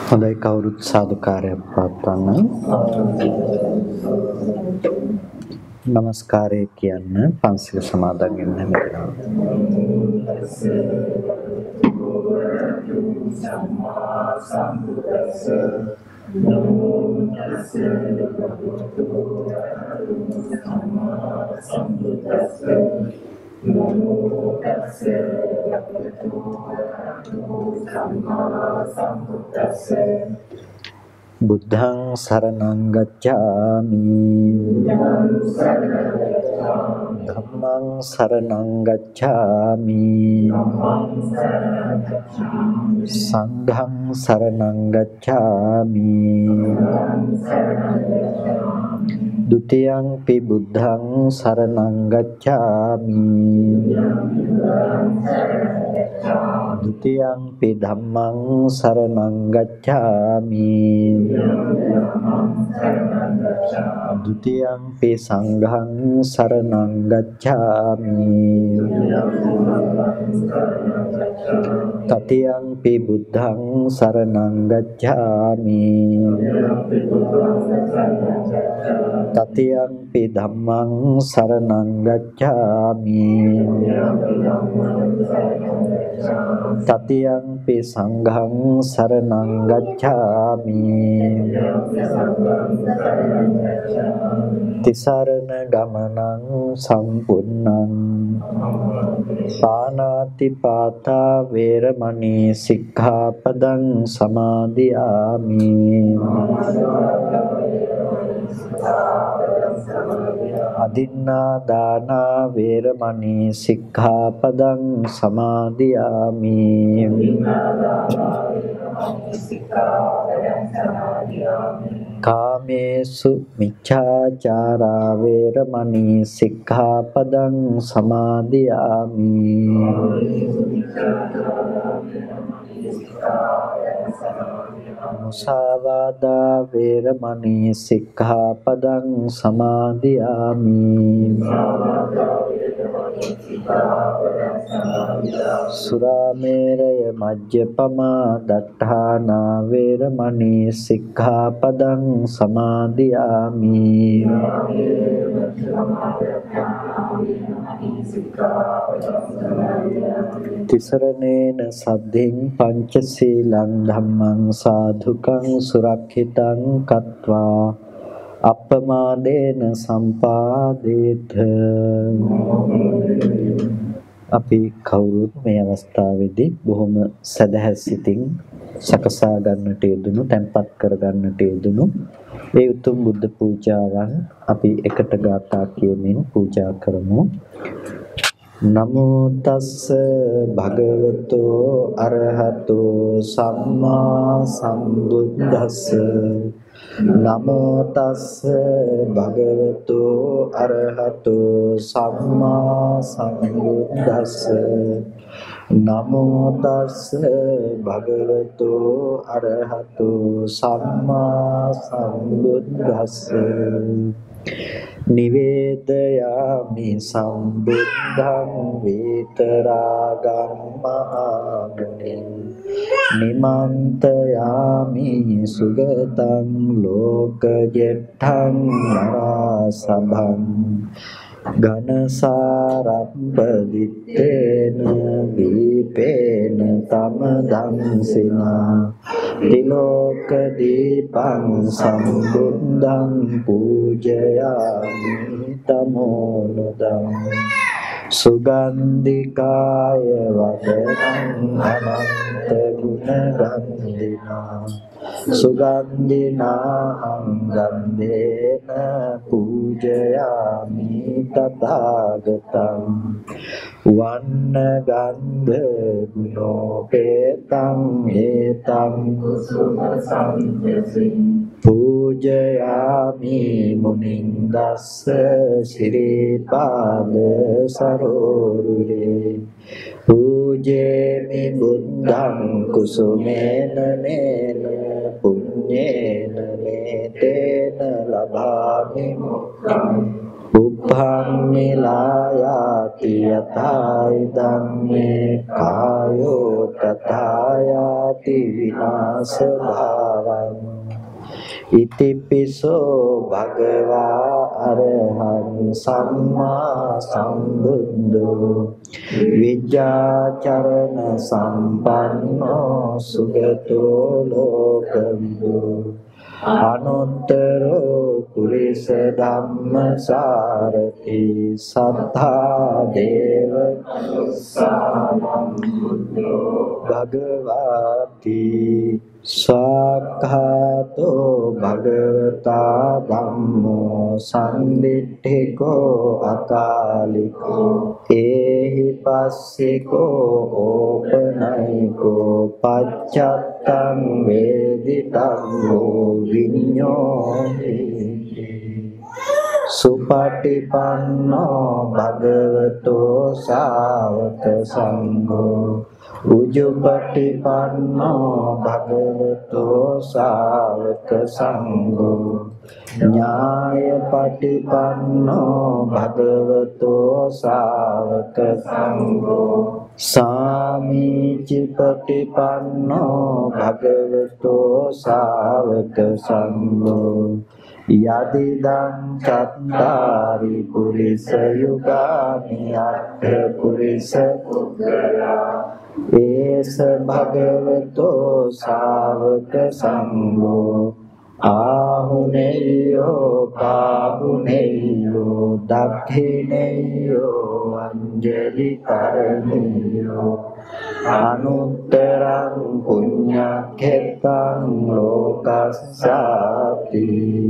හොඳයි කවුරුත් සාදුකාරයක් පවත්වන්න. නමස්කාරය කියන්න පන්සිල් සමාදන් වෙන්න හැමදෙනාම. බුද්ධං සරණං ගච්ඡාමි ධම්මං සරණං ගච්ඡාමි සංඝං සරණං ගච්ඡාමි ဒုတိယံ පි බුද්ධං සරණං ගච්ඡාමි ဒုတိယံ පි ධම්මං සරණං ගච්ඡාමි ဒုတိယံ පි සංඝං සරණං ගච්ඡාමි တတိယံ පි බුද්ධං සරණං ගච්ඡාමි တတိယံ පි ධම්මං සරණං ගච්ඡාමි တတိယံ පි සංඝං සරණං ගච්ඡාමි တိสรณගමනං සම්පුන්නං පානාති පාතා වේරමණී සික්ඛාපදං සමාදියාමි අදින්නා දානා වේරමණී සික්ඛාපදං සමාදියාමි කාමේසු මිච්ඡාචාරා වේරමණී සික්ඛාපදං සමාදියාමි මුසාවාදා වේරමණී සික්ඛාපදං සමාදියාමි සුරාමේරය මජ්ජපමා දට්ඨානා වේරමණී සික්ඛාපදං සමාදියාමි තිසරණේන සද්ධින් පංචශීලං ධම්මං සාධුකං සුරක්ෂිතං කତ୍වා අප්පමාදේන සම්පාදේත අපි කවුරුත් මේ අවස්ථාවේදී බොහොම සදහැස් සිතින් සකසා ගන්නට යෙදුණු තැන්පත් කර ගන්නට යෙදුණු මේ උතුම් බුද්ධ පූජාවන් අපි එකට ගාථා කියමින් පූජා කරමු. නමෝ තස්ස භගවතෝ අරහතෝ සම්මා සම්බුද්දස්ස නමෝ තස්ස භගවතෝ අරහතෝ සම්මා සම්බුද්දස්ස නමෝ තස්ස භගවතෝ අරහතෝ සම්මා සම්බුද්දස්ස නිවේදයාමි සම්බුද්ධං වේතරාගං මහමුනිං නිමන්තයාමි සුගතං ලෝකජෙට්ඨං නරසභං ඝනසාරප්පදිත්තේන දීපේන තමදංසිනා තිලෝක දීපං සම්බුද්ධං පූජයාමි තමෝනුදං සුගන්ධිකාය වදනං අනන්ත ගුණගන්ධිනා සුගන්ධිනා ගන්ධේන පූජයාමි තථාගතං වන්න ගන්ධ ගුණෝපේතං හේතං කුසුම සම්පසින් පූජයාමි මුනිං දස්ස සිරිපාද සරෝරුරේ පූජේමි බුද්ධං කුසුමේන නේන පුඤ්ඤේන නේතේන ලභාමි මුක්ඛං උප්පං මිලායාත යාති යතයි ධම්මේ කායෝ තථා යාති විනාශ භාවං ඉතිපිසෝ භගවා අරහං සම්මා සම්බුද්ධෝ විජ්ජාචරණ සම්පන්නෝ සුගතෝ ලෝකවිදෝ අනුත්තරෝ පුරිස ධම්මසාරති සත්තා දේව භගවති සාඛාතෝ භගවතා ධම්මෝ සම්දිට්ඨිකෝ අකාලිකෝ ඒහි පස්සිකෝ ඕපනයිකෝ පච්චත්තං වේදිතං විඤ්ඤෝති සුපටිපන්නෝ භගවතෝ සාවක සංඝෝ උජුපටිපන්නෝ භගවතෝ සාවක සංඝෝ ඥායපටිපන්නෝ භගවතෝ සාවක සංඝෝ සාමීචිපටිපන්නෝ භගවතෝ සාවක සංඝෝ යදිදං චත්තාරි පුරිස යුගානි අට්ඨ පුරිස පුද්ගලා ඒස භගවතෝ සාවක සංඝෝ ආහුනේයෝ පාහුනේයෝ දක්ඛිනේයෝ අංජලි කරණීයෝ අනුත්තරං පුඤ්ඤක්ඛෙත්තං ලෝකස්සාති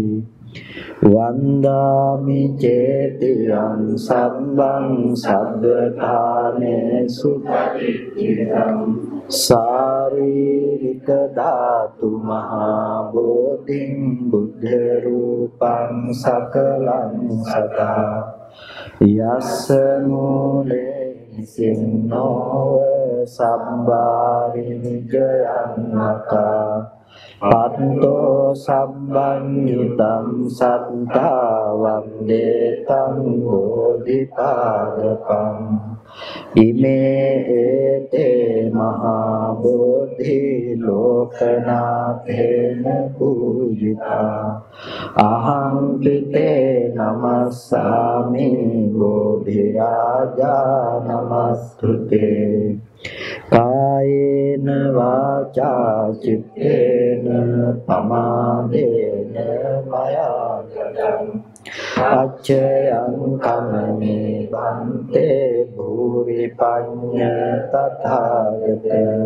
වන්දාමි චේතියං සම්බං සබ්බකාමේසු පටිච්චිදං සාරීරික ධාතු මහා බෝධිං බුද්ධ රූපං සකලං සදා යස්ස මූලේ නිසින්නෝ සම්බාරි විජයන්නකා පත්තෝ සම්බන්්‍යුතං සත්තා වන්දේතං බෝධිපාදපං ඉමේ ඒතේ මහා බෝධි ලෝකනාථේන පූජිතා අහං පිතේ නමස්සාමි බෝධි රාජා නමස්තුතේ කායේන වාචා චිත්තේන පමාදේන මයා ගතං අච්චයං කම්මේ බන්තේ භූරි පඤ්ඤ තථාගත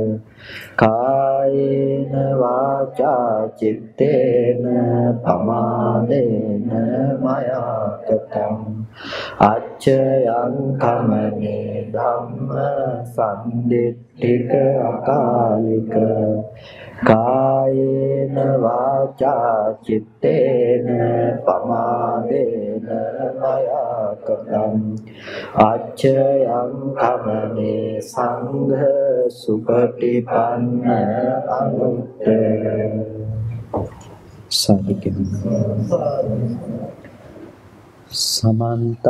කායේන වාචා චිත්තේන පමාදේන මයා ගතං අච්චයං කම්මේ ධම්ම සම්දිට්ඨික අකාලික කායේන වාචා චිත්තේන පමාදේන මයා කතං අච්චයං කමනේ සංඝ සුපටිපන්න අනුත්තර සාධිකෙන සමන්ත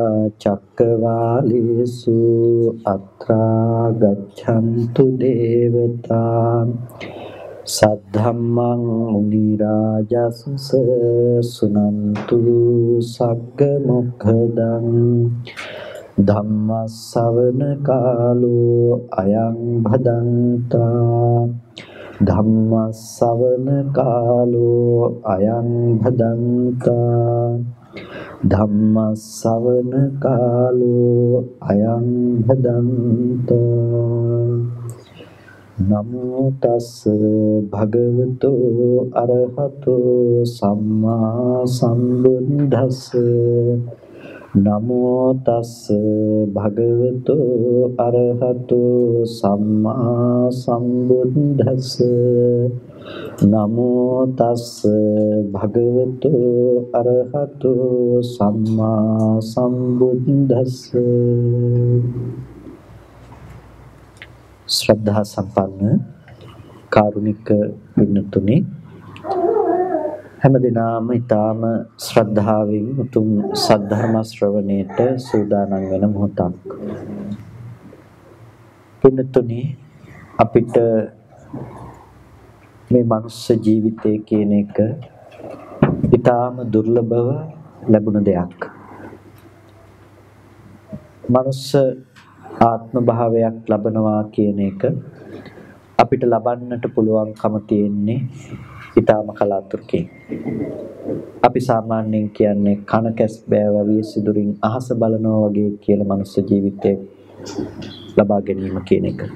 චක්කවාලේසු අත්‍රා ගච්ඡන්තු දේවතා සද්ධම්මං මුනි රාජස්ස සුනන්තු සග්ග මොක්ඛදං ධම්ම ශ්‍රවණ කාලෝ අයං භදන්තා ධම්ම ශ්‍රවණ කාලෝ අයං භදන්තා ධම්ම ශ්‍රවණ කාලෝ අයං භදන්තා නමෝ තස් භගවතෝ අරහතෝ සම්මා සම්බුද්දස්ස නමෝ තස් භගවතෝ අරහතෝ සම්මා සම්බුද්දස්ස නමෝ තස් භගවතෝ අරහතෝ සම්මා සම්බුද්දස්ස ශ්‍රද්ධා සම්පන්න කාරුණික පින්තුනි හැමදිනම ඊටාම ශ්‍රද්ධාවෙන් උතුම් සද්ධර්ම ශ්‍රවණයට සූදානම් වෙන මොහොතක්. පින්තුනි, අපිට මේ මනුස්ස ජීවිතය කියන එක ඊටාම දුර්ලභව ලැබුණ දෙයක්. මනුස්ස ආත්ම භාවයක් ලබනවා කියන එක අපිට ලබන්නට පුළුවන්කම තියෙන්නේ ඊටාම කලාතුරකින්. අපි සාමාන්‍යයෙන් කියන්නේ කන කැස් බෑවවිය සිදුරින් අහස බලනවා වගේ කියලා මනුස්ස ජීවිතේ ලබා ගැනීම කියන එක.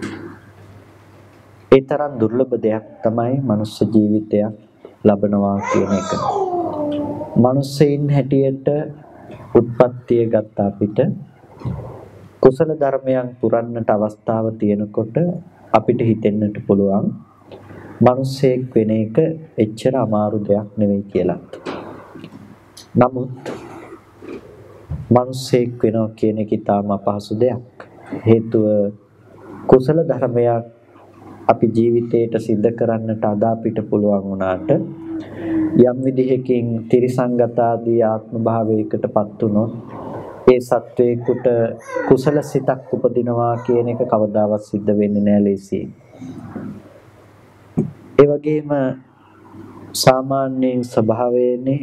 ඒ තරම් දුර්ලභ දෙයක් තමයි මනුස්ස ජීවිතයක් ලබනවා කියන එක. මනුස්සයින් හැටියට උත්පත්තිය ගත්ත අපිට කුසල ධර්මයන් පුරන්නට අවස්ථාව තියෙනකොට අපිට හිතෙන්නට පුළුවන් මිනිස්සෙක් වෙන එක එච්චර අමාරු දෙයක් නෙවෙයි කියලා. නමුත් මිනිස්සෙක් වෙනවා කියන එක ඉතාම අපහසු දෙයක්. හේතුව කුසල ධර්මයක් අපි ජීවිතේට සිද්ධ කරන්නට අද අපිට පුළුවන් වුණාට යම් විදිහකින් ත්‍රිසංගත ආදී ආත්ම භාවයකටපත් වුණොත් ඒ සත්වේකුට කුසල සිතක් උපදිනවා කියන එක කවදාවත් සිද්ධ වෙන්නේ නැහැ ලේසියෙන්. ඒ වගේම සාමාන්‍යයෙන් ස්වභාවයෙන්නේ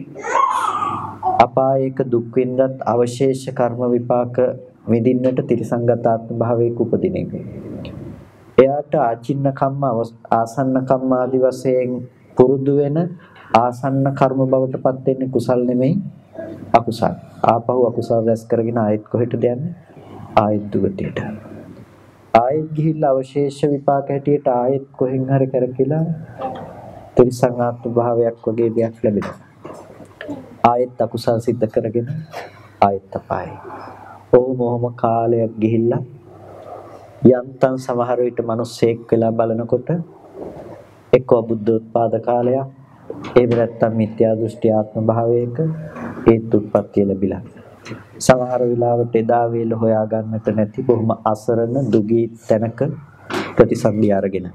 අපායක දුක් විඳත් අවශේෂ කර්ම විපාක විඳින්නට ත්‍රිසංගත ආත්ම භාවයක උපදින එක. එයාට ආචින්න කම්ම ආසන්න කම්ම ආදි වශයෙන් පුරුදු වෙන ආසන්න කර්ම බවටපත් වෙන්නේ කුසල් නෙමෙයි අකුසල්. ආපහු අකුසල් රැස් කරගෙන ආයෙත් කොහෙටද යන්නේ? ආයෙත් දුගතියට. ආයෙත් ගිහිල්ලා අවශේෂ විපාක හැටියට ආයෙත් කොහෙන් හරි කරකිලා ත්‍රිසංගාත්ම භාවයක් වගේ දෙයක් ලැබෙනවා. ආයෙත් අකුසල් සිද්ධ කරගෙන ආයෙත් අපායයි. ඔහොම කාලයක් ගිහිල්ලා යන්තම් සමහර විට මිනිස්සෙක් වෙලා බලනකොට එක්ක බුද්ධෝත්පාද කාලයක් එහෙම නැත්නම් මිත්‍යා දෘෂ්ටි ආත්ම භාවයක ඒත් උත්පත්ති ලැබිලා සමහර වෙලාවට එදා වේල හොයා ගන්නට නැති බොහොම අසරණ දුගී තැනක ප්‍රතිසන්දි අරගෙන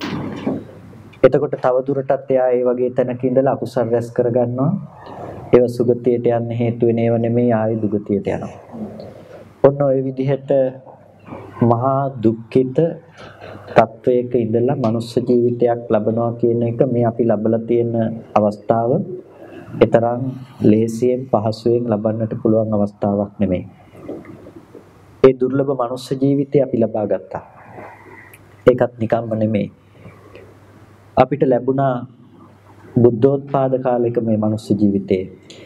එතකොට තව දුරටත් එයා ඒ වගේ තැනක ඉඳලා අකුසල් රැස් කර ගන්නවා ඒව සුගතියට යන්න හේතු වෙන ඒවා නෙමෙයි ආයි දුගතියට යනවා. ඔන්න ඔය විදිහට මහා දුක්ඛිත තත්වයක ඉඳලා මනුස්ස ජීවිතයක් ලබනවා කියන එක මේ අපි ලබලා තියෙන අවස්ථාව ඒතරම් ලේසියෙන් පහසුවෙන් ලබන්නට පුළුවන් අවස්ථාවක් නෙමෙයි. ඒ දුර්ලභ මනුස්ස ජීවිතය අපි ලබා ගත්තා. ඒකත් නිකම්ම නෙමෙයි. අපිට ලැබුණා බුද්ධෝත්පාද කාලයක මේ මනුස්ස ජීවිතේ.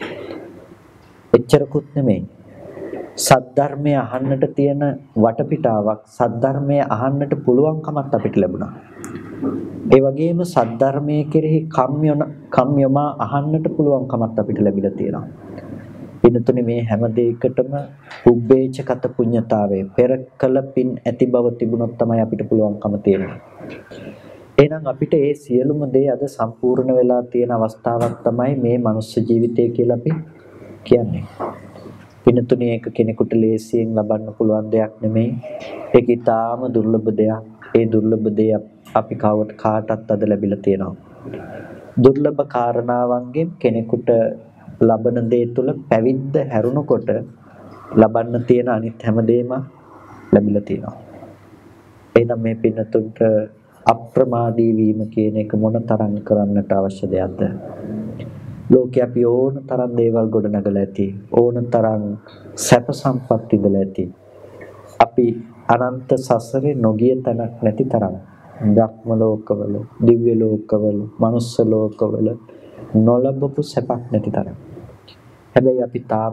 එච්චරකුත් නෙමෙයි. සද්ධර්මය අහන්නට තියෙන වටපිටාවක් සද්ධර්මය අහන්නට පුළුවන්කමක් අපිට ලැබුණා. ඒ වගේම සද්ධර්මයේ කෙරෙහි කම්යම අහන්නට පුළුවන්කමක් අපිට ලැබිලා තියෙනවා. පින්තුනි මේ හැම දෙයකටම උබ්බේචකත පුඤ්ඤතාවය පෙර කළ පින් ඇති බව තිබුණොත් තමයි අපිට පුළුවන්කම තියෙන්නේ. එහෙනම් අපිට මේ සියලුම දේ අද සම්පූර්ණ වෙලා තියෙන අවස්ථාවක් තමයි මේ මනුස්ස ජීවිතය කියලා අපි කියන්නේ. පින්තුනි ඒක කෙනෙකුට ලේසියෙන් ලබන්න පුළුවන් දෙයක් නෙමෙයි. ඒක ඊටාම දුර්ලභ දෙයක්. ඒ දුර්ලභ දේ අපි කාටත් අද ලැබිලා තියෙනවා. දුර්ලභ කාරණාවන්ගෙන් කෙනෙකුට ලබන දේ තුල පැවිද්ද හැරුණකොට ලබන්න තියෙන අනිත් හැම දෙයක්ම ලැබිලා තියෙනවා. එහෙනම් මේ පින්නතුන්ට අප්‍රමාදී වීම කියන එක මොන තරම් කරන්නට අවශ්‍ය දෙයක්ද? ලෝකේ අපි ඕන තරම් දේවල් ගොඩනගලා ඇති. ඕන තරම් සැප සම්පත් ඉඳලා ඇති. අපි අනන්ත සසරේ නොගිය තැනක් නැති තරම් බ්‍රහ්ම ලෝකවල, දිව්‍ය ලෝකවල, මනුස්ස ලෝකවල නොලබපු සැපක් නැති තරම්. හැබැයි අපි තාම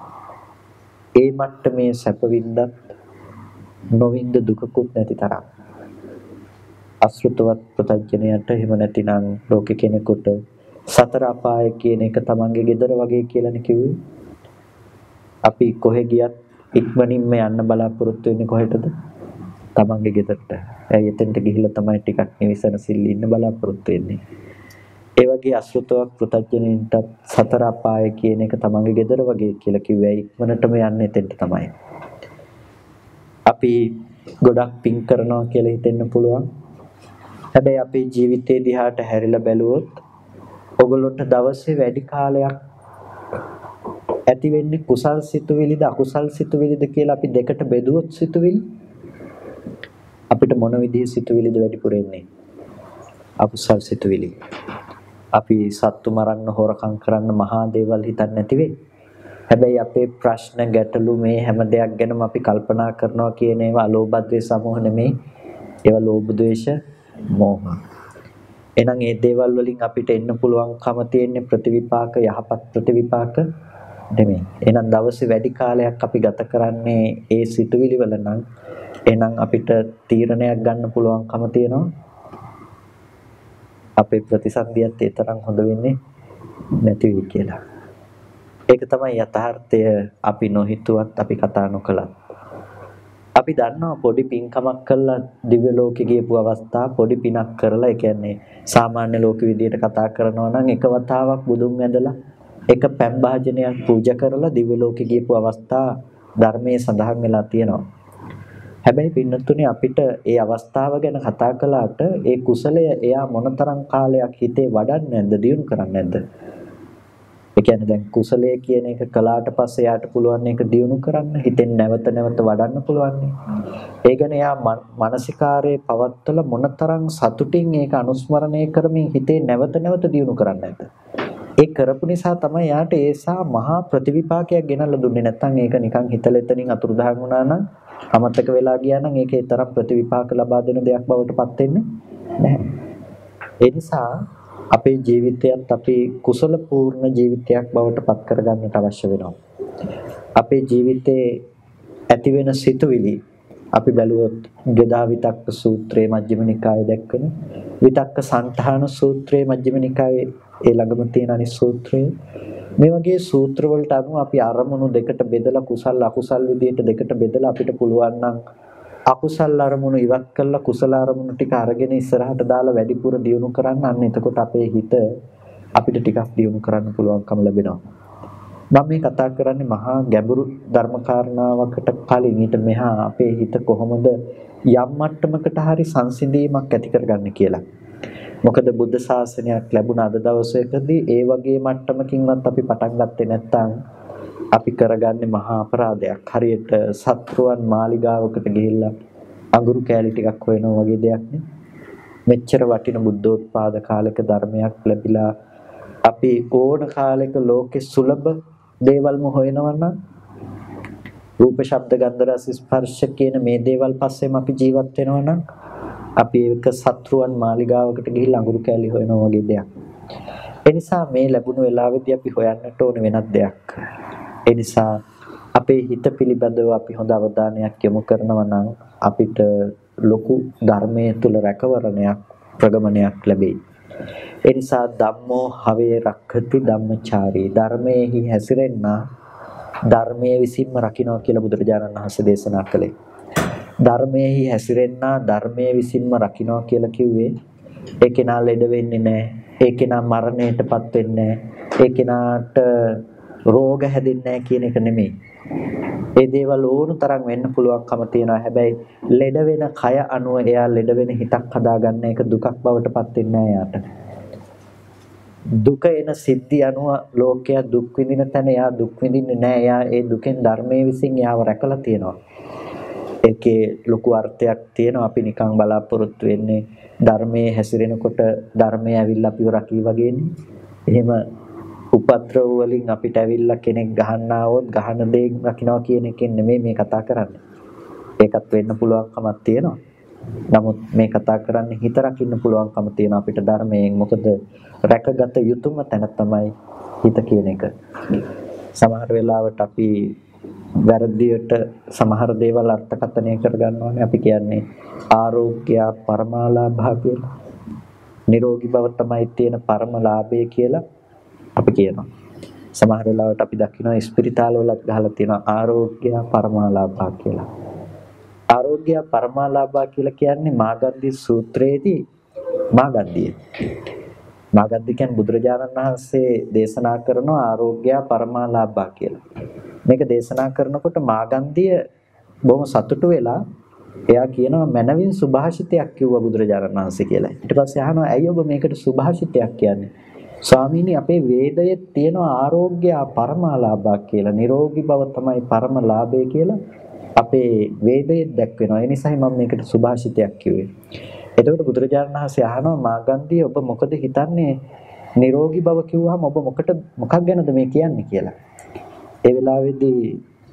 ඒ මට්ටමේ සැප වින්දත් නොවින්ද දුකකුත් නැති තරම්. අසෘතවත් ප්‍රත්‍යඥයට එහෙම නැතිනම් ලෝකේ කෙනෙකුට සතර අපාය කියන එක තමන්ගේ ගෙදර වගේ කියලානේ කිව්වේ. අපි කොහෙ ගියත් ඉක්මනින්ම යන්න බලාපොරොත්තු වෙන්නේ කොහෙටද? තමන්ගේ ගෙදරට. එයි එතෙන්ට ගිහිල්ලා තමයි ටිකක් නිවිසන සිල්ලි ඉන්න බලාපොරොත්තු වෙන්නේ. ඒ වගේ අසෘතවත් ප්‍රත්‍යඥයින්ට සතර අපාය කියන එක තමන්ගේ ගෙදර වගේ කියලා කිව්වේ ඉක්මනටම යන්නේ එතෙන්ට තමයි. අපි ගොඩක් පින් කරනවා කියලා හිතෙන්න පුළුවන්. හැබැයි අපේ ජීවිතේ දිහාට හැරිලා බැලුවොත් ඔගොල්ලොන්ට දවසේ වැඩි කාලයක් ඇති වෙන්නේ කුසල් සිතුවිලිද අකුසල් සිතුවිලිද කියලා අපි දෙකට බෙදුවොත් සිතුවිලි අපිට මොන විදිහේ සිතුවිලිද වැඩිපුර එන්නේ? අකුසල් සිතුවිලි. අපි සත්තු මරන්න හොරකම් කරන්න මහා දේවල් හිතන්නේ නැති වෙයි. හැබැයි අපේ ප්‍රශ්න ගැටලු මේ හැම දෙයක් ගැනම අපි කල්පනා කරනවා කියන ඒවා අලෝභ ද්වේෂ සමෝහ නෙමෙයි. ඒවා ලෝභ ද්වේෂ මෝහ. එහෙනම් මේ දේවල් වලින් අපිට එන්න පුළුවන්කම තියෙන ප්‍රතිවිපාක යහපත් ප්‍රතිවිපාක නෙමෙයි. එහෙනම් දවසේ වැඩි කාලයක් අපි ගත කරන්නේ ඒ සිතුවිලි වල නම් එහෙනම් අපිට තීරණයක් ගන්න පුළුවන්කම තියෙනවා. අපේ ප්‍රතිසන්දියත් ඒ තරම් හොඳ වෙන්නේ නැති වෙයි කියලා. ඒක තමයි යථාර්ථය. අපි නොහිතුවත් අපි කතා නොකලත්. අපි දන්නවා පොඩි පින්කමක් කළා දිව්‍ය ලෝකෙ ගියපු අවස්ථා පොඩි පිනක් කරලා ඒ කියන්නේ සාමාන්‍ය ලෝක විදියට කතා කරනවා නම් එක වතාවක් බුදුන් වැඳලා එක පැන් භාජනයක් පූජා කරලා දිව්‍ය ලෝකෙ ගියපු අවස්ථා ධර්මයේ සඳහන් වෙලා තියෙනවා. හැබැයි පින්නතුනේ අපිට ඒ අවස්ථාව ගැන කතා කළාට ඒ කුසලය එයා මොනතරම් කාලයක් හිතේ වඩන්නේ නැද්ද දියුණු කරන්නේ නැද්ද? ඒ කියන්නේ දැන් කුසලයේ කියන එක කළාට පස්සේ යාට පුළුවන් ඒක දියුණු කරන්න හිතෙන් නැවත නැවත වඩන්න පුළුවන්. ඒ කියන්නේ යා මානසිකාරයේ පවත්තල මොනතරම් සතුටින් ඒක අනුස්මරණය කරමින් හිතේ නැවත නැවත දියුණු කරන්නේ නැද්ද? ඒ කරපු නිසා තමයි යාට ඒසා මහා ප්‍රතිවිපාකයක් ගෙනල්ලා දුන්නේ. නැත්නම් ඒක නිකන් හිතල එතනින් අතුරුදහන් වුණා නම් අමතක වෙලා ගියා නම් ඒකේ තරම් ප්‍රතිවිපාක ලබා දෙන දෙයක් බවට පත් වෙන්නේ නැහැ. ඒ නිසා අපේ ජීවිතයත් අපි කුසල පූර්ණ ජීවිතයක් බවට පත් කරගන්නට අවශ්‍ය වෙනවා. අපේ ජීවිතේ ඇති වෙන සිතුවිලි අපි බැලුවොත් ගදා විතක්ක සූත්‍රයේ මජ්ක්‍ධිම නිකායේ දැක්වෙන විතක්ක සංඨාන සූත්‍රයේ මජ්ක්‍ධිම නිකායේ ඒ ළඟම තියෙන අනිත් සූත්‍රය මේ වගේ සූත්‍ර වලට අනුව අපි අරමුණු දෙකට බෙදලා කුසල අකුසල් විදියට දෙකට බෙදලා අපිට පුළුවන් නම් අකුසල් අරමුණු ඉවත් කළා කුසල අරමුණු ටික අරගෙන ඉස්සරහට දාලා වැඩිපුර දියුණු කරන්න අන්න එතකොට අපේ හිත අපිට ටිකක් දියුණු කරන්න පුළුවන්කම ලැබෙනවා. මම මේ කතා කරන්නේ මහා ගැඹුරු ධර්ම කාරණාවකට කලින් ඊට මෙහා අපේ හිත කොහොමද යම් මට්ටමකට හරි සංසිඳීමක් ඇති කරගන්නේ කියලා. මොකද බුද්ධ ශාසනයක් ලැබුණ අද දවසේකදී ඒ වගේ මට්ටමකින්වත් අපි පටන් ගත්තේ නැත්නම් අපි කරගන්නේ මහා අපරාධයක්. හරියට සත්‍රුවන් මාලිගාවකට ගිහිල්ලා අඟුරු කෑලි ටිකක් හොයනවා වගේ දෙයක් නේ. මෙච්චර වටින බුද්ධෝත්පාද කාලයක ධර්මයක් ලැබිලා අපි ඕන කාලයක ලෝකේ සුලභ දේවල්ම හොයනවා නම් රූප ශබ්ද ගන්ධ රස ස්පර්ශ කියන මේ දේවල් පස්සෙම අපි ජීවත් වෙනවා නම් අපි ඒක සත්‍රුවන් මාලිගාවකට ගිහිල්ලා අඟුරු කෑලි හොයනවා වගේ දෙයක්. ඒ නිසා මේ ලැබුණු වෙලාවෙදී අපි හොයන්නට ඕන වෙනත් දෙයක්. ඒ නිසා අපේ හිත පිළිබඳව අපි හොඳ අවධානයක් යොමු කරනවා නම් අපිට ලොකු ධර්මයේ තුල රැකවරණයක් ප්‍රගමනයක් ලැබෙයි. ඒ නිසා ධම්මෝ හවේ රක්ඛති ධම්මචාරී ධර්මයේහි හැසිරෙන්න ධර්මයේ විසින්ම රකින්න කියලා බුදුරජාණන් වහන්සේ දේශනා කළේ. ධර්මයේහි හැසිරෙන්න ධර්මයේ විසින්ම රකින්න කියලා කිව්වේ ඒ කෙනා ලෙඩ වෙන්නේ නැහැ. ඒ කෙනා මරණයටපත් වෙන්නේ නැහැ. ඒ කෙනාට රෝග හැදෙන්නේ නැහැ කියන එක නෙමෙයි. ඒ දේවල් ඕන තරම් වෙන්න පුළුවන්කම තියෙනවා. හැබැයි ලෙඩ වෙන කය අනුව එයා ලෙඩ වෙන හිතක් හදාගන්න එක දුකක් බවට පත් වෙන්නේ නැහැ යාට. දුක එන සිද්ධි අනුව ලෝකයා දුක් විඳින තැන එයා දුක් විඳින්නේ නැහැ. එයා ඒ දුකෙන් ධර්මයේ විසින් එයාව රැකලා තියෙනවා. ඒකේ ලොකු අර්ථයක් තියෙනවා. අපි නිකන් බලාපොරොත්තු වෙන්නේ ධර්මයේ හැසිරෙනකොට ධර්මය ඇවිල්ලා අපිව රකී වගේනේ. එහෙම උපද්‍රව වලින් අපිට ඇවිල්ලා කෙනෙක් ගහන්න આવොත් ගහන දෙයින් රකින්නවා කියන එකෙන් නෙමෙයි මේ කතා කරන්නේ. ඒකත් වෙන්න පුළුවන්කමක් තියෙනවා. නමුත් මේ කතා කරන්නේ හිත රකින්න පුළුවන්කම තියෙන අපිට ධර්මයෙන්. මොකද රැකගත යුතුම තැන තමයි හිත කියන එක. සමහර වෙලාවට අපි වැරදියට සමහර දේවල් අර්ථකථනය කරගන්නවානේ. අපි කියන්නේ ආරෝග්‍ය පරමාලාභා කියලා. නිරෝගී බව තමයි තියෙන පරම ලාභය කියලා අපි කියනවා. සමහර වෙලාවට අපි දකිනවා ස්පිරිතාල වලත් ගහලා තියෙනවා ආරෝග්‍ය පරමාලාභා කියලා. ආරෝග්‍ය පරමාලාභා කියලා කියන්නේ මාගන්ධි සූත්‍රයේදී මාගන්ධි කියන්නේ බුදුරජාණන් වහන්සේ දේශනා කරන ආරෝග්‍ය පරමාලාභා කියලා. මේක දේශනා කරනකොට මාගන්ධිය බොහොම සතුටු වෙලා එයා කියනවා මනවින් සුභාෂිතයක් කිව්වා බුදුරජාණන් වහන්සේ කියලා. ඊට පස්සේ අහනවා ඇයි ඔබ මේකට සුභාෂිතයක් කියන්නේ? ස්වාමීනි අපේ වේදයේ තියෙන ආරෝග්‍ය පරමාලාභා කියලා. නිරෝගී බව තමයි පරම ලාභය කියලා අපේ වේදයේ දැක්වෙනවා. ඒ නිසායි මම මේකට සුභාෂිතයක් කිව්වේ. එතකොට බුදුරජාණන් වහන්සේ අහනවා මාගන්ධිය ඔබ මොකද හිතන්නේ නිරෝගී බව කිව්වහම ඔබ මොකක් ගැනද මේ කියන්නේ කියලා. ඒ වෙලාවේදී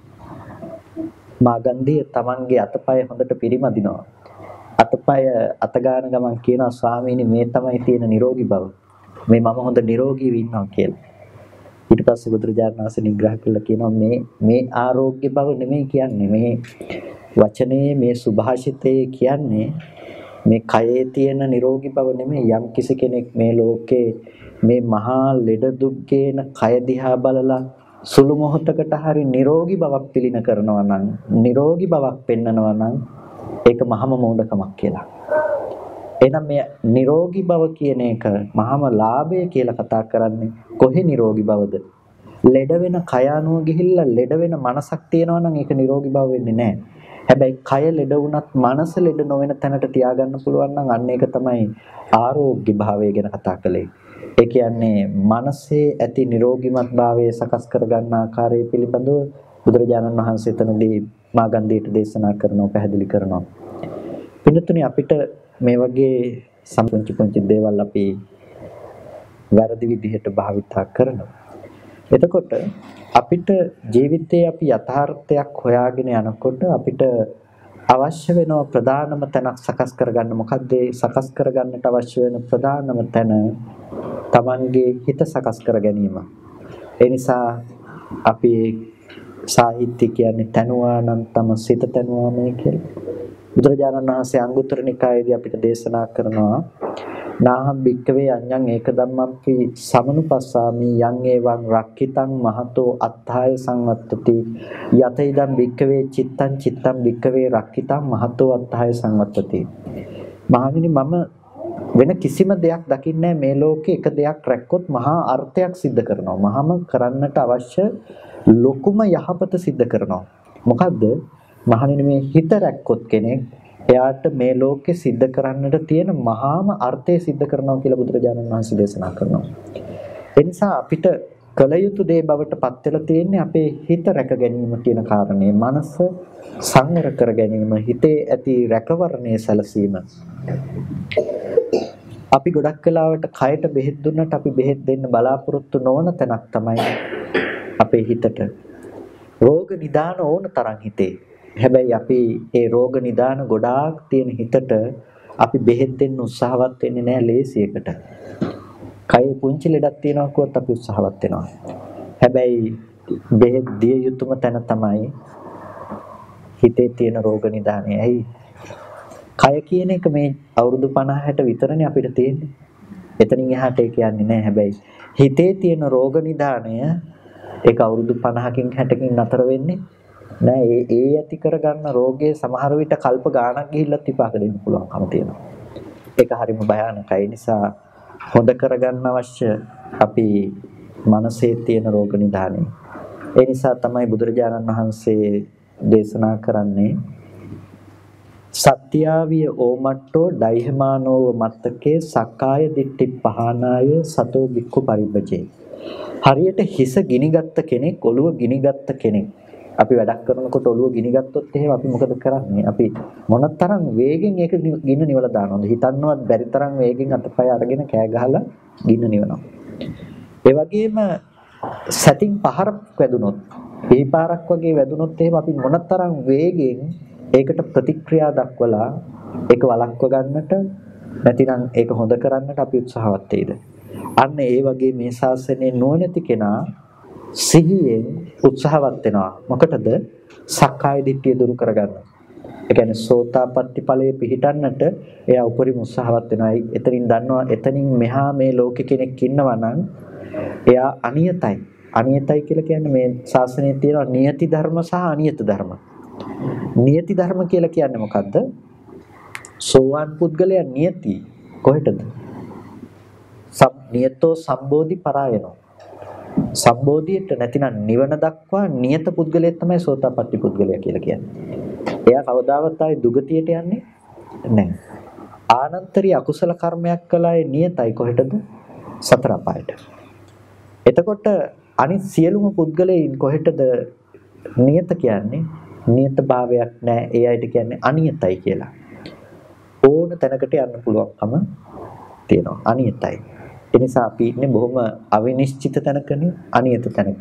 මාගන්ධිය තමන්ගේ අතපය හොඳට පිරිමදිනවා. අතපය අත ගන්න ගමන් කියනවා ස්වාමීනි මේ තමයි තියෙන නිරෝගී බව. මේ මම හොඳ නිරෝගීව ඉන්නවා කියලා. ඊට පස්සේ බුදුරජාණන් වහන්සේ නිග්‍රහ කළා කියනවා මේ ආරෝග්‍ය බව නෙමෙයි කියන්නේ මේ වචනේ මේ සුභාෂිතයේ කියන්නේ මේ කයේ තියෙන නිරෝගී බව නෙමෙයි යම් කිසි කෙනෙක් මේ ලෝකේ මේ මහා ලෙඩ දුක්ගේන කය දිහා බලලා සුළු මොහොතකට හරි නිරෝගී බවක් පිළින කරනවා නම් නිරෝගී බවක් පෙන්නනවා නම් ඒක මහම මෝඩකමක් කියලා. එහෙනම් මේ නිරෝගී බව කියන එක මහම ලාභය කියලා කතා කරන්නේ කොහේ නිරෝගී බවද? ලෙඩ වෙන කය අනුව ගිහිල්ලා ලෙඩ වෙන මනසක් තියෙනවා නම් ඒක නිරෝගී බව වෙන්නේ නැහැ. හැබැයි කය ලෙඩ වුණත් මනස ලෙඩ නොවන තැනට තියාගන්න පුළුවන් නම් අන්න ඒක තමයි ආරෝග්‍ය භාවය ගැන කතා කළේ. ඒ කියන්නේ මනසේ ඇති නිරෝගීමත් භාවය සකස් කරගන්න ආකාරය පිළිබඳව බුදුරජාණන් වහන්සේ එතනදී මාගන්ධියට දේශනා කරනවා පැහැදිලි කරනවා. පින්නතුනි අපිට මේ වගේ පුංචි දේවල් අපි වැරදි විදිහට භාවිතා කරනවා. එතකොට අපිට ජීවිතයේ අපි යථාර්ථයක් හොයාගෙන යනකොට අපිට අවශ්‍ය වෙන ප්‍රධානම තැනක් සකස් කරගන්න මොකද්ද? සකස් කරගන්නට අවශ්‍ය වෙන ප්‍රධානම තැන Tamanගේ හිත සකස් කර ගැනීම. ඒ නිසා අපි සාහිත්‍ය කියන්නේ තනුවා නම් තම සිත තනුවා මේ කියලා. බුදුරජාණන් වහන්සේ අංගුත්තර නිකායේදී අපිට දේශනා කරනවා නාහම් භික්කවේ අඤ්ඤං ඒක ධම්මම්පි සමනුපස්සාමි යං එවං රක්ඛිතං මහතෝ අත්ථාය සංවත්තති යත ඉදම් භික්කවේ චිත්තං භික්කවේ රක්ඛිතං මහතෝ අත්ථාය සංවත්තති. මහණෙනි මම වෙන කිසිම දෙයක් දකින්නේ මේ ලෝකේ එක දෙයක් රැක්කොත් මහා අර්ථයක් සිද්ධ කරනවා. මහාම කරන්නට අවශ්‍ය ලොකුම යහපත සිද්ධ කරනවා. මොකද්ද? මහණෙනි මේ හිත රැක්කොත් කෙනෙක් එයාට මේ ලෝකේ සිද්ධ කරන්නට තියෙන මහාම අර්ථය සිද්ධ කරනවා කියලා බුදුරජාණන් වහන්සේ දේශනා කරනවා. ඒ නිසා අපිට කල යුතු දේ බවට පත් වෙලා තියෙන්නේ අපේ හිත රැක ගැනීම කියන කාරණේ. මනස සංවර කර ගැනීම, හිතේ ඇති රැකවරණයේ සැලසීම. අපි ගොඩක් වෙලාවට කයට බෙහෙත් දුන්නට අපි බෙහෙත් දෙන්න බලාපොරොත්තු නොවන තැනක් තමයි අපේ හිතට. රෝග නිදාන ඕන තරම් හිතේ. හැබැයි අපි ඒ රෝග නිදාන ගොඩාක් තියෙන හිතට අපි බෙහෙත් දෙන්න උත්සාහවත් වෙන්නේ නැහැ ලේසියකට. කයේ පුංචි ලෙඩක් තියෙනවා කිව්වොත් අපි උත්සාහවත් වෙනවා. හැබැයි බෙහෙත් දිය යුතුම තැන තමයි හිතේ තියෙන රෝග නිදානය. ඇයි? කය කියන එක මේ අවුරුදු 50 60 විතරනේ අපිට තියෙන්නේ. එතනින් එහාට ඒක යන්නේ නැහැ. හැබැයි හිතේ තියෙන රෝග නිදානය ඒක අවුරුදු 50කින් 60කින් නතර වෙන්නේ නෑ. ඒ ඇති කරගන්න රෝගයේ සමහර විට කල්ප ගාණක් ගිහිල්ලත් විපාක දෙන්න පුළුවන්කම තියෙනවා. ඒක හරිම භයානකයි. නිසා හොඳ කරගන්න අවශ්‍ය අපි මනසේ තියෙන රෝග නිදානය. ඒ නිසා තමයි බුදුරජාණන් වහන්සේ දේශනා කරන්නේ සත්‍යාවිය ඕමට්ටෝ ඩයිහමානෝව මත්තකේ සක්කාය දිට්ඨි පහනාය සතෝ වික්ඛු පරිබ්බජේ. හරියට හිස ගිනිගත්ත කෙනෙක්, ඔළුව ගිනිගත්ත කෙනෙක්. අපි වැඩක් කරනකොට ඔළුව ගිනිගත්තොත් එහෙම අපි මොකද කරන්නේ? අපි මොනතරම් වේගෙන් ඒක ගින්න නිවලා දානවද? හිතන්නවත් බැරි තරම් වේගෙන් අතපය අරගෙන කෑ ගහලා ගින්න නිවනවා. ඒ වගේම සැතින් පහරක් වැදුනොත්, පිපාරක් වගේ වැදුනොත් එහෙම අපි මොනතරම් වේගෙන් ඒකට ප්‍රතික්‍රියා දක්වලා ඒක වළක්ව ගන්නට නැතිනම් ඒක හොඳ කරන්නට අපි උත්සාහවත් වෙයිද? අන්න ඒ වගේ මේ ශාසනයේ නොනැති කෙනා සිහියෙන් උත්සාහවත් වෙනවා. මොකටද? සක්කාය දිට්ඨිය දුරු කරගන්න. ඒ කියන්නේ සෝතාපට්ටි ඵලයේ පිහිටන්නට එයා උපරිම උත්සාහවත් වෙනවා. එතනින් දන්නවා එතනින් මෙහා මේ ලෝකෙ කෙනෙක් ඉන්නවා නම් එයා අනියතයි. අනියතයි කියලා කියන්නේ මේ ශාසනයේ තියෙන නියති ධර්ම සහ අනියත ධර්ම. නියති ධර්ම කියලා කියන්නේ මොකද්ද? සෝවාන් පුද්ගලයා නියති කොහෙටද? නියතෝ සම්බෝධි පරායනෝ. සම්බෝධියට නැතිනම් නිවන දක්වා නියත පුද්ගලයෙක් තමයි සෝතාපට්ටි පුද්ගලයා කියලා කියන්නේ. එයා කවදාවත් ආයේ දුගතියට යන්නේ නැහැ. ආනන්තරී අකුසල කර්මයක් කළා ඒ නියතයි කොහෙටද? සතර අපායට. එතකොට අනිත් සියලුම පුද්ගලයන් කොහෙටද නියත කියන්නේ? නියත භාවයක් නැහැ. ඒ අයට කියන්නේ අනියතයි කියලා. ඕන තැනකට යන්න පුළුවන්කම තියෙනවා. අනියතයි. ඒ නිසා අපි ඉන්නේ බොහොම අවිනිශ්චිත තැනකනේ, අනියත තැනක.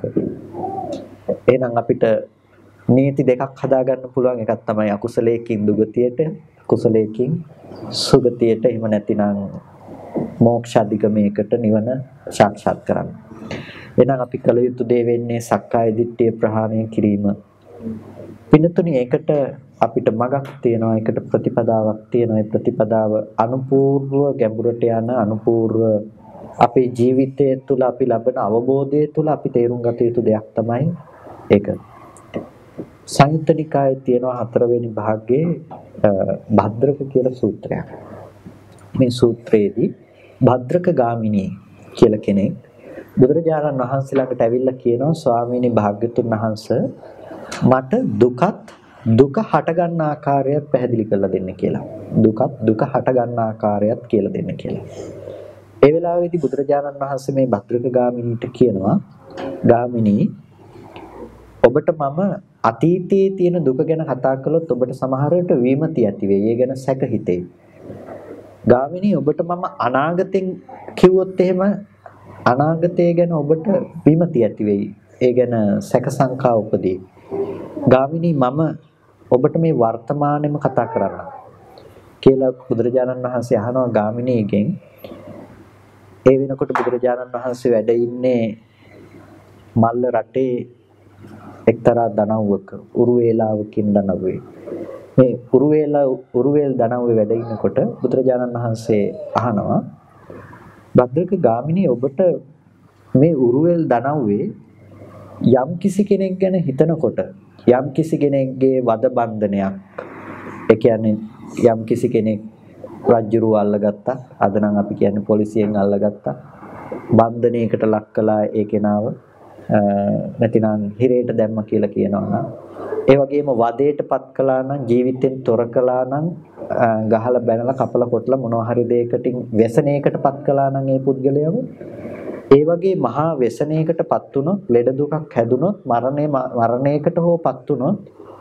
එහෙනම් අපිට නීති දෙකක් හදාගන්න පුළුවන්. එකක් තමයි අකුසලයකින් දුගතියට, කුසලයකින් සුගතියට. එහෙම නැතිනම් මෝක්ෂ අධිගමයකට නිවන සාක්ෂාත් කරගන්න. එහෙනම් අපි කල යුතු දේ වෙන්නේ සක්කාය දිට්ඨිය ප්‍රහාණය කිරීම. පින්තුනි, ඒකට අපිට මගක් තියෙනවා, ඒකට ප්‍රතිපදාවක් තියෙනවා. ඒ ප්‍රතිපදාව අනුපූර්ව ගැඹුරට යන අනුපූර්ව අපේ ජීවිතය තුළ අපි ලබන අවබෝධය තුළ අපි තේරුම් ගත යුතු දෙයක් තමයි ඒක. සංයුත්ත නිකායේ තියෙනවා 4 වෙනි භාගයේ භද්‍රක කියලා සූත්‍රයක්. මේ සූත්‍රයේදී භද්‍රක ගාමිනී කියලා කෙනෙක් බුදුරජාණන් වහන්සේ ළඟට ඇවිල්ලා කියනවා, ස්වාමීනි භාග්‍යතුන් වහන්සේ, මට දුක හට ගන්න ආකාරයත් පැහැදිලි කරලා දෙන්න කියලා. දුක හට ගන්න ආකාරයත් කියලා දෙන්න කියලා. ඒ වෙලාවේදී බුදුරජාණන් වහන්සේ මේ භද්‍රක ගාමිනීට කියනවා, ගාමිනී, ඔබට මම අතීතයේ තියෙන දුක ගැන කතා කළොත් ඔබට සමහර විට විමති ඇති වෙයි. ඒ ගැන සැක හිතේ. ගාමිනී, ඔබට මම අනාගතෙන් කිව්වොත් එහෙම අනාගතය ගැන ඔබට විමති ඇති වෙයි. ඒ ගැන සැක සංකා උපදී. ගාමිනී, මම ඔබට මේ වර්තමානෙම කතා කරන්න කියලා බුදුරජාණන් වහන්සේ අහනවා ගාමිනීගෙන්. ඒ වෙනකොට බුදුරජාණන් වහන්සේ වැඩ ඉන්නේ මල්ල රටේ එක්තරා දනව්වක, උරුවේලාවකින් දනව්වේ. මේ උරුවේල් දනව්වේ වැඩ ඉන්නකොට බුදුරජාණන් වහන්සේ අහනවා, භද්‍රක ගාමිනී, ඔබට මේ උරුවේල් දනව්වේ යම් කිසි කෙනෙක් ගැන හිතනකොට, යම් කිසි කෙනෙක්ගේ වද බන්ධනයක්, ඒ කියන්නේ යම් කිසි කෙනෙක් රජ්ජුරුව අල්ලගත්තා, අද නම් අපි කියන්නේ පොලිසියෙන් අල්ලගත්තා, බන්ධනයකට ලක් කළා ඒ කෙනාව, නැතිනම් හිරේට දැම්ම කියලා කියනවා නම්, ඒ වගේම වදයටපත් කළා නම්, ජීවිතෙන් තොර කළා නම්, ගහලා බැනලා කපලා කොටලා මොනවා හරි දෙයකටින් व्यसනයකටපත් කළා නම් ඒ පුද්ගලයාව, ඒ වගේ මහා व्यसනයකටපත් වුණොත්, ලෙඩ දුකක් හැදුනොත්, මරණයකට හෝපත් වුණොත්,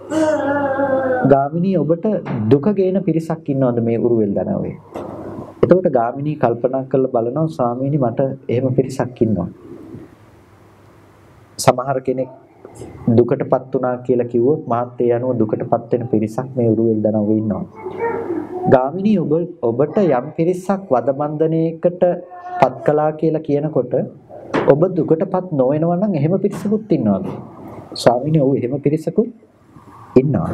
ගාමිනී, ඔබට දුක ගේන පිරිසක් ඉන්නවද මේ උරුවෙල් දනවේ? එතකොට ගාමිනී කල්පනා කරලා බලනවා, ස්වාමීනි, මට එහෙම පිරිසක් ඉන්නවා. සමහර කෙනෙක් දුකටපත් වුණා කියලා කිව්වොත් මාත් ඒ අනුව දුකටපත් වෙන පිරිසක් මේ උරුවෙල් දනවේ ඉන්නවා. ගාමිනී, ඔබට යම් පිරිසක් වදබන්ධනයකට පත් කළා කියලා කියනකොට ඔබ දුකටපත් නොවෙනවා නම් එහෙම පිරිසකුත් ඉන්නවද? ස්වාමීනි, ඔව් එහෙම පිරිසකුත් ඉන්නවා.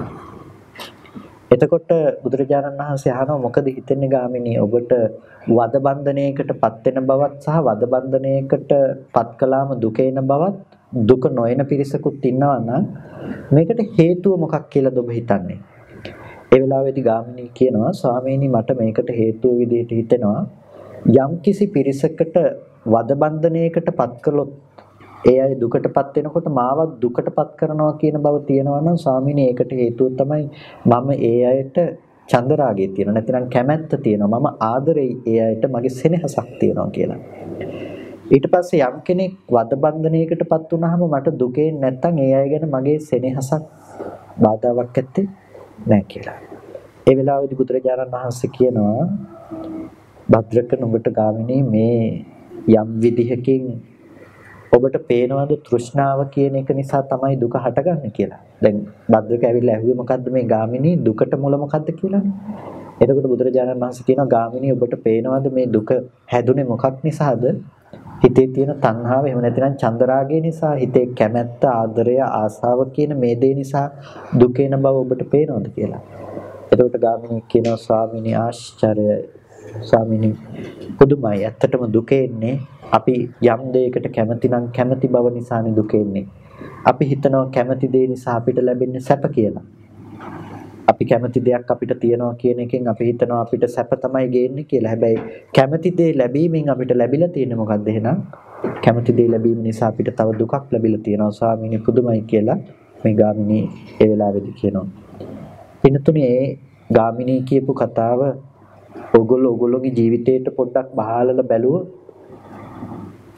එතකොට බුදුරජාණන් වහන්සේ අහනවා, මොකද හිතන්නේ ගාමිනී, ඔබට වදබන්ධනයකට පත් වෙන බවත් සහ වදබන්ධනයකට පත් කළාම දුක එන බවත්, දුක නොයන පිරිසකුත් ඉන්නවා නම් මේකට හේතුව මොකක් කියලාද ඔබ හිතන්නේ? ඒ වෙලාවේදී ගාමිනී කියනවා, ස්වාමීනි, මට මේකට හේතුව විදිහට හිතෙනවා, යම්කිසි පිරිසකට වදබන්ධනයකට පත් කළොත් ඒ අය දුකටපත් වෙනකොට මාවත් දුකටපත් කරනවා කියන බව තියෙනවා නම්, ස්වාමීනි, ඒකට හේතුව තමයි මම ඒ අයට චන්දරාගය තියෙනවා, නැත්නම් කැමැත්ත තියෙනවා, මම ආදරෙයි ඒ අයට, මගේ සෙනෙහසක් තියෙනවා කියලා. ඊට පස්සේ යම් කෙනෙක් වදබන්ධනයකටපත් වුනහම මට දුකේ නැත්නම් ඒ අය ගැන මගේ සෙනෙහසක් බාධාවක් ඇත්තේ නැහැ කියලා. ඒ වෙලාවේදී බුදුරජාණන් වහන්සේ කියනවා, භද්‍රක, නුඹට ගාමිනී මේ යම් විදිහකින් ඔබට පේනවද තෘෂ්ණාව කියන එක නිසා තමයි දුක හටගන්නේ කියලා. දැන් භද්‍රක ඇවිල්ලා ඇහුවේ මොකද්ද මේ ගාමිනී දුකට මුල මොකද්ද කියලානේ. එතකොට බුදුරජාණන් වහන්සේ කියනවා, ගාමිනී, ඔබට පේනවද මේ දුක හැදුනේ මොකක් නිසාද? හිතේ තියෙන තණ්හාව, එහෙම නැතිනම් චන්දරාගය නිසා, හිතේ කැමැත්ත, ආදරය, ආසාව කියන මේ දේ නිසා දුක එන බව ඔබට පේනවද කියලා. එතකොට ගාමිනී කියනවා, ස්වාමීනි, ආශ්චර්යයි. ස්වාමීනි, පුදුමයි. ඇත්තටම දුක එන්නේ අපි යම් දෙයකට කැමති නම් කැමති බව නිසානේ දුක එන්නේ. අපි හිතනවා කැමති දේ නිසා අපිට ලැබෙන්නේ සැප කියලා. අපි කැමති දෙයක් අපිට තියනවා කියන එකෙන් අපි හිතනවා අපිට සැප තමයි ගේන්නේ කියලා. හැබැයි කැමති දේ ලැබීමෙන් අපිට ලැබිලා තියෙන්නේ මොකද්ද එහෙනම්? කැමති දේ ලැබීම නිසා අපිට තව දුකක් ලැබිලා තියෙනවා. ස්වාමීනි, පුදුමයි කියලා මේ ගාමිනී ඒ වෙලාවේදී කියනවා. පින්තුනේ, ගාමිනී කියපු කතාව ඔගොල්ලෝගේ ජීවිතේට පොඩ්ඩක් බහාලලා බැලුවොත්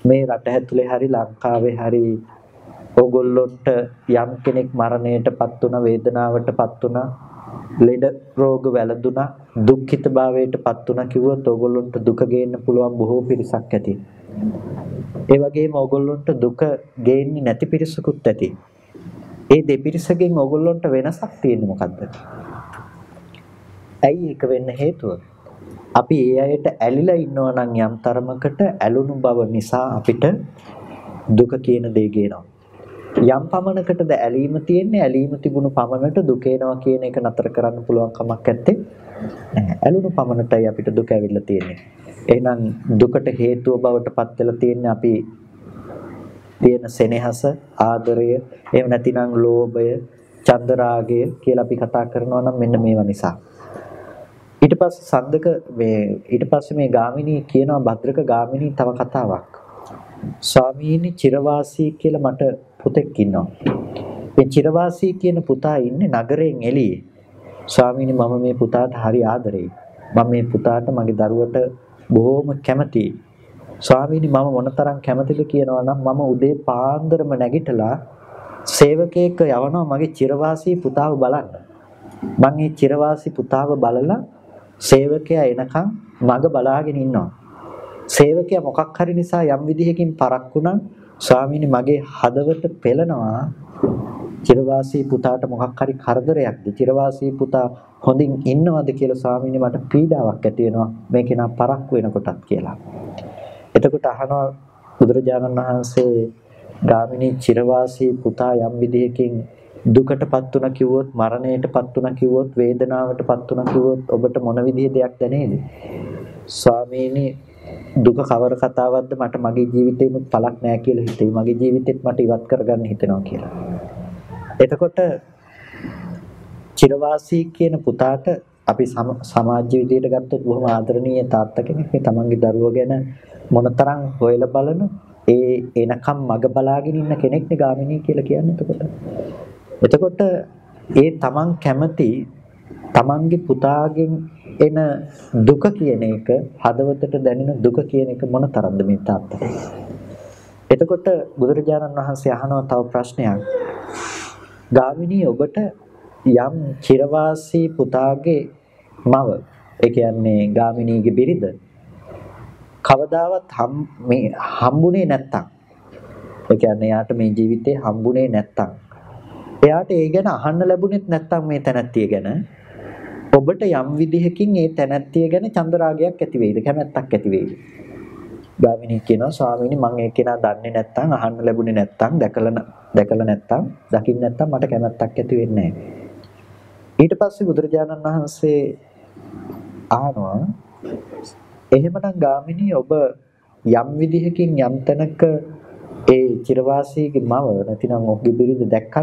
මේ රට ඇතුලේ හරි ලංකාවේ හරි ඕගොල්ලොන්ට යම් කෙනෙක් මරණයටපත් වුණා, වේදනාවටපත් වුණා, ලෙඩ රෝග වැළඳුණා, දුක්ඛිතභාවයටපත් වුණා කිව්වොත් ඕගොල්ලොන්ට දුක ගේන්න පුළුවන් බොහෝ පිරිසක් ඇති. ඒ වගේම ඕගොල්ලොන්ට දුක ගේන්නේ නැති පිරිසකුත් ඇති. ඒ දෙපිරිසකින් ඕගොල්ලොන්ට වෙනසක් තියෙන්නේ මොකද්ද? ඇයි ඒක වෙන්න හේතුව? අපි ඒ අයට ඇලිලා ඉන්නවා නම් යම් තරමකට ඇලුණු බව නිසා අපිට දුක කියන දේ ගේනවා. යම් පමණකටද ඇලීම තියෙන්නේ, ඇලීම තිබුණු පමණට දුක එනවා කියන එක නතර කරන්න පුළුවන් කමක් නැත්තේ. නැහැ. ඇලුණු පමණටයි අපිට දුක ඇවිල්ලා තියෙන්නේ. එහෙනම් දුකට හේතුව බවට පත් වෙලා තියෙන්නේ අපි තියෙන සෙනෙහස, ආදරය, එහෙම නැතිනම් ලෝභය, චන්දරාගය කියලා අපි කතා කරනවා නම් මෙන්න මේවා නිසා. ඊට පස්සේ මේ ගාමිණී කියනවා, භද්‍රක ගාමිණී තව කතාවක්. ස්වාමීනි චිරවාසී කියලා මට පුතෙක් ඉන්නවා. මේ චිරවාසී කියන පුතා ඉන්නේ නගරයෙන් එළියේ. ස්වාමීනි මම මේ පුතාට හරි ආදරෙයි. මම මේ පුතාට මගේ දරුවට බොහොම කැමතියි. ස්වාමීනි මම මොනතරම් කැමතිද කියනවා නම් මම උදේ පාන්දරම නැගිටලා සේවකයෙක් යවනවා මගේ චිරවාසී පුතාව බලන්න. මම මේ චිරවාසී පුතාව බලලා සේවකයා එනකන් මග බලාගෙන ඉන්නවා. සේවකයා මොකක් හරි නිසා යම් විදිහකින් පරක් වුණා ස්වාමීනි මගේ හදවත පෙළනවා. චිරවාසී පුතාට මොකක් හරි කරදරයක්ද, චිරවාසී පුතා හොඳින් ඉන්නවද කියලා ස්වාමීනි මට පීඩාවක් ඇති වෙනවා මේ කෙනා පරක් වෙනකොටත් කියලා. එතකොට අහනවා බුදුරජාණන් වහන්සේ ගාමිණී චිරවාසී පුතා යම් විදිහකින් දුකටපත් වුණා කිව්වොත්, මරණයටපත් වුණා කිව්වොත්, වේදනාවටපත් වුණා කිව්වොත් ඔබට මොන විදිහේ දෙයක් දැනේද? ස්වාමීනි දුක කවර කතාවක්ද, මට මගේ ජීවිතේමුත් පළක් නැහැ කියලා හිතෙයි. මගේ ජීවිතෙත් මට ඉවත් කරගන්න හිතෙනවා කියලා. එතකොට චිරවාසී කියන පුතාට අපි සමාජ විදියට ගත්තොත් බොහොම ආදරණීය තාත්තා කෙනෙක්. මේ තමන්ගේ දරුවෝ ගැන මොනතරම් හොයලා බලන ඒ එනකම් මග බලාගෙන ඉන්න කෙනෙක්නේ ගාමිණී කියලා කියන්නේ. එතකොට ඒ තමන් කැමති තමන්ගේ පුතාගෙන් එන දුක කියන එක, හදවතට දැනෙන දුක කියන එක මොන තරම්ද මේ තාත්තට. එතකොට බුදුරජාණන් වහන්සේ අහනවා තව ප්‍රශ්නයක්. ගාමිණී ඔබට යම් චිරවාසී පුතාගේ මව, ඒ කියන්නේ ගාමිණීගේ බිරිඳ කවදාවත් හම්බුනේ නැත්තම්, ඒ කියන්නේ යාට මේ ජීවිතේ හම්බුනේ නැත්තම්, එයාට ඒ ගැන අහන්න ලැබුණෙත් නැත්තම් මේ තැනැත්තිය ගැන, ඔබට යම් විදිහකින් ඒ තැනැත්තිය ගැන චන්දරාගයක් ඇති වෙයිද, කැමැත්තක් ඇති වෙයිද? ගාමිණී කියනවා ස්වාමීනි මම ඒ කෙනා දන්නේ නැත්තම්, අහන්න ලැබුණේ නැත්තම්, දැකලා නැත්තම්, දකින්න නැත්තම් මට කැමැත්තක් ඇති වෙන්නේ නැහැ. ඊට පස්සේ බුදුරජාණන් වහන්සේ අහනවා එහෙමනම් ගාමිණී ඔබ යම් විදිහකින් යම් තැනක ඒ චිරවාසීගේ මව නැතිනම් ඔහුගේ බිරිඳ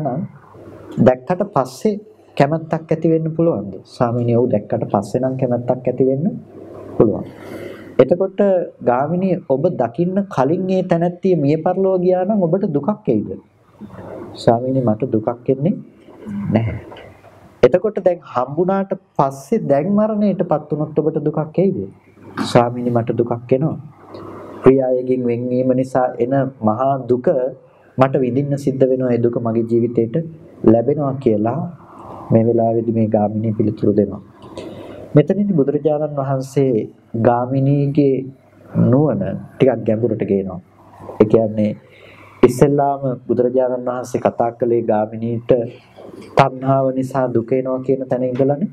දැක්කට පස්සේ කැමැත්තක් ඇති වෙන්න පුළුවන්ද? ස්වාමීනි ඔව් දැක්කට පස්සේ නම් කැමැත්තක් ඇති වෙන්න පුළුවන්. එතකොට ගාමිණී ඔබ දකින්න කලින් ඒ තැනැත්තිය මිය පරලෝ ගියා නම් ඔබට දුකක් එයිද? ස්වාමීනි මට දුකක් එන්නේ නැහැ. එතකොට දැන් හම්බුණාට පස්සේ දැන් මරණයටපත් වුණොත් ඔබට දුකක් එයිද? ස්වාමීනි මට දුකක් එනවා. ප්‍රියයගෙන් වෙන්වීම නිසා එන මහා දුක මට විඳින්න සිද්ධ වෙනවා. ඒ දුක මගේ ජීවිතේට ලැබෙනවා කියලා මේ වෙලාවේදී මේ ගාමිණී පිළිතුරු දෙනවා. මෙතනදී බුදුරජාණන් වහන්සේ ගාමිණීගේ නුවණ ටිකක් ගැඹුරට ගේනවා. ඒ කියන්නේ ඉස්සෙල්ලාම බුදුරජාණන් වහන්සේ කතා කළේ ගාමිණීට තණ්හාව නිසා දුක එනවා කියන තැන ඉඳලානේ.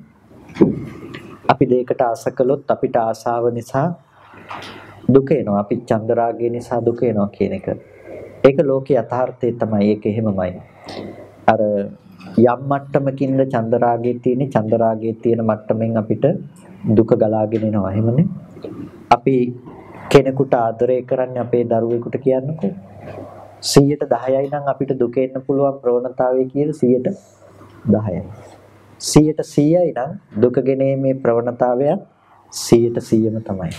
අපි දෙයකට ආස කළොත් අපිට ආසාව නිසා දුක එනවා. අපි චන්දරාගය නිසා දුක එනවා කියන එක. ඒක ලෝකේ යථාර්ථය තමයි. ඒක එහෙමමයි. අර යම් මට්ටමකින්ද චන්දරාගයේ තියෙන, චන්දරාගයේ තියෙන මට්ටමින් අපිට දුක ගලාගෙන එනවා. එහෙමනේ. අපි කෙනෙකුට ආදරය කරන්නේ අපේ දරුවෙකුට කියන්නකෝ 110යි නම් අපිට දුක එන්න පුළුවන් ප්‍රවණතාවය කියලා 110යි. 100යි නම් දුක ගෙනීමේ ප්‍රවණතාවය 100%ම තමයි.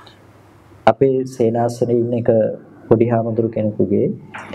අපේ සේනාසනේ ඉන්න එක පොඩි හාමුදුරු කෙනෙකුගේ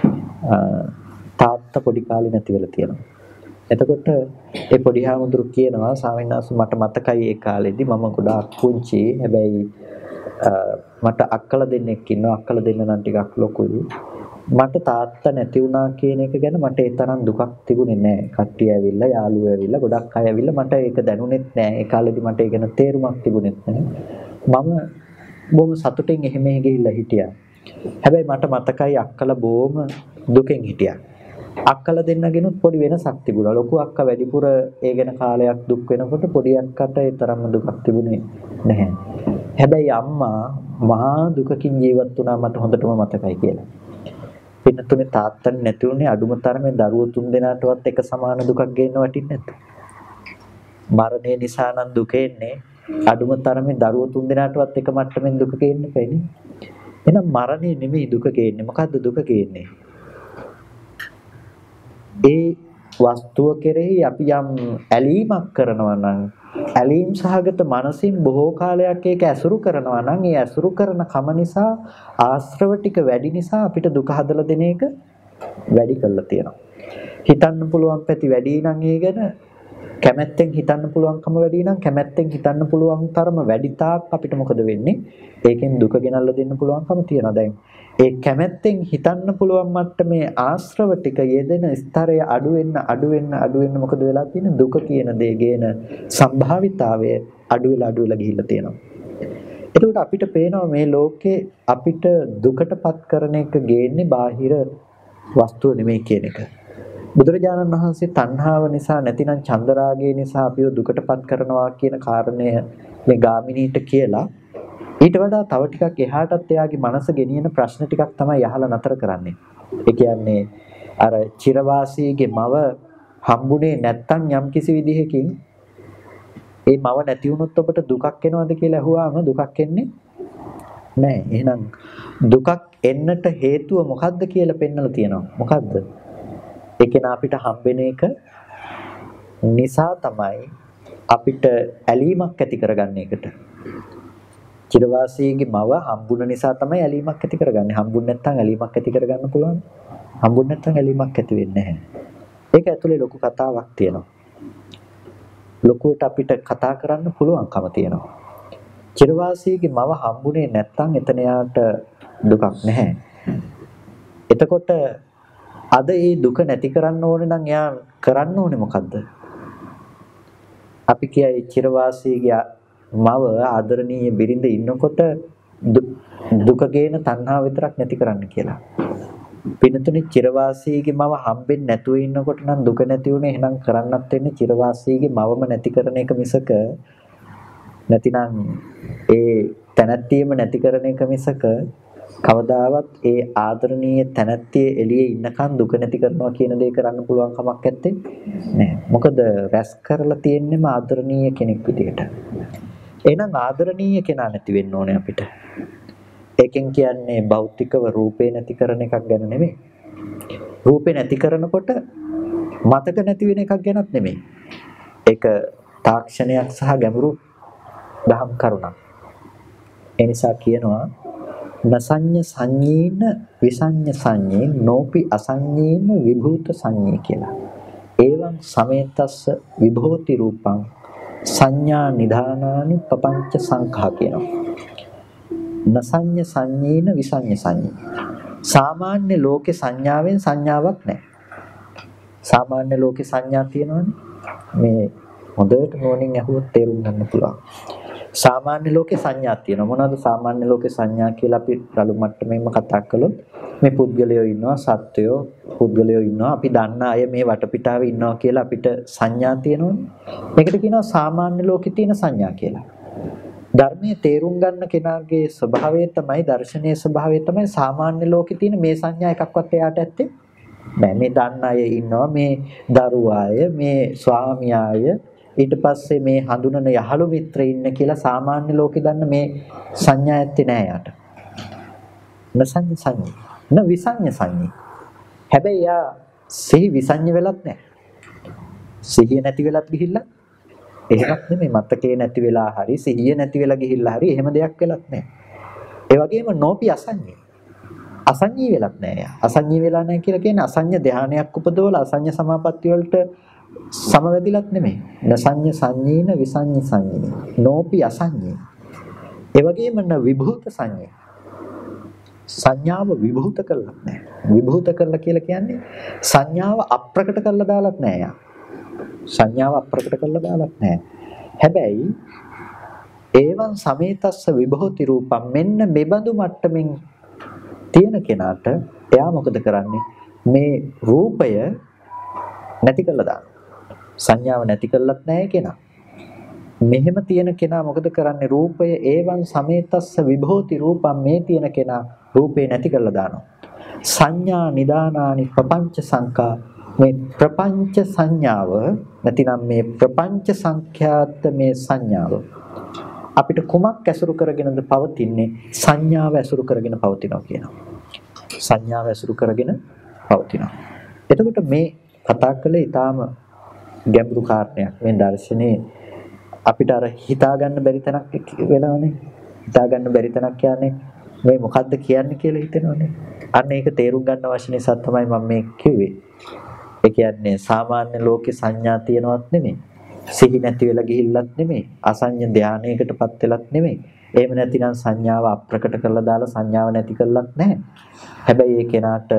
තාත්තා පොඩි කාලේ නැති වෙලා තියෙනවා. එතකොට ඒ පොඩි හාමුදුරු කියනවා ස්වාමීන් වහන්සේ මට මතකයි ඒ කාලෙදි මම ගොඩාක් පුංචි. හැබැයි මට අක්කලා දෙන්නෙක් ඉන්නවා. අක්කලා දෙන්න නම් ටිකක් ලොකුයි. මට තාත්තා නැති වුණා කියන එක ගැන මට ඒ තරම් දුකක් තිබුණේ නැහැ. කට්ටිය ඇවිල්ලා, යාළුවෝ ඇවිල්ලා, ගොඩක් අය ඇවිල්ලා මට ඒක දැනුනෙත් නැහැ. ඒ කාලෙදි මට ඒ ගැන තේරුමක් තිබුණෙත් නැහැ. මම බොහොම සතුටින් එහෙම ගිහිල්ලා හිටියා. හැබැයි මට මතකයි අක්කලා බොහොම දුකෙන් හිටියා. අක්කලා දෙන්නගෙනුත් පොඩි වෙනසක් තිබුණා. ලොකු අක්කා වැඩිපුර ඒ ගැන කාලයක් දුක් වෙනකොට පොඩි අක්කට ඒ තරම්ම දුකක් තිබුණේ නැහැ. හැබැයි අම්මා මහා දුකකින් ජීවත් වුණා මට හොඳටම මතකයි කියලා. පින්නතුනේ තාත්තන් නැති වුණේ අඩුම තරමේ දරුවෝ 3 දෙනාටවත් එක සමාන දුකක් ගේන්න වටින්නේ නැද්ද? මරණය නිසා නම් දුක එන්නේ අඩුම තරමේ දරුවෝ 3 දෙනාටවත් එක මට්ටමින් දුක ගේන්න බෑනේ. එහෙනම් මරණය නෙමෙයි දුක ගේන්නේ. මොකද්ද දුක ගේන්නේ? ඒ වස්තුව කෙරෙහි අපි යම් ඇලීමක් කරනවා නම් ඇලීම් සහගත මනසින් බොහෝ කාලයක් ඒක ඇසුරු කරනවා නම් ඒ ඇසුරු කරන කම නිසා ආශ්‍රව ටික වැඩි නිසා අපිට දුක හදලා දෙන එක වැඩි කරලා තියෙනවා. හිතන්න පුළුවන් පැති වැඩි නම් ඒ ගැන කැමැත්තෙන් හිතන්න පුළුවන්කම වැඩි නම් කැමැත්තෙන් හිතන්න පුළුවන් තරම වැඩි තාක් අපිට මොකද වෙන්නේ? ඒකෙන් දුක ගෙනල්ලා දෙන්න පුළුවන්කම තියෙනවා. දැන් ඒ කැමැත්තෙන් හිතන්න පුළුවන් මට්ටමේ ආශ්‍රව ටික යෙදෙන ස්තරය අඩු වෙන්න මොකද වෙලා තියෙන්නේ? දුක කියන දේ ගේන සම්භාවිතාවය අඩු වෙලා ගිහිල්ලා තියෙනවා. එතකොට අපිට පේනවා මේ ලෝකේ අපිට දුකටපත් කරන එක ගේන්නේ බාහිර වස්තුව නෙමෙයි කියන එක. බුදුරජාණන් වහන්සේ තණ්හාව නිසා නැතිනම් චන්දරාගය නිසා අපිව දුකටපත් කරනවා කියන කාරණය මේ ගාමිනීට කියලා ඊට වඩා තව ටිකක් එහාටත් එයාගේ මනස ගෙනියන ප්‍රශ්න ටිකක් තමයි අහලා නතර කරන්නේ. ඒ කියන්නේ අර චිරවාසීගේ මව හම්බුනේ නැත්තම් යම් කිසි විදිහකින් ඒ මව නැති වුණොත් ඔබට දුකක් එනවද කියලා අහුවාම දුකක් එන්නේ නැහැ. එහෙනම් දුකක් එන්නට හේතුව මොකද්ද කියලා පෙන්නලා තියෙනවා. මොකද්ද? ඒ කෙනා අපිට හම්බෙන එක නිසා තමයි අපිට ඇලීමක් ඇති කරගන්න එකට. චිරවාසීගේ මව හම්බුන නිසා තමයි ඇලීමක් ඇති කරගන්නේ. හම්බුනේ නැත්නම් ඇලීමක් ඇති කරගන්න පුළුවන්. හම්බුනේ නැත්නම් ඇලීමක් ඇති වෙන්නේ නැහැ. ඒක ඇතුලේ ලොකු කතාවක් තියෙනවා. ලොකුවට අපිට කතා කරන්න පුළුවන්කම තියෙනවා. චිරවාසීගේ මව හම්බුනේ නැත්නම් එතන යාට දුකක් නැහැ. එතකොට අද මේ දුක නැති කරන්න ඕනේ නම් යා කරන්න ඕනේ මොකද්ද? අපි කියයි චිරවාසීගේ මව ආදරණීය බිරිඳ ඉන්නකොට දුක ගේන තණ්හාව විතරක් නැති කරන්න කියලා. පිනතුනේ චිරවාසීගේ මව හම්බෙන්නේ නැතුව ඉන්නකොට නම් දුක නැති වුණේ එහෙනම් කරන්නත් වෙන්නේ චිරවාසීගේ මවම නැති කරන එක මිසක නැතිනම් ඒ තැනැත්තියම නැති කරන එක මිසක කවදාවත් ඒ ආදරණීය තැනැත්තිය එළියේ ඉන්නකන් දුක නැති කරනවා කියන දේ කරන්න පුළුවන් කමක් නැත්තේ නෑ. මොකද රැස් කරලා තියෙන්නේම ආදරණීය කෙනෙක් විදියට. එහෙනම් ආදරණීය කෙනා නැති වෙන්න ඕනේ අපිට. ඒකෙන් කියන්නේ භෞතිකව රූපේ නැති කරන එකක් ගැන නෙමෙයි. රූපේ නැති කරනකොට මතක නැති වෙන එකක් ගැනත් නෙමෙයි. ඒක තාක්ෂණයක් සහ ගැඹුරු දහම් කරුණක්. ඒ නිසා කියනවා නසඤ්ඤ සංඤීන විසඤ්ඤ සංඤේ නෝපි අසඤ්ඤේන විභූත සංඤේ කියලා. එවං සමේතස්ස විභෝති රූපං සංඥා නිධානානි පపంచ සංඛා කියනවා. නසඤ්ඤ සංඤීන විසඤ්ඤ සංඤේ. සාමාන්‍ය ලෝකේ සංඥාවෙන් සංඥාවක් නැහැ. සාමාන්‍ය ලෝකේ සංඥා තියෙනවනේ. මේ හොඳට නෝනින් අහුවොත් තේරුම් ගන්න පුළුවන්. සාමාන්‍ය ලෝකේ සංඥා තියෙනවා. මොනවද සාමාන්‍ය ලෝකේ සංඥා කියලා අපි රළු මට්ටමෙන්ම කතා කළොත් මේ පුද්ගලයෝ ඉන්නවා, සත්වයෝ පුද්ගලයෝ ඉන්නවා. අපි දන්න අය මේ වටපිටාවේ ඉන්නවා කියලා අපිට සංඥා තියෙනවනේ. මේකට කියනවා සාමාන්‍ය ලෝකේ තියෙන සංඥා කියලා. ධර්මයේ තේරුම් ගන්න කෙනාගේ ස්වභාවය තමයි දර්ශනීය ස්වභාවය තමයි සාමාන්‍ය ලෝකේ තියෙන මේ සංඥා එකක්වත් එයාට ඇත්තේ නෑ. මේ දන්න අය ඉන්නවා, මේ දරුවාය, මේ ස්වාමියාය, ඊට පස්සේ මේ හඳුනන යහළු මිත්‍ර ඉන්න කියලා සාමාන්‍ය ලෝකේ දන්න මේ සංඥා ඇත්තේ නෑ යාට. නසඤ්ඤ සංඤේ, න විසඤ්ඤ සංඤේ. හැබැයි යා සිහි විසඤ්ඤ වෙලත් නෑ. සිහිය නැති වෙලත් ගිහිල්ලා එහෙමත් නෙමෙයි, මතකේ නැති වෙලා හරි සිහිය නැති වෙලා ගිහිල්ලා හරි එහෙම දෙයක් වෙලත් නෑ. ඒ වගේම නෝපි අසඤ්ඤේ. අසඤ්ඤී වෙලත් නෑ යා. අසඤ්ඤී වෙලා නෑ කියලා කියන්නේ අසඤ්ඤ ධානයක් උපදවලා අසඤ්ඤ සමාපatti වලට සමවැදිලත් නෙමෙයි. නසඤ්ඤ සංඤීන විසඤ්ඤ සංඤේ. නෝපි අසඤ්ඤේ. ඒ වගේම විභූත සංඥා. සංඥාව විභූත කරලා නැහැ. විභූත කරලා කියලා කියන්නේ සංඥාව අප්‍රකට කරලා දාලත් නැහැ යා. සංඥාව අප්‍රකට කරලා දාලත් නැහැ. හැබැයි ඒවන් සමේතස්ස විභූති රූපම් මෙන්න මෙබඳු මට්ටමින් තියෙන කෙනාට එයා මොකද කරන්නේ? මේ රූපය නැති කරලා දානවා. සංඥාව නැති කරලත් නැහැ කෙනා. මෙහෙම තියෙන කෙනා මොකද කරන්නේ? රූපය ඒවන් සමේතස්ස විභූති රූපම් මේ තියෙන කෙනා රූපේ නැති කරලා දානවා. සංඥා නිදානානි ප්‍රපංච සංකා මේ ප්‍රපංච සංඥාව නැතිනම් මේ ප්‍රපංච සංඛ්‍යාත මේ සංඥාව අපිට කුමක් ඇසුරු කරගෙනද පවතින්නේ? සංඥාව ඇසුරු කරගෙන පවතිනවා කියනවා. සංඥාව ඇසුරු කරගෙන පවතිනවා. එතකොට මේ කතා කළේ ඊටාම ගැඹුරු කාරණයක්. මේ දර්ශනේ අපිට අර හිතා ගන්න බැරි තැනක් වෙනවනේ. හිතා ගන්න බැරි තැනක් කියන්නේ මේ මොකද්ද කියන්නේ කියලා හිතෙනවනේ. අන්න ඒක තේරුම් ගන්න අවශ්‍ය නිසා තමයි මම මේ කිව්වේ. ඒ කියන්නේ සාමාන්‍ය ලෝකේ සංඥා තියනවත් නෙමෙයි. සිහි නැති වෙලා ගිහිල්ලත් නෙමෙයි. අසඤ්ඤ ධානයකටපත් වෙලත් නෙමෙයි. එහෙම නැතිනම් සංඥාව අප්‍රකට කරලා දාලා සංඥාව නැති කරලත් නැහැ. හැබැයි ඒ කෙනාට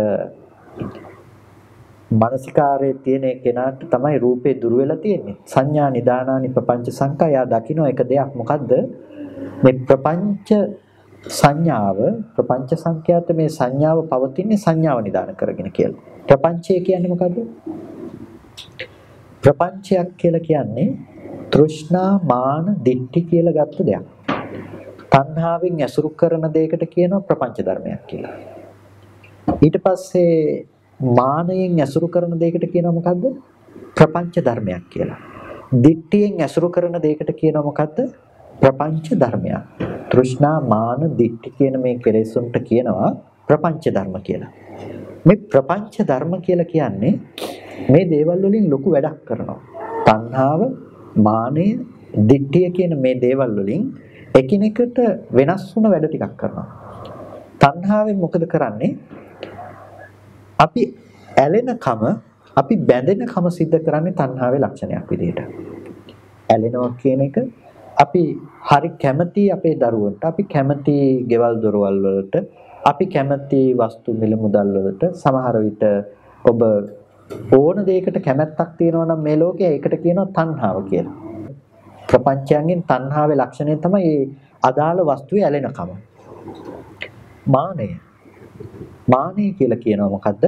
මානසිකාරයේ තියෙන කෙනාට තමයි රූපේ දුර වෙලා තියෙන්නේ. සංඥා නිදානානි ප්‍රපංච සංකා යා දකින්න එක දෙයක් මොකද්ද? මේ ප්‍රපංච සංඥාව ප්‍රපංච සංඛ්‍යාත මේ සංඥාව පවතින්නේ සංඥාව නිදාන කරගෙන කියලා. ප්‍රපංචය කියන්නේ මොකද්ද? ප්‍රපංචයක් කියලා කියන්නේ තෘෂ්ණා මාන දිට්ඨි කියලා ගත්ත දෙයක්. තණ්හාවෙන් ඇසුරු කරන දෙයකට කියනවා ප්‍රපංච ධර්මයක් කියලා. ඊට පස්සේ මානයෙන් ඇසුරු කරන දෙයකට කියනවා මොකද්ද? ප්‍රපංච ධර්මයක් කියලා. දිට්ඨියෙන් ඇසුරු කරන දෙයකට කියනවා මොකද්ද? ප්‍රපංච ධර්මයක්. තෘෂ්ණා මාන දිට්ඨි කියන මේ කෙලෙසුන්ට කියනවා ප්‍රපංච ධර්ම කියලා. මේ ප්‍රපංච ධර්ම කියලා කියන්නේ මේ දේවල් වලින් ලොකු වැඩක් කරනවා. තණ්හාව, මානය, දිට්ඨිය කියන මේ දේවල් වලින් එකිනෙකට වෙනස් වුණ වැඩ ටිකක් කරනවා. තණ්හාවෙන් මොකද කරන්නේ? අපි ඇලෙනකම, අපි බැඳෙනකම සිද්ධ කරන්නේ තණ්හාවේ ලක්ෂණයක් විදිහට. ඇලෙනවා කියන එක අපි හරි කැමති අපේ දරුවන්ට, අපි කැමති ගෙවල් දොරවල් වලට, අපි කැමති වස්තු මිල මුදල් වලට. සමහර විට ඔබ ඕන දෙයකට කැමැත්තක් තියෙනවා නම් මේ ලෝකයේ ඒකට කියනවා තණ්හාව කියලා. ප්‍රපංචයන්ගෙන් තණ්හාවේ ලක්ෂණය තමයි මේ අදාළ වස්තුවේ ඇලෙනකම. මානය. මානය කියලා කියනවා මොකද්ද?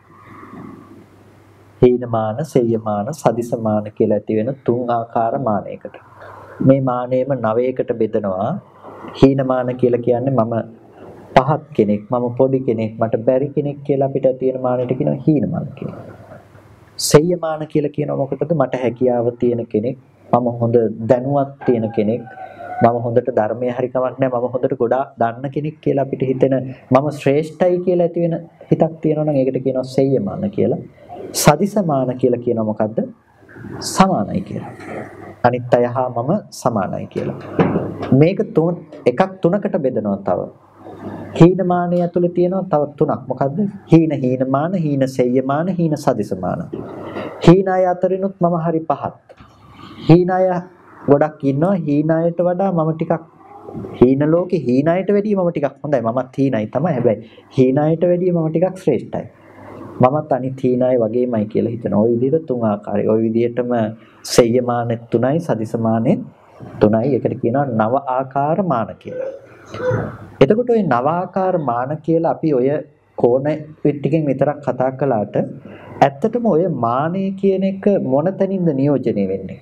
හීනමාන, සෙය්‍යමාන, සදිසමාන කියලා ඇති වෙන තුන් ආකාර මානයකට. මේ මානයම 9කට බෙදනවා. හීනමාන කියලා කියන්නේ මම පහත් කෙනෙක්, මම පොඩි කෙනෙක්, මට බැරි කෙනෙක් කියලා අපිට තියෙන මානෙට කියනවා හීනමාන කියලා. සෙය්‍යමාන කියලා කියනවා මොකටද? මට හැකියාව තියෙන කෙනෙක්, මම හොඳ දැනුවත් තියෙන කෙනෙක්, මම හොඳට ධර්මයේ හරි කමක් නැහැ, මම හොඳට ගොඩාක් දන්න කෙනෙක් කියලා අපිට හිතෙන මම ශ්‍රේෂ්ඨයි කියලා ඇති වෙන හිතක් තියෙනවා නම් ඒකට කියනවා සෙය්‍යමාන කියලා. සදිසමාන කියලා කියනවා මොකද්ද? සමානයි කියලා. අනිත් අය හා මම සමානයි කියලා. මේක එකක් තුනකට බෙදනවා තව. හීනමානය ඇතුලේ තියෙනවා තව තුනක්. මොකද්ද? හීනමාන, හීන සෙය්‍යමාන, හීන සදිසමාන. හීන අය අතරිනුත් මම හරි පහත්. හීන අය ගොඩක් ඉන්නවා. හීන අයට වඩා මම ටිකක් හීන ලෝකේ හීන අයට වැඩිය මම ටිකක් හොඳයි. මමත් හීනයි තමයි. හැබැයි හීන අයට වැඩිය මම ටිකක් ශ්‍රේෂ්ඨයි. මමත් අනිත් හීන අය වගේමයි කියලා හිතන. ওই විදිහට තුන් ආකාරයි. ওই විදිහටම සෙය්‍යමානෙත් 3යි, සදිසමානෙත් 3යි. ඒකට කියනවා නව ආකාර මාන කියලා. එතකොට ওই නව ආකාර මාන කියලා අපි ඔය කෝණ ටිකෙන් විතරක් කතා කළාට ඇත්තටම ඔය මානෙ කියන එක මොන තැනින්ද නියෝජනය වෙන්නේ?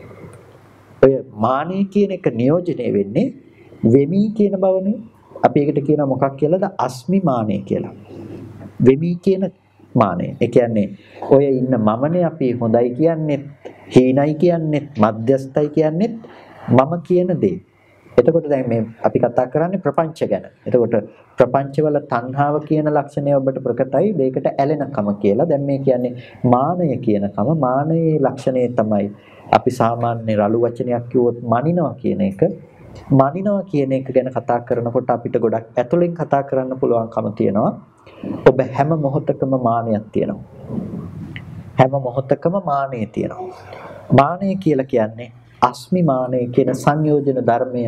ඔය මානෙ කියන එක නියෝජනය වෙන්නේ වෙමි කියන බවනේ. අපි ඒකට කියනවා මොකක් කියලාද? අස්මි මානෙ කියලා. වෙමි කියන මානෙ. ඒ කියන්නේ ඔය ඉන්න මමනේ අපි හොඳයි කියන්නේත්, හීනයි කියන්නේත්, මධ්‍යස්ථයි කියන්නේත් මම කියන දේ. එතකොට දැන් මේ අපි කතා කරන්නේ ප්‍රපංච ගැන. එතකොට ප්‍රපංචවල තණ්හාව කියන ලක්ෂණය ඔබට ප්‍රකටයි. දෙයකට ඇලෙනකම කියලා. දැන් මේ කියන්නේ මානය කියනකම. මානයේ ලක්ෂණය තමයි අපි සාමාන්‍ය රළු වචනයක් කිව්වොත් මනිනවා කියන එක. මනිනවා කියන එක ගැන කතා කරනකොට අපිට ගොඩක් ඇතුලෙන් කතා කරන්න පුළුවන්කම තියෙනවා. ඔබ හැම මොහොතකම මානයක් තියෙනවා. හැම මොහොතකම මානය තියෙනවා. මානය කියලා කියන්නේ අස්මි මානය කියන සංයෝජන ධර්මය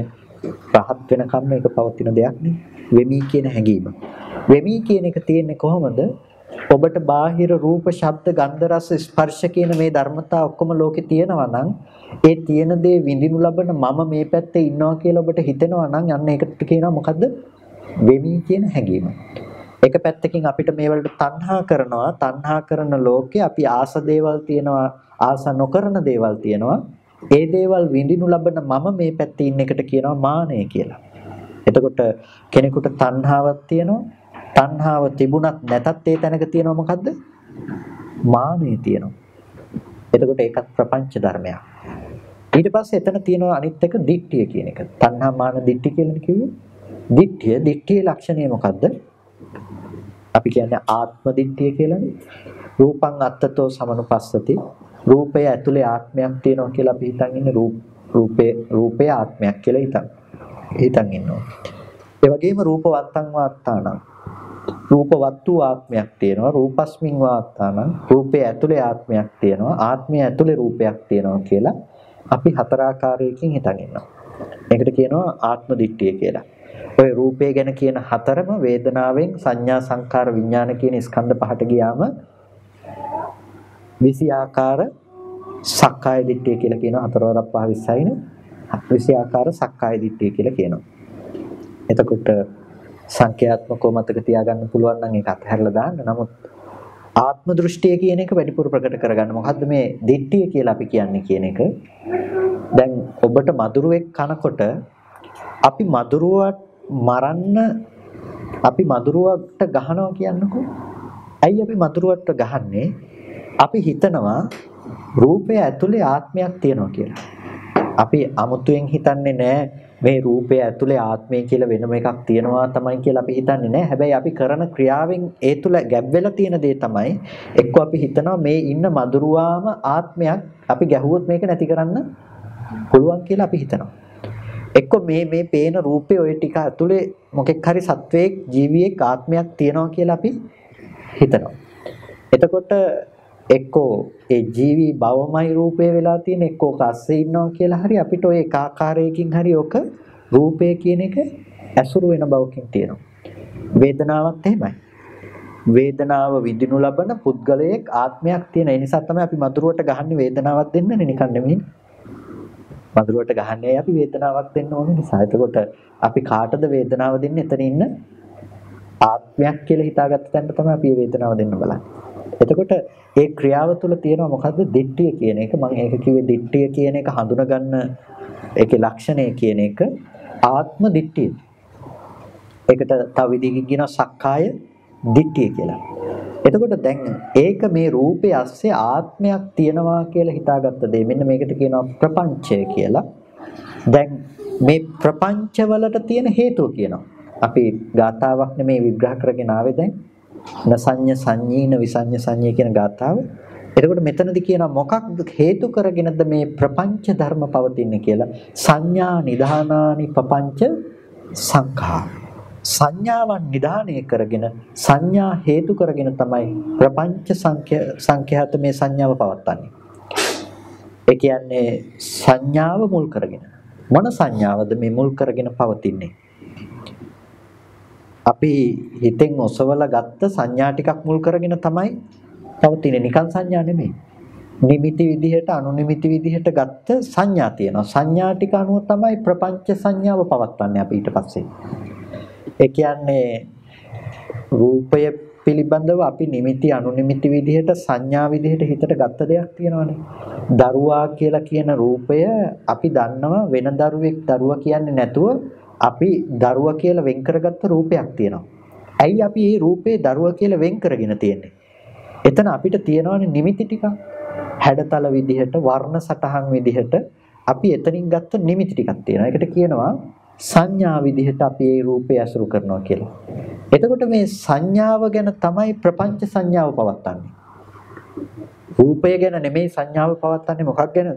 රහත් වෙනකම් මේක පවතින දෙයක් නේ. වෙමි කියන හැඟීම. වෙමි කියන එක තියෙන්නේ කොහොමද? ඔබට බාහිර රූප, ශබ්ද, ගන්ධ, රස, ස්පර්ශ කියන මේ ධර්මතා ඔක්කොම ලෝකේ තියෙනවා නම් ඒ තියෙන දේ විඳිනු ලබන මම මේ පැත්තේ ඉන්නවා කියලා ඔබට හිතෙනවා නම් අන්න ඒකට කියනවා මොකද්ද? වෙමි කියන හැඟීම. එක පැත්තකින් අපිට මේ වලට තණ්හා කරනවා. තණ්හා කරන ලෝකේ අපි ආස දේවල් තියෙනවා, ආස නොකරන දේවල් තියෙනවා. ඒ දේවල් විඳිනු ලබන මම මේ පැත්තේ ඉන්න එකට කියනවා මානය කියලා. එතකොට කෙනෙකුට තණ්හාවක් තියෙනවා. තණ්හාව තිබුණත් නැතත් ඒ තැනක තියෙනවා මොකද්ද? මානය තියෙනවා. එතකොට ඒකත් ප්‍රපංච ධර්මයක්. ඊට පස්සේ එතන තියෙනවා අනිත් එක දිට්ඨිය කියන එක. තණ්හා මාන දිට්ඨි කියලා කිව්වේ. දිට්ඨියේ ලක්ෂණය මොකද්ද? අපි කියන්නේ ආත්ම දිට්ඨිය කියලානේ. රූපං අත්තතෝ සමනුපස්සති. රූපය ඇතුලේ ආත්මයක් තියෙනවා කියලා අපි හිතන් ඉන්නේ රූපේ ආත්මයක් කියලා හිතන් ඉන්නවා. ඒ වගේම රූපවත්තං වාත්තානං. රූපවත්තු ආත්මයක් තියෙනවා. රූපස්මින් වාත්තානං. රූපේ ඇතුලේ ආත්මයක් තියෙනවා. ආත්මය ඇතුලේ රූපයක් තියෙනවා කියලා අපි හතරාකාරයකින් හිතන් ඉන්නවා. ඒකට කියනවා ආත්ම දිට්ඨිය කියලා. ඔය රූපය ගැන කියන හතරම වේදනාවෙන් සංඥා සංකාර විඥාන කියන ස්කන්ධ පහට ගියාම 20 ආකාර සක්කාය දිට්ඨිය කියලා කියනවා. හතරවරක් පහ 20යිනේ. 20 ආකාර සක්කාය දිට්ඨිය කියලා කියනවා. එතකොට සංඛ්‍යාත්මකව මතක තියාගන්න පුළුවන් නම් ඒක අතහැරලා දාන්න. නමුත් ආත්ම දෘෂ්ටිය කියන එක වැඩිපුර ප්‍රකට කරගන්න. මොකද්ද මේ දිට්ඨිය කියලා අපි කියන්නේ කියන එක? දැන් ඔබට මදුරුවෙක් කනකොට අපි මදුරුවට මරන්න අපි මදුරුවට ගහනවා කියන්නකෝ. ඇයි අපි මදුරුවට ගහන්නේ? අපි හිතනවා රූපය ඇතුලේ ආත්මයක් තියෙනවා කියලා. අපි අමුතුවෙන් හිතන්නේ නැහැ මේ රූපය ඇතුලේ ආත්මය කියලා වෙනම එකක් තියෙනවා තමයි කියලා අපි හිතන්නේ නැහැ. හැබැයි අපි කරන ක්‍රියාවෙන් ඒ තුල ගැබ් වෙලා තියෙන දේ තමයි එක්ක අපි හිතනවා මේ ඉන්න මදුරුවාම ආත්මයක් අපි ගැහුවොත් මේක නැති කරන්න පුළුවන් කියලා අපි හිතනවා. එක්ක මේ පේන රූපේ ඔය ටික ඇතුලේ මොකෙක් හරි සත්වයක් ජීවියෙක් ආත්මයක් තියෙනවා කියලා අපි හිතනවා. එතකොට එක්කෝ ඒ ජීවි භවමයි රූපේ වෙලා තියෙන එක්කෝ කස්සේ ඉන්නවා කියලා හරි අපිට ඔය එක ආකාරයකින් හරි ඔක රූපය කියන එක ඇසුරු වෙන බවකින් තියෙනවා. වේදනාවත් එහෙමයි. වේදනාව විඳිනු ලබන පුද්ගලයෙක් ආත්මයක් තියෙන. ඒ නිසා තමයි අපි මధుරවට ගහන්නේ වේදනාවක් දෙන්නනේ නිකන් නෙමෙයි. මధుරවට ගහන්නේ අපි වේදනාවක් දෙන්න ඕනේ නිසා. එතකොට අපි කාටද වේදනාව දෙන්නේ? එතන ඉන්න ආත්මයක් කියලා හිතාගත්ත තැනට තමයි අපි මේ වේදනාව දෙන්න බලන්නේ. එතකොට ඒ ක්‍රියාව තුළ තියෙනවා මොකද්ද? දිට්ඨිය කියන එක. මම ඒක කිව්වේ දිට්ඨිය කියන එක හඳුනගන්න ඒකේ ලක්ෂණය කියන එක ආත්ම දිට්ඨිය. ඒකට තව විදිහකින් කියනවා සක්කාය දිට්ඨිය කියලා. එතකොට දැන් ඒක මේ රූපේ ඇස්සේ ආත්මයක් තියනවා කියලා හිතාගත්ත දේ. මෙන්න මේකට කියනවා ප්‍රපංචය කියලා. දැන් මේ ප්‍රපංච වලට තියෙන හේතුව කියනවා. අපි ගාථාවක් නෙමේ විග්‍රහ කරගෙන ආවේ දැන්. නසඤ්ඤ සංඤීන විසඤ්ඤ සංඤී කියන ගාථාව. එතකොට මෙතනදී කියනවා මොකක්ද හේතු කරගෙනද මේ ප්‍රපංච ධර්ම පවතින්නේ කියලා. සංඥා නිධානානි පපංච සංඛා. සංඥාවන් නිධානය කරගෙන සංඥා හේතු කරගෙන තමයි ප්‍රපංච සංඛ්‍යාත මේ සංඥාව පවත්න්නේ. ඒ කියන්නේ සංඥාව මුල් කරගෙන. මොන සංඥාවද මේ මුල් කරගෙන පවතින්නේ? අපි හිතෙන් ඔසවලා ගත්ත සංඥා ටිකක් මුල් කරගෙන තමයි පවතින්නේ. නිකන් සංඥා නෙමෙයි. නිමිති විදිහට අනුනිමිති විදිහට ගත්ත සංඥා තියෙනවා. සංඥා ටික අනුව තමයි ප්‍රපංච සංඥාව පවත්වන්නේ අපි ඊට පස්සේ. ඒ කියන්නේ රූපය පිළිබඳව අපි නිමිති අනුනිමිති විදිහට සංඥා විදිහට හිතට ගත්ත දෙයක් තියෙනවානේ. දරුවා කියලා කියන රූපය අපි දන්නවා වෙන දරුවා කියන්නේ නැතුව අපි දරුවා කියලා වෙන් කරගත්ත රූපයක් තියෙනවා. ඇයි අපි මේ රූපේ දරුවා කියලා වෙන් කරගෙන තියෙන්නේ? එතන අපිට තියෙනවානේ නිමිති ටික. හැඩතල විදිහට, වර්ණ සටහන් විදිහට අපි එතනින් ගත්ත නිමිති ටිකක් තියෙනවා. ඒකට කියනවා සංඥා විදිහට අපි මේ රූපය අසුරු කරනවා කියලා. එතකොට මේ සංඥාව ගැන තමයි ප්‍රපංච සංඥාව පවත්න්නේ. රූපය ගැන නෙමෙයි සංඥාව පවත්න්නේ. මොකක් ගැනද?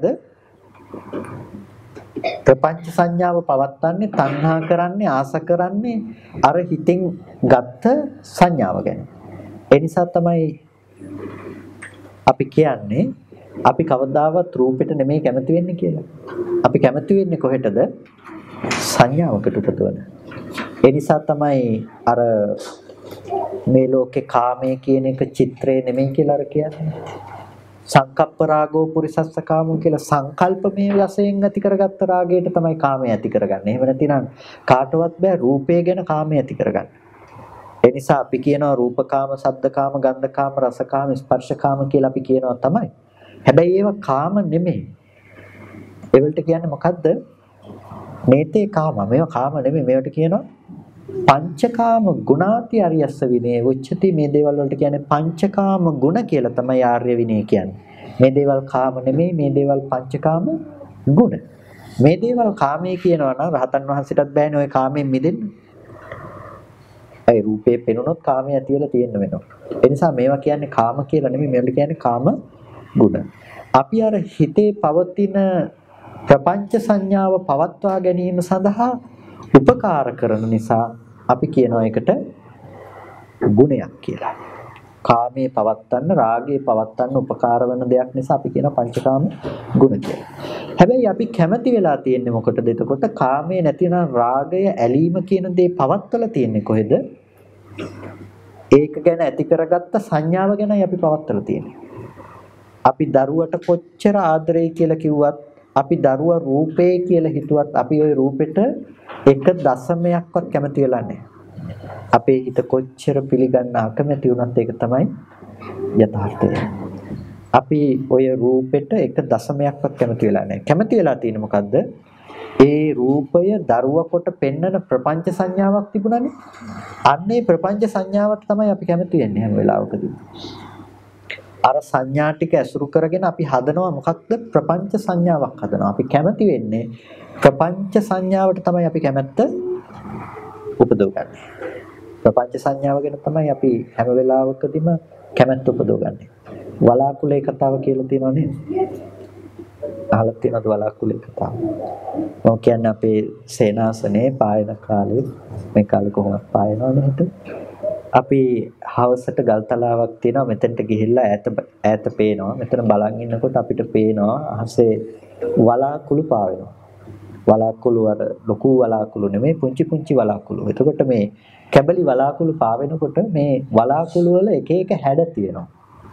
ප්‍රපංච සංඥාව පවත්න්නේ තණ්හා කරන්නේ ආස කරන්නේ අර හිතෙන් ගත්ත සංඥාව ගැන. ඒ නිසා තමයි අපි කියන්නේ අපි කවදාවත් රූපෙට නෙමෙයි කැමති වෙන්නේ කියලා. අපි කැමති වෙන්නේ කොහෙටද? සංඥාවකට උපදවන. ඒ නිසා තමයි අර මේ ලෝකේ කාමයේ කියන එක චිත්‍රේ නෙමෙයි කියලා අර කියන්නේ. සංකප්ප රාගෝ පුරිසස්ස කාමෝ කියලා සංකල්පමේ වශයෙන් ඇති කරගත්ත රාගයට තමයි කාමය ඇති කරගන්නේ. එහෙම නැතිනම් කාටවත් බෑ රූපය ගැන කාමය ඇති කරගන්න. ඒ නිසා අපි කියනවා රූපකාම, ශබ්දකාම, ගන්ධකාම, රසකාම, ස්පර්ශකාම කියලා අපි කියනවා තමයි. හැබැයි ඒවා කාම නෙමෙයි. ඒවලට කියන්නේ මොකද්ද? නේතේ කාම. මේවා කාම නෙමෙයි. මේවට කියනවා පංචකාම ගුණාති අරියස්ස විනේ උච්චති. මේ දේවල් වලට කියන්නේ පංචකාම ගුණ කියලා තමයි ආර්ය විනය කියන්නේ. මේ දේවල් කාම නෙමෙයි, මේ දේවල් පංචකාම ගුණ. මේ දේවල් කාමයේ කියනවා නම් රහතන් වහන්සේටත් බෑනේ ওই කාමයෙන් මිදෙන්න. ඒ රූපේ පෙනුනොත් කාමයේ ඇති වෙලා තියෙන්න වෙනවා. ඒ නිසා මේවා කියන්නේ කාම කියලා නෙමෙයි, මේවල කියන්නේ කාම ගුණ. අපි අර හිතේ පවතින ප්‍රපංච සංඥාව පවත්වා ගැනීම සඳහා උපකාර කරන නිසා අපි කියනවා ඒකට ගුණයක් කියලා. කාමයේ පවත්තන්න, රාගයේ පවත්තන්න උපකාර වෙන දෙයක් නිසා අපි කියනවා පංචකාම ගුණ කියලා. හැබැයි අපි කැමති වෙලා තියෙන්නේ මොකටද? එතකොට කාමයේ නැතිනම් රාගය, ඇලීම කියන දේ පවත්වලා තියෙන්නේ කොහෙද? ඒක ගැන ඇති කරගත්ත සංඥාව ගැනයි අපි පවත්වලා තියෙන්නේ. අපි දරුවට කොච්චර ආදරේ කියලා කිව්වත්, අපි දරුවා රූපේ කියලා හිතුවත් අපි ওই රූපෙට එක දශමයක්වත් කැමති වෙලා නැහැ. අපේ හිත කොච්චර පිළිගන්න අකමැති වුණත් ඒක තමයි යථාර්ථය. අපි ওই රූපෙට එක දශමයක්වත් කැමති වෙලා නැහැ. කැමති වෙලා තියෙන්නේ මොකද්ද? ඒ රූපය දරුවා කොට පෙන්නන ප්‍රපංච සංඥාවක් තිබුණානේ. අන්නේ ප්‍රපංච සංඥාවට තමයි අපි කැමති වෙන්නේ හැම වෙලාවකදී. අර සංඥා ටික ඇසුරු කරගෙන අපි හදනවා මොකක්ද? ප්‍රපංච සංඥාවක් හදනවා. අපි කැමති වෙන්නේ ප්‍රපංච සංඥාවට තමයි අපි කැමැත්ත උපදවගන්නේ. ප්‍රපංච සංඥාව ගැන තමයි අපි හැම වෙලාවකදීම කැමැත්ත උපදවගන්නේ. වලාකුලේ කතාව කියලා තියෙනව නේද? අහලා තියෙනවද වලාකුලේ කතාව? මම කියන්නේ අපේ සේනාසනේ පායන කාලේ මේ කාලේ කොහොමද පායනවද හිත? අපි හවසට ගල්තලාවක් තියෙනවා, මෙතනට ගිහිල්ලා ඈත පේනවා. මෙතන බලන් ඉන්නකොට අපිට පේනවා අහසේ වලාකුළු පාවෙනවා. වලාකුළු අර ලොකු වලාකුළු නෙමෙයි, පුංචි පුංචි වලාකුළු. එතකොට මේ කැබලි වලාකුළු පාවෙනකොට මේ වලාකුළු වල එක එක හැඩ තියෙනවා.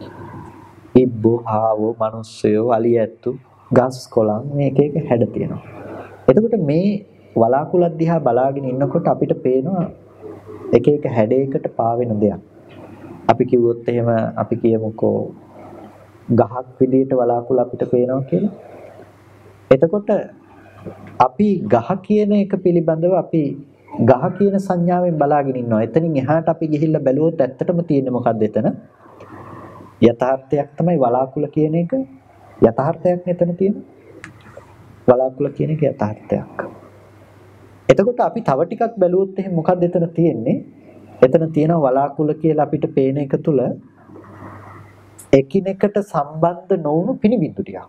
ඉබ්බෝ, ආවෝ, මිනිස්සයෝ, අලියැත්තු, ගස් කොළන් මේ එක එක හැඩ තියෙනවා. එතකොට මේ වලාකුළු දිහා බලාගෙන ඉන්නකොට අපිට පේනවා එක එක හැඩයකට පාවෙන දෙයක්. අපි කිව්වොත් එහෙම අපි කියමුකෝ ගහක් විදියට වලාකුළු අපිට පේනවා කියලා. එතකොට අපි ගහ කියන එක පිළිබඳව අපි ගහ කියන සංඥාවෙන් බලාගෙන ඉන්නවා. එතනින් එහාට අපි ගිහිල්ලා බැලුවොත් ඇත්තටම තියෙන්නේ මොකක්ද එතන? යථාර්ථයක් තමයි වලාකුළු කියන එක. යථාර්ථයක් එතන තියෙන. වලාකුළු කියන එක යථාර්ථයක්. එතකොට අපි තව ටිකක් බැලුවොත් එහෙනම් මොකක්ද එතන තියෙන්නේ? එතන තියෙනවා වලාකුළු කියලා අපිට පේන එක තුල එකිනෙකට සම්බන්ධ නොවුණු පිනිබින්දු ටිකක්.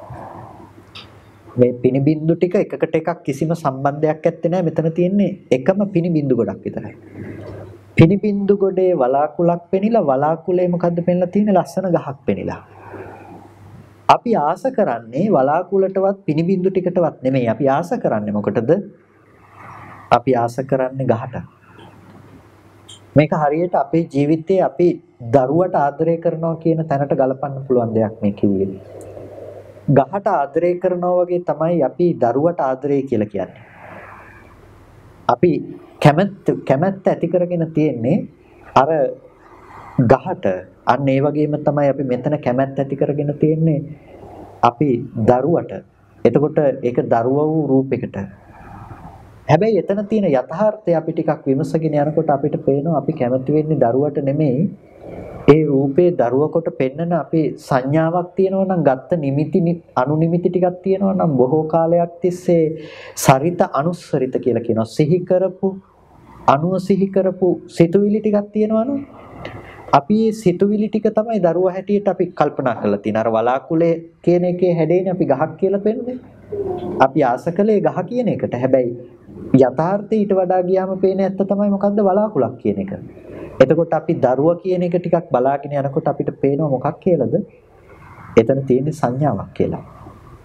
මේ පිනිබින්දු ටික එකකට එකක් කිසිම සම්බන්ධයක් ඇත්තේ නැහැ. මෙතන තියෙන්නේ එකම පිනිබින්දු ගොඩක් විතරයි. පිනිබින්දු ගොඩේ වලාකුලක් පෙනිලා වලාකුලේ මොකද්ද පෙන්ලා තියෙන්නේ? ලස්සන ගහක් පෙනිලා. අපි ආස කරන්නේ වලාකුලටවත් පිනිබින්දු ටිකටවත් නෙමෙයි. අපි ආස කරන්නේ මොකටද? අපි ආස කරන්නේ ගහට. මේක හරියට අපේ ජීවිතේ අපි දරුවට ආදරය කරනවා කියන තැනට ගලපන්න පුළුවන් දෙයක් මේ කිව්වේ. ගහට ආදරය කරනවා වගේ තමයි අපි දරුවට ආදරය කියලා කියන්නේ. අපි කැමැත්ත ඇති කරගෙන තියෙන්නේ අර ගහට. අන්න ඒ වගේම තමයි අපි මෙතන කැමැත්ත ඇති කරගෙන තියෙන්නේ අපි දරුවට. එතකොට ඒක දරුවා වූ රූපයකට. හැබැයි එතන තියෙන යථාර්ථය අපි ටිකක් විමසගෙන යනකොට අපිට පේනවා අපි කැමති වෙන්නේ දරුවට නෙමෙයි. ඒ රූපේ දරුව කොට පෙන්නන අපේ සංඥාවක් තියෙනවා නම් ගත්ත නිමිති අනුනිමිති ටිකක් තියෙනවා නම් බොහෝ කාලයක් තිස්සේ සරිත අනුස්සරිත කියලා කියනවා. සිහි කරපු අනුව සිහි කරපු සිතුවිලි ටිකක් තියෙනවනේ. අපි මේ සිතුවිලි ටික තමයි දරුවා හැටියට අපි කල්පනා කරලා තියෙන. අර වලාකුලේ කියන එකේ හැඩේනේ අපි ගහක් කියලා පෙන්නේ. අපි ආස කළේ ගහ කියන එකට. හැබැයි යථාර්ථය ඊට වඩා ගියාම පේන ඇත්ත තමයි මොකද්ද? වලාකුලක් කියන එක. එතකොට අපි දරුවා කියන එක ටිකක් බලාගෙන යනකොට අපිට පේනවා මොකක් කියලාද? එතන තියෙන්නේ සංඥාවක් කියලා.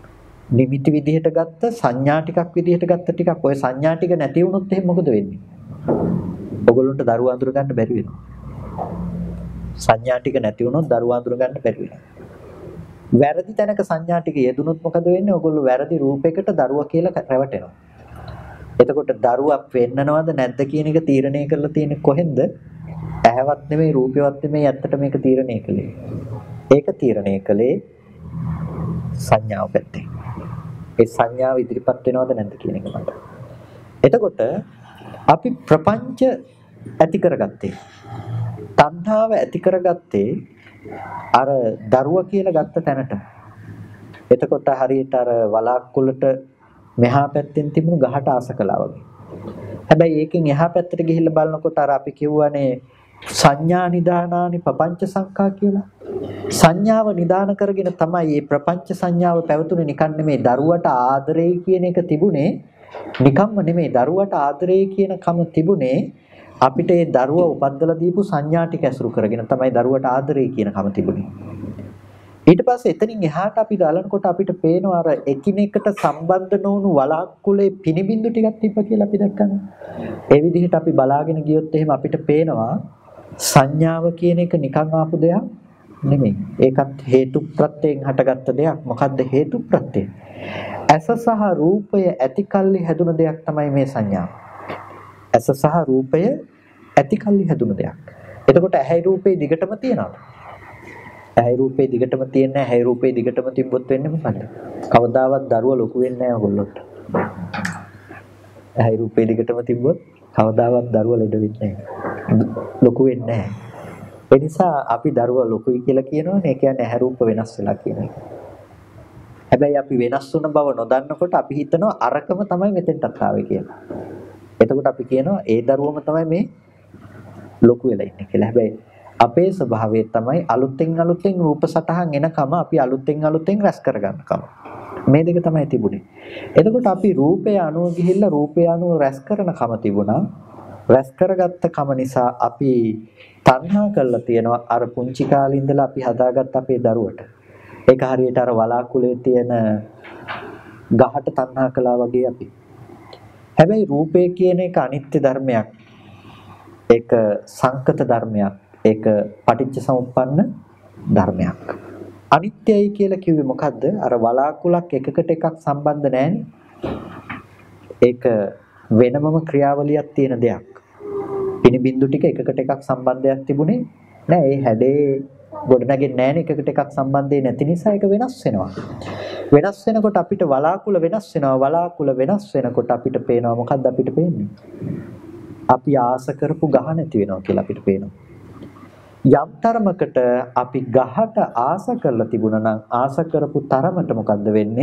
නිමිති විදිහට ගත්ත සංඥා ටිකක් විදිහට ගත්ත ටිකක් ඔය සංඥා ටික නැති වුණොත් එහෙනම් මොකද වෙන්නේ? ඔයගොල්ලන්ට දරුවා අඳුර ගන්න බැරි වෙනවා. සංඥා ටික නැති වුණොත් දරුවා අඳුර ගන්න බැරි වෙනවා. වැරදි තැනක සංඥා ටික යෙදුනොත් මොකද වෙන්නේ? ඔයගොල්ලෝ වැරදි රූපයකට දරුවා කියලා රැවටෙනවා. එතකොට දරුවා පෙන්නනවද නැද්ද කියන එක තීරණය කරලා තියෙන්නේ කොහෙන්ද? ඇහැවත් නෙමෙයි රූපයවත් නෙමෙයි ඇත්තට මේක තීරණය කළේ. ඒක තීරණය කළේ සංඥාව පැත්තේ. ඒ සංඥාව ඉදිරිපත් වෙනවද නැද්ද කියන එක මත. එතකොට අපි ප්‍රපංච ඇති කරගත්තේ. තණ්හාව ඇති කරගත්තේ අර දරුවා කියලා ගත්ත තැනට. එතකොට හරියට අර වලාකුළට මෙහා පැත්තෙන් තිබුණු ගහට ආස කළා වගේ. හැබැයි ඒකෙන් එහා පැත්තට ගිහිල්ලා බලනකොට අර අපි කියවනේ සංඥා නිදානානි පపంచ සංඛා කියලා. සංඥාව නිදාන කරගෙන තමයි මේ ප්‍රපංච සංඥාව පැවතුනේ. නිකන් නෙමෙයි දරුවට ආදරේ කියන එක තිබුණේ. නිකම්ම නෙමෙයි දරුවට ආදරේ කියන කම තිබුණේ අපිට ඒ දරුවා උපද්දලා දීපු සංඥා ටික ඇසුරු කරගෙන තමයි දරුවට ආදරේ කියන කම තිබුණේ. ඊට පස්සේ එතනින් එහාට අපි බලනකොට අපිට පේනවා අර එකිනෙකට සම්බන්ධ නොවුණු වලාකුලේ පිනිබින්දු ටිකක් තිබ්බා කියලා අපි දැක්කනේ. ඒ විදිහට අපි බලාගෙන ගියොත් එහෙම අපිට පේනවා සංඥාව කියන එක නිකන් ආපු දෙයක් නෙමෙයි. ඒකත් හේතු ප්‍රත්‍යයෙන් හටගත්ත දෙයක්. මොකද්ද හේතු ප්‍රත්‍යය? ඇස සහ රූපය ඇතිකල්ලි හැදුන දෙයක් තමයි මේ සංඥාව. ඇස සහ රූපය ඇතිකල්ලි හැදුන දෙයක්. එතකොට ඇහැයි රූපේ දිගටම තියනවාද? ඇහැයි රූපේ දිගටම තියන්නේ නැහැ. ඇහැයි රූපේ දිගටම තිබ්බොත් වෙන්නේ මොකද්ද? කවදාවත් දරුවා ලොකු වෙන්නේ නැහැ ඔයගොල්ලොන්ට. ඇහැයි රූපේ දිගටම තිබ්බොත් කවදාවත් දරුවා ලෙඩ වෙන්නේ නැහැ. ලොකු වෙන්නේ නැහැ. ඒ නිසා අපි දරුවා ලොකුයි කියලා කියනවනේ. ඒ කියන්නේ ඇහැ රූප වෙනස් වෙලා කියන එක. හැබැයි අපි වෙනස් වුණ බව නොදන්නකොට අපි හිතනවා අරකම තමයි මෙතෙන්ටත් ආවේ කියලා. එතකොට අපි කියනවා ඒ දරුවම තමයි මේ ලොකු වෙලා ඉන්නේ කියලා. හැබැයි අපේ ස්වභාවය තමයි අලුතෙන් රූප සටහන් එනකම අපි අලුතෙන් රැස් කරගන්නකම. මේ දෙක තමයි තිබුණේ. එතකොට අපි රූපය අනුව ගිහිල්ලා රූපය අනුව රැස් කරනකම තිබුණා. රැස් කරගත්ත කම නිසා අපි තණ්හා කරලා තියෙනවා අර පුංචි කාලේ ඉඳලා අපි හදාගත්ත අපේ දරුවට. ඒක හරියට අර වලාකුලේ තියෙන ගහට තණ්හා කළා වගේ අපි. හැබැයි රූපය කියන එක අනිත්‍ය ධර්මයක්. ඒක සංකත ධර්මයක්. ඒක පටිච්ච සමුප්පන්න ධර්මයක්. අනිත්‍යයි කියලා කිව්වේ මොකද්ද? අර වලාකුලක් එකකට එකක් සම්බන්ධ නැහැනේ. ඒක වෙනමම ක්‍රියාවලියක් තියෙන දෙයක්. පිනිබින්දු ටික එකකට එකක් සම්බන්ධයක් තිබුණේ නෑ. ඒ හැඩේ ගොඩනගෙන්නේ නැහැනේ. එකකට එකක් සම්බන්ධේ නැති නිසා ඒක වෙනස් වෙනවා. වෙනස් වෙනකොට අපිට වලාකුල වෙනස් වෙනවා. වලාකුල වෙනස් වෙනකොට අපිට පේනවා මොකද්ද අපිට පේන්නේ? අපි ආස කරපු ගහ නැති වෙනවා කියලා අපිට පේනවා. යම් තරමකට අපි ගහට ආස කරලා තිබුණා නම් ආස කරපු තරමට මොකද්ද වෙන්නේ?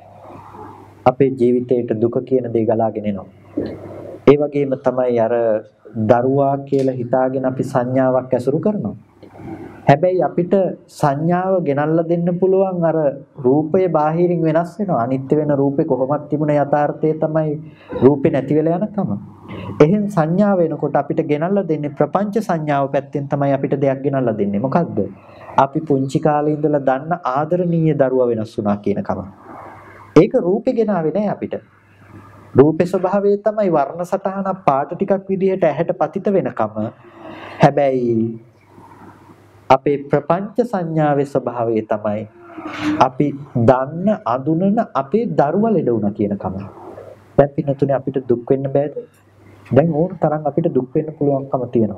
අපේ ජීවිතේට දුක කියන දේ ගලාගෙන එනවා. ඒ වගේම තමයි අර දරුවා කියලා හිතාගෙන අපි සංඥාවක් ඇසුරු කරනවා. හැබැයි අපිට සංඥාව ගෙනල්ලා දෙන්න පුළුවන් අර රූපය බාහිරින් වෙනස් වෙනවා. අනිත්‍ය වෙන රූපේ කොහොමද තිබුණ යථාර්ථය තමයි රූපේ නැති වෙලා යනකම. එහෙන් සංඥාව වෙනකොට අපිට ගෙනල්ලා දෙන්නේ ප්‍රපංච සංඥාව පැත්තෙන් තමයි අපිට දෙයක් ගෙනල්ලා දෙන්නේ. මොකද්ද? අපි පුංචි කාලේ ඉඳලා දන්න ආදරණීය දරුවා වෙනස් වුණා කියනකම. ඒක රූපේ ගෙනාවේ නෑ අපිට. රූපේ ස්වභාවය තමයි වර්ණ සටහන පාට ටිකක් විදිහට ඇහැට පතිත වෙනකම. හැබැයි අපේ ප්‍රපංච සංඥාවේ ස්වභාවය තමයි අපි දන්න අඳුනන අපේ දරුවා ලෙඩ වුණා කියනකම. දැන් පින්නතුනේ අපිට දුක් වෙන්න බෑද? දැන් ඕන තරම් අපිට දුක් වෙන්න පුළුවන්කම තියෙනවා.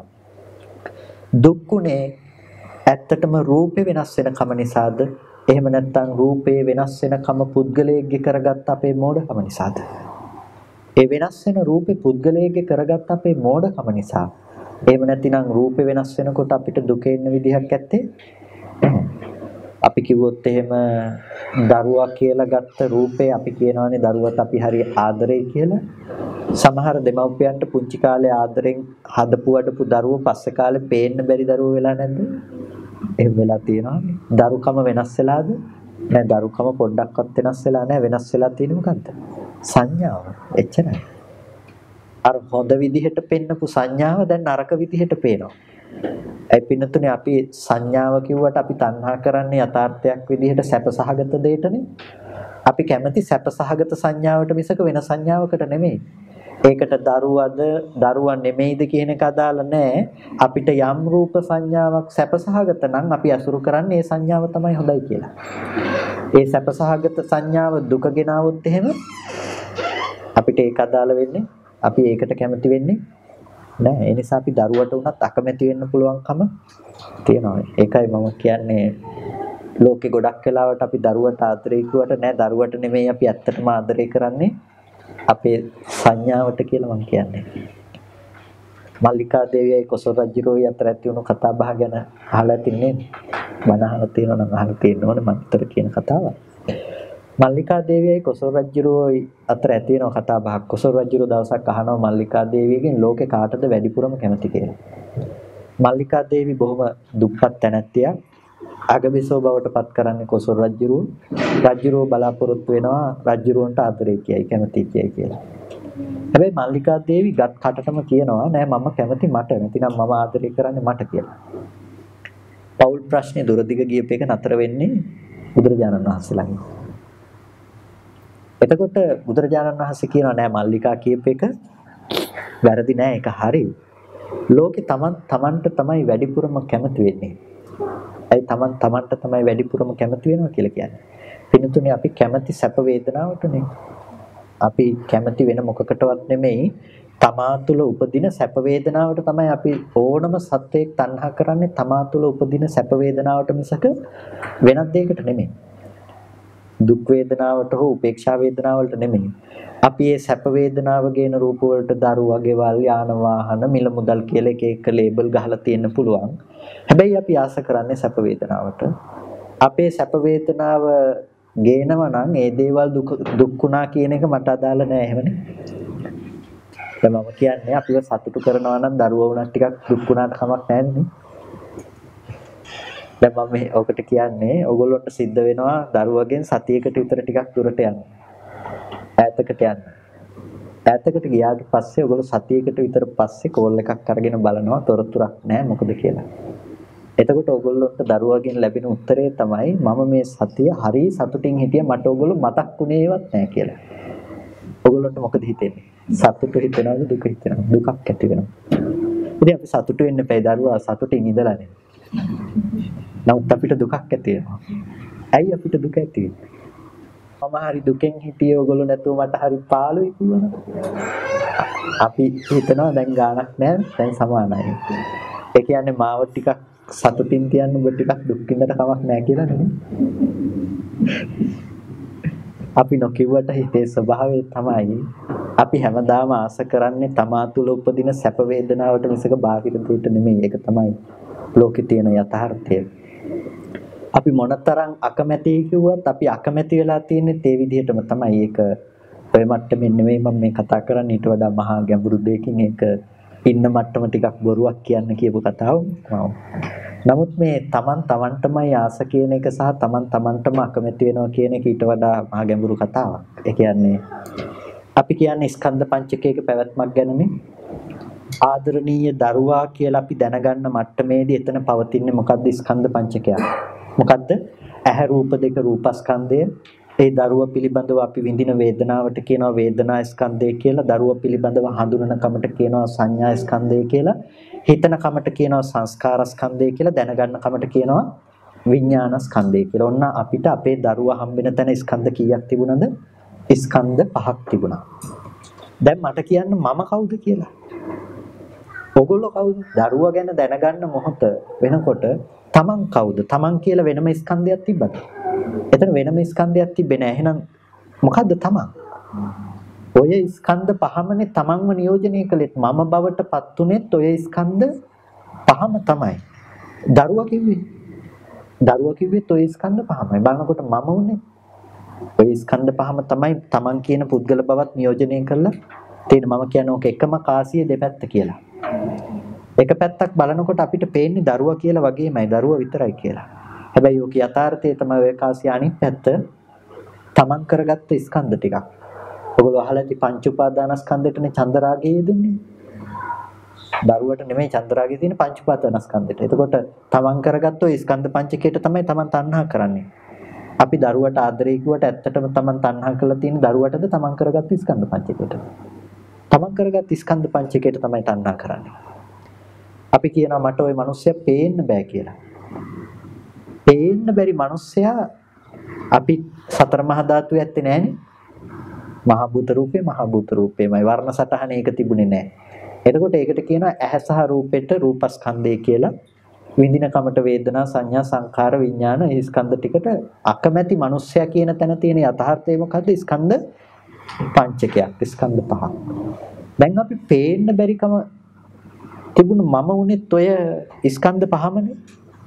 දුක්ුනේ ඇත්තටම රූපේ වෙනස් වෙනකම නිසාද? එහෙම නැත්නම් රූපේ වෙනස් වෙනකම පුද්ගලයෙක්ගේ කරගත්ත අපේ මෝඩකම නිසාද? ඒ වෙනස් වෙන රූපේ පුද්ගලයෙක්ගේ කරගත්ත අපේ මෝඩකම නිසා. එහෙම නැතිනම් රූපේ වෙනස් වෙනකොට අපිට දුක එන්න විදිහක් ඇත්තේ නැහැ. අපි කිව්වොත් එහෙම දරුවා කියලා ගත්ත රූපේ අපි කියනවානේ දරුවත් අපි හරි ආදරේ කියලා. සමහර දෙමව්පියන්ට පුංචි කාලේ ආදරෙන් හදපු වඩපු දරුවෝ පස්සේ කාලේ පේන්න බැරි දරුවෝ වෙලා නැද්ද? එහෙම වෙලා තියෙනවානේ. දරුකම වෙනස් වෙලාද? නෑ, දරුකම පොඩ්ඩක්වත් වෙනස් වෙලා නෑ. වෙනස් වෙලා තියෙන්නේ මොකද්ද? සංඥාව. එච්චරයි. අර හොඳ විදිහට පෙන්නපු සංඥාව දැන් නරක විදිහට පේනවා. ඒ පින්නතුනේ අපි සංඥාව කිව්වට අපි තණ්හා කරන්නේ යථාර්ථයක් විදිහට සැපසහගත දෙයටනේ. අපි කැමති සැපසහගත සංඥාවට මිසක වෙන සංඥාවකට නෙමෙයි. ඒකට දරුවා නෙමෙයිද කියන එක අදාළ නැහැ. අපිට යම් රූප සංඥාවක් සැපසහගත නම් අපි අසුරු කරන්නේ ඒ සංඥාව තමයි හොඳයි කියලා. ඒ සැපසහගත සංඥාව දුක ගෙනාවොත් එහෙම අපිට ඒක අදාළ වෙන්නේ අපි ඒකට කැමති වෙන්නේ නෑ. ඒ නිසා අපි දරුවට උනත් අකමැති වෙන්න පුළුවන්කම තියෙනවා. ඒකයි මම කියන්නේ ලෝකේ ගොඩක් වෙලාවට අපි දරුවට ආදරේ කිව්වට නෑ දරුවට නෙමෙයි අපි ඇත්තටම ආදරේ කරන්නේ අපේ සංඥාවට කියලා මම කියන්නේ. මල්ලිකා දේවියයි කොසල් රජුරෝයි අතර ඇති වුණු කතා බහ ගැන අහලා තින්නේ මම අහලා තියෙනවා නම් අහලා තියෙන්න ඕනේ මම අතර කියන කතාවක්. මල්ලිකා දේවියයි කොසල් රජුරෝයි අතර ඇති වෙන කතා බහක්. කොසල් රජුරෝ දවසක් අහනවා මල්ලිකා දේවියගෙන් ලෝකේ කාටද වැඩිපුරම කැමති කියලා. මල්ලිකා දේවි බොහොම දුප්පත් තැනැත්තියක්. අගබිසෝ බවට පත් කරන්නේ කොසල් රජුරෝ. රජුරෝ බලාපොරොත්තු වෙනවා රජුරවන්ට ආදරේ කියයි කැමති කියයි කියලා. හැබැයි මල්ලිකා දේවි ගත් කටටම කියනවා නෑ මම කැමති මට නැතිනම් මම ආදරේ කරන්නේ මට කියලා. පෞල් ප්‍රශ්නේ දුරදිග ගියප එක නතර වෙන්නේ බුදුරජාණන් වහන්සේ ළඟ. එතකොට බුදුරජාණන් වහන්සේ කියනවා නෑ මල්ලිකා කියප එක වැරදි නෑ ඒක හරි. ලෝකේ තමන්ට තමයි වැඩිපුරම කැමති වෙන්නේ. ඒ තමන්ට තමයි වැඩිපුරම කැමති වෙනවා කියලා කියන්නේ. පින්තුනේ අපි කැමති සැප වේදනාවටනේ. අපි කැමති වෙන මොකකටවත් නෙමෙයි තමා තුළ උපදින සැප වේදනාවට තමයි අපි ඕනම සත්වයක් තණ්හා කරන්නේ තමා තුළ උපදින සැප වේදනාවට මිසක වෙනත් දෙයකට නෙමෙයි. දුක් වේදනාවට හෝ උපේක්ෂා වේදනාවලට නෙමෙයි. අපි මේ සැප වේදනාව ගේන රූප වලට දරුවා, ගෙවල්, යාන වාහන, මිල මුදල් කියලා එක ලේබල් ගහලා තියෙන්න පුළුවන්. හැබැයි අපි ආස කරන්නේ සැප වේදනාවට. අපේ සැප වේදනාව ගේනවා නම් ඒ දේවල් දුක්ුණා කියන එක මට අදාළ නෑ එහෙමනේ. දැන් මම කියන්නේ අපිව සතුටු කරනවා නම් දරුවා වුණත් ටිකක් දුක්ුණාට කමක් නෑනේ. දැන් මම ඔකට කියන්නේ ඕගොල්ලන්ට සිද්ධ වෙනවා දරුවගෙන් සතියකට විතර ටිකක් දුරට යන්න. ඈතකට යන්න. ඈතකට ගියාට පස්සේ ඕගොල්ලෝ සතියකට විතර පස්සේ කෝල් එකක් අරගෙන බලනවා තොරතුරක් නෑ මොකද කියලා. එතකොට ඕගොල්ලන්ට දරුවගෙන් ලැබෙන උත්තරේ තමයි මම මේ සතිය හරි සතුටින් හිටියා මට ඕගොල්ලෝ මතක් වුණේවත් නෑ කියලා. ඕගොල්ලන්ට මොකද හිතෙන්නේ? සතුට හිතෙනවද දුක හිතෙනවද? දුකක් ඇති වෙනවා. ඉතින් අපි සතුටු වෙන්න එපා දරුවා සතුටින් ඉඳලානේ. නමුත් අපිට දුකක් ඇති වෙනවා. ඇයි අපිට දුක ඇති වෙන්නේ? මම හරි දුකෙන් හිටියේ ඕගොල්ලෝ නැතුව මට හරි පාළුයි කිව්වනම්. අපි හිතනවා දැන් ගාණක් නැහැ දැන් සමානයි. ඒ කියන්නේ මාව ටිකක් සතුටින් තියන්න ඔබ ටිකක් දුක් විඳට කමක් නැහැ කියලා නෙමෙයි. අපි නොකියුවට හිතේ ස්වභාවය තමයි අපි හැමදාම ආස කරන්නේ තමා තුළ උපදින සැප වේදනාවට මිසක බාහිර දෙයට නෙමෙයි. ඒක තමයි ලෝකේ තියෙන යථාර්ථය. අපි මොනතරම් අකමැති කිව්වත් අපි අකමැති වෙලා තියෙන්නේ ඒ විදිහටම තමයි. ඒක ඔය මට්ටමින් නෙමෙයි මම මේ කතා කරන්නේ ඊට වඩා මහා ගැඹුරු දෙයකින් ඒක ඉන්න මට්ටම ටිකක් බොරුවක් කියන්න කියපු කතාව. නමුත් මේ තමන්ටමයි ආස කියන එක සහ තමන්ටම අකමැති වෙනවා කියන එක ඊට වඩා මහා ගැඹුරු කතාවක්. ඒ කියන්නේ අපි කියන්නේ ස්කන්ධ පංචකයක පැවැත්මක් ගැනනේ. ආදරණීය දරුවා කියලා අපි දැනගන්න මට්ටමේදී එතන පවතින්නේ මොකද්ද? ස්කන්ධ පංචකයක්. මොකද්ද? ඇහැ රූප දෙක රූපස්කන්ධය. ඒ දරුවා පිළිබඳව අපි විඳින වේදනාවට කියනවා වේදනා ස්කන්ධය කියලා. දරුවා පිළිබඳව හඳුනන කමට කියනවා සංඥා ස්කන්ධය කියලා. හිතන කමට කියනවා සංස්කාර ස්කන්ධය කියලා. දැනගන්න කමට කියනවා විඥාන ස්කන්ධය කියලා. ඔන්න අපිට අපේ දරුවා හම්බෙන තැන ස්කන්ධ කීයක් තිබුණද? ස්කන්ධ 5ක් තිබුණා. දැන් මට කියන්න මම කවුද කියලා. ඔගොල්ලෝ කවුද? දරුවා ගැන දැනගන්න මොහොත වෙනකොට තමන් කවුද? තමන් කියලා වෙනම ස්කන්ධයක් තිබ්බද? එතන වෙනම ස්කන්ධයක් තිබ්බේ නැහැ. එහෙනම් මොකද්ද තමන්? ඔය ස්කන්ධ පහමනේ තමන්ව නියෝජනය කළෙත් මම බවට පත් උනේත් ඔය ස්කන්ධ පහම තමයි. දරුවා කිව්වෙත් ඔය ස්කන්ධ පහමයි. බලනකොට මම උනේ ඔය ස්කන්ධ පහම තමයි තමන් කියන පුද්ගල බවත් නියෝජනය කළා. තියෙන මම කියන්නේ ඕක එකම කාසිය දෙපැත්ත කියලා. එක පැත්තක් බලනකොට අපිට පේන්නේ දරුවා කියලා වගේමයි දරුවා විතරයි කියලා. හැබැයි ඕක යථාර්ථය තමයි ඔය කාසිය අනිත් පැත්ත තමන් කරගත්ත ස්කන්ධ ටිකක්. ඔයගොල්ලෝ අහලා ඇති පංච උපාදානස්කන්ධෙටනේ චන්දරාගය යෙදෙන්නේ. දරුවට නෙමෙයි චන්දරාගය තියෙන පංච උපාදානස්කන්ධෙට. එතකොට තමන් කරගත්ත ඔය ස්කන්ධ පංචකයට තමයි තමන් තණ්හා කරන්නේ. අපි දරුවට ආදරේ කිව්වට ඇත්තටම Taman තණ්හා කරලා තියෙන දරුවටද Taman කරගත් ස්කන්ධ පංචකයට. Taman කරගත් ස්කන්ධ පංචකයට තමයි තණ්හා කරන්නේ. අපි කියනවා මට ওই මිනිස්සයා පේන්න බෑ කියලා. පේන්න බැරි මිනිස්සයා අපි සතර මහා ධාතු ඇත්තේ නෑනේ. මහා භූත රූපේමයි වර්ණ සටහන ඒක තිබුණේ නෑ. එතකොට ඒකට කියනවා ඇහැ සහ රූපෙට රූපස්කන්ධය කියලා. විඳින කමට වේදනා සංඥා සංඛාර විඥාන මේ ස්කන්ධ ටිකට අකමැති මිනිස්සයා කියන තැන තියෙන යථාර්ථය මොකද්ද? ස්කන්ධ පංචකයක්, ස්කන්ධ පහක්. දැන් අපි පේන්න බැරිකම තිබුණු මම උනේත් ඔය ස්කන්ධ පහමනේ.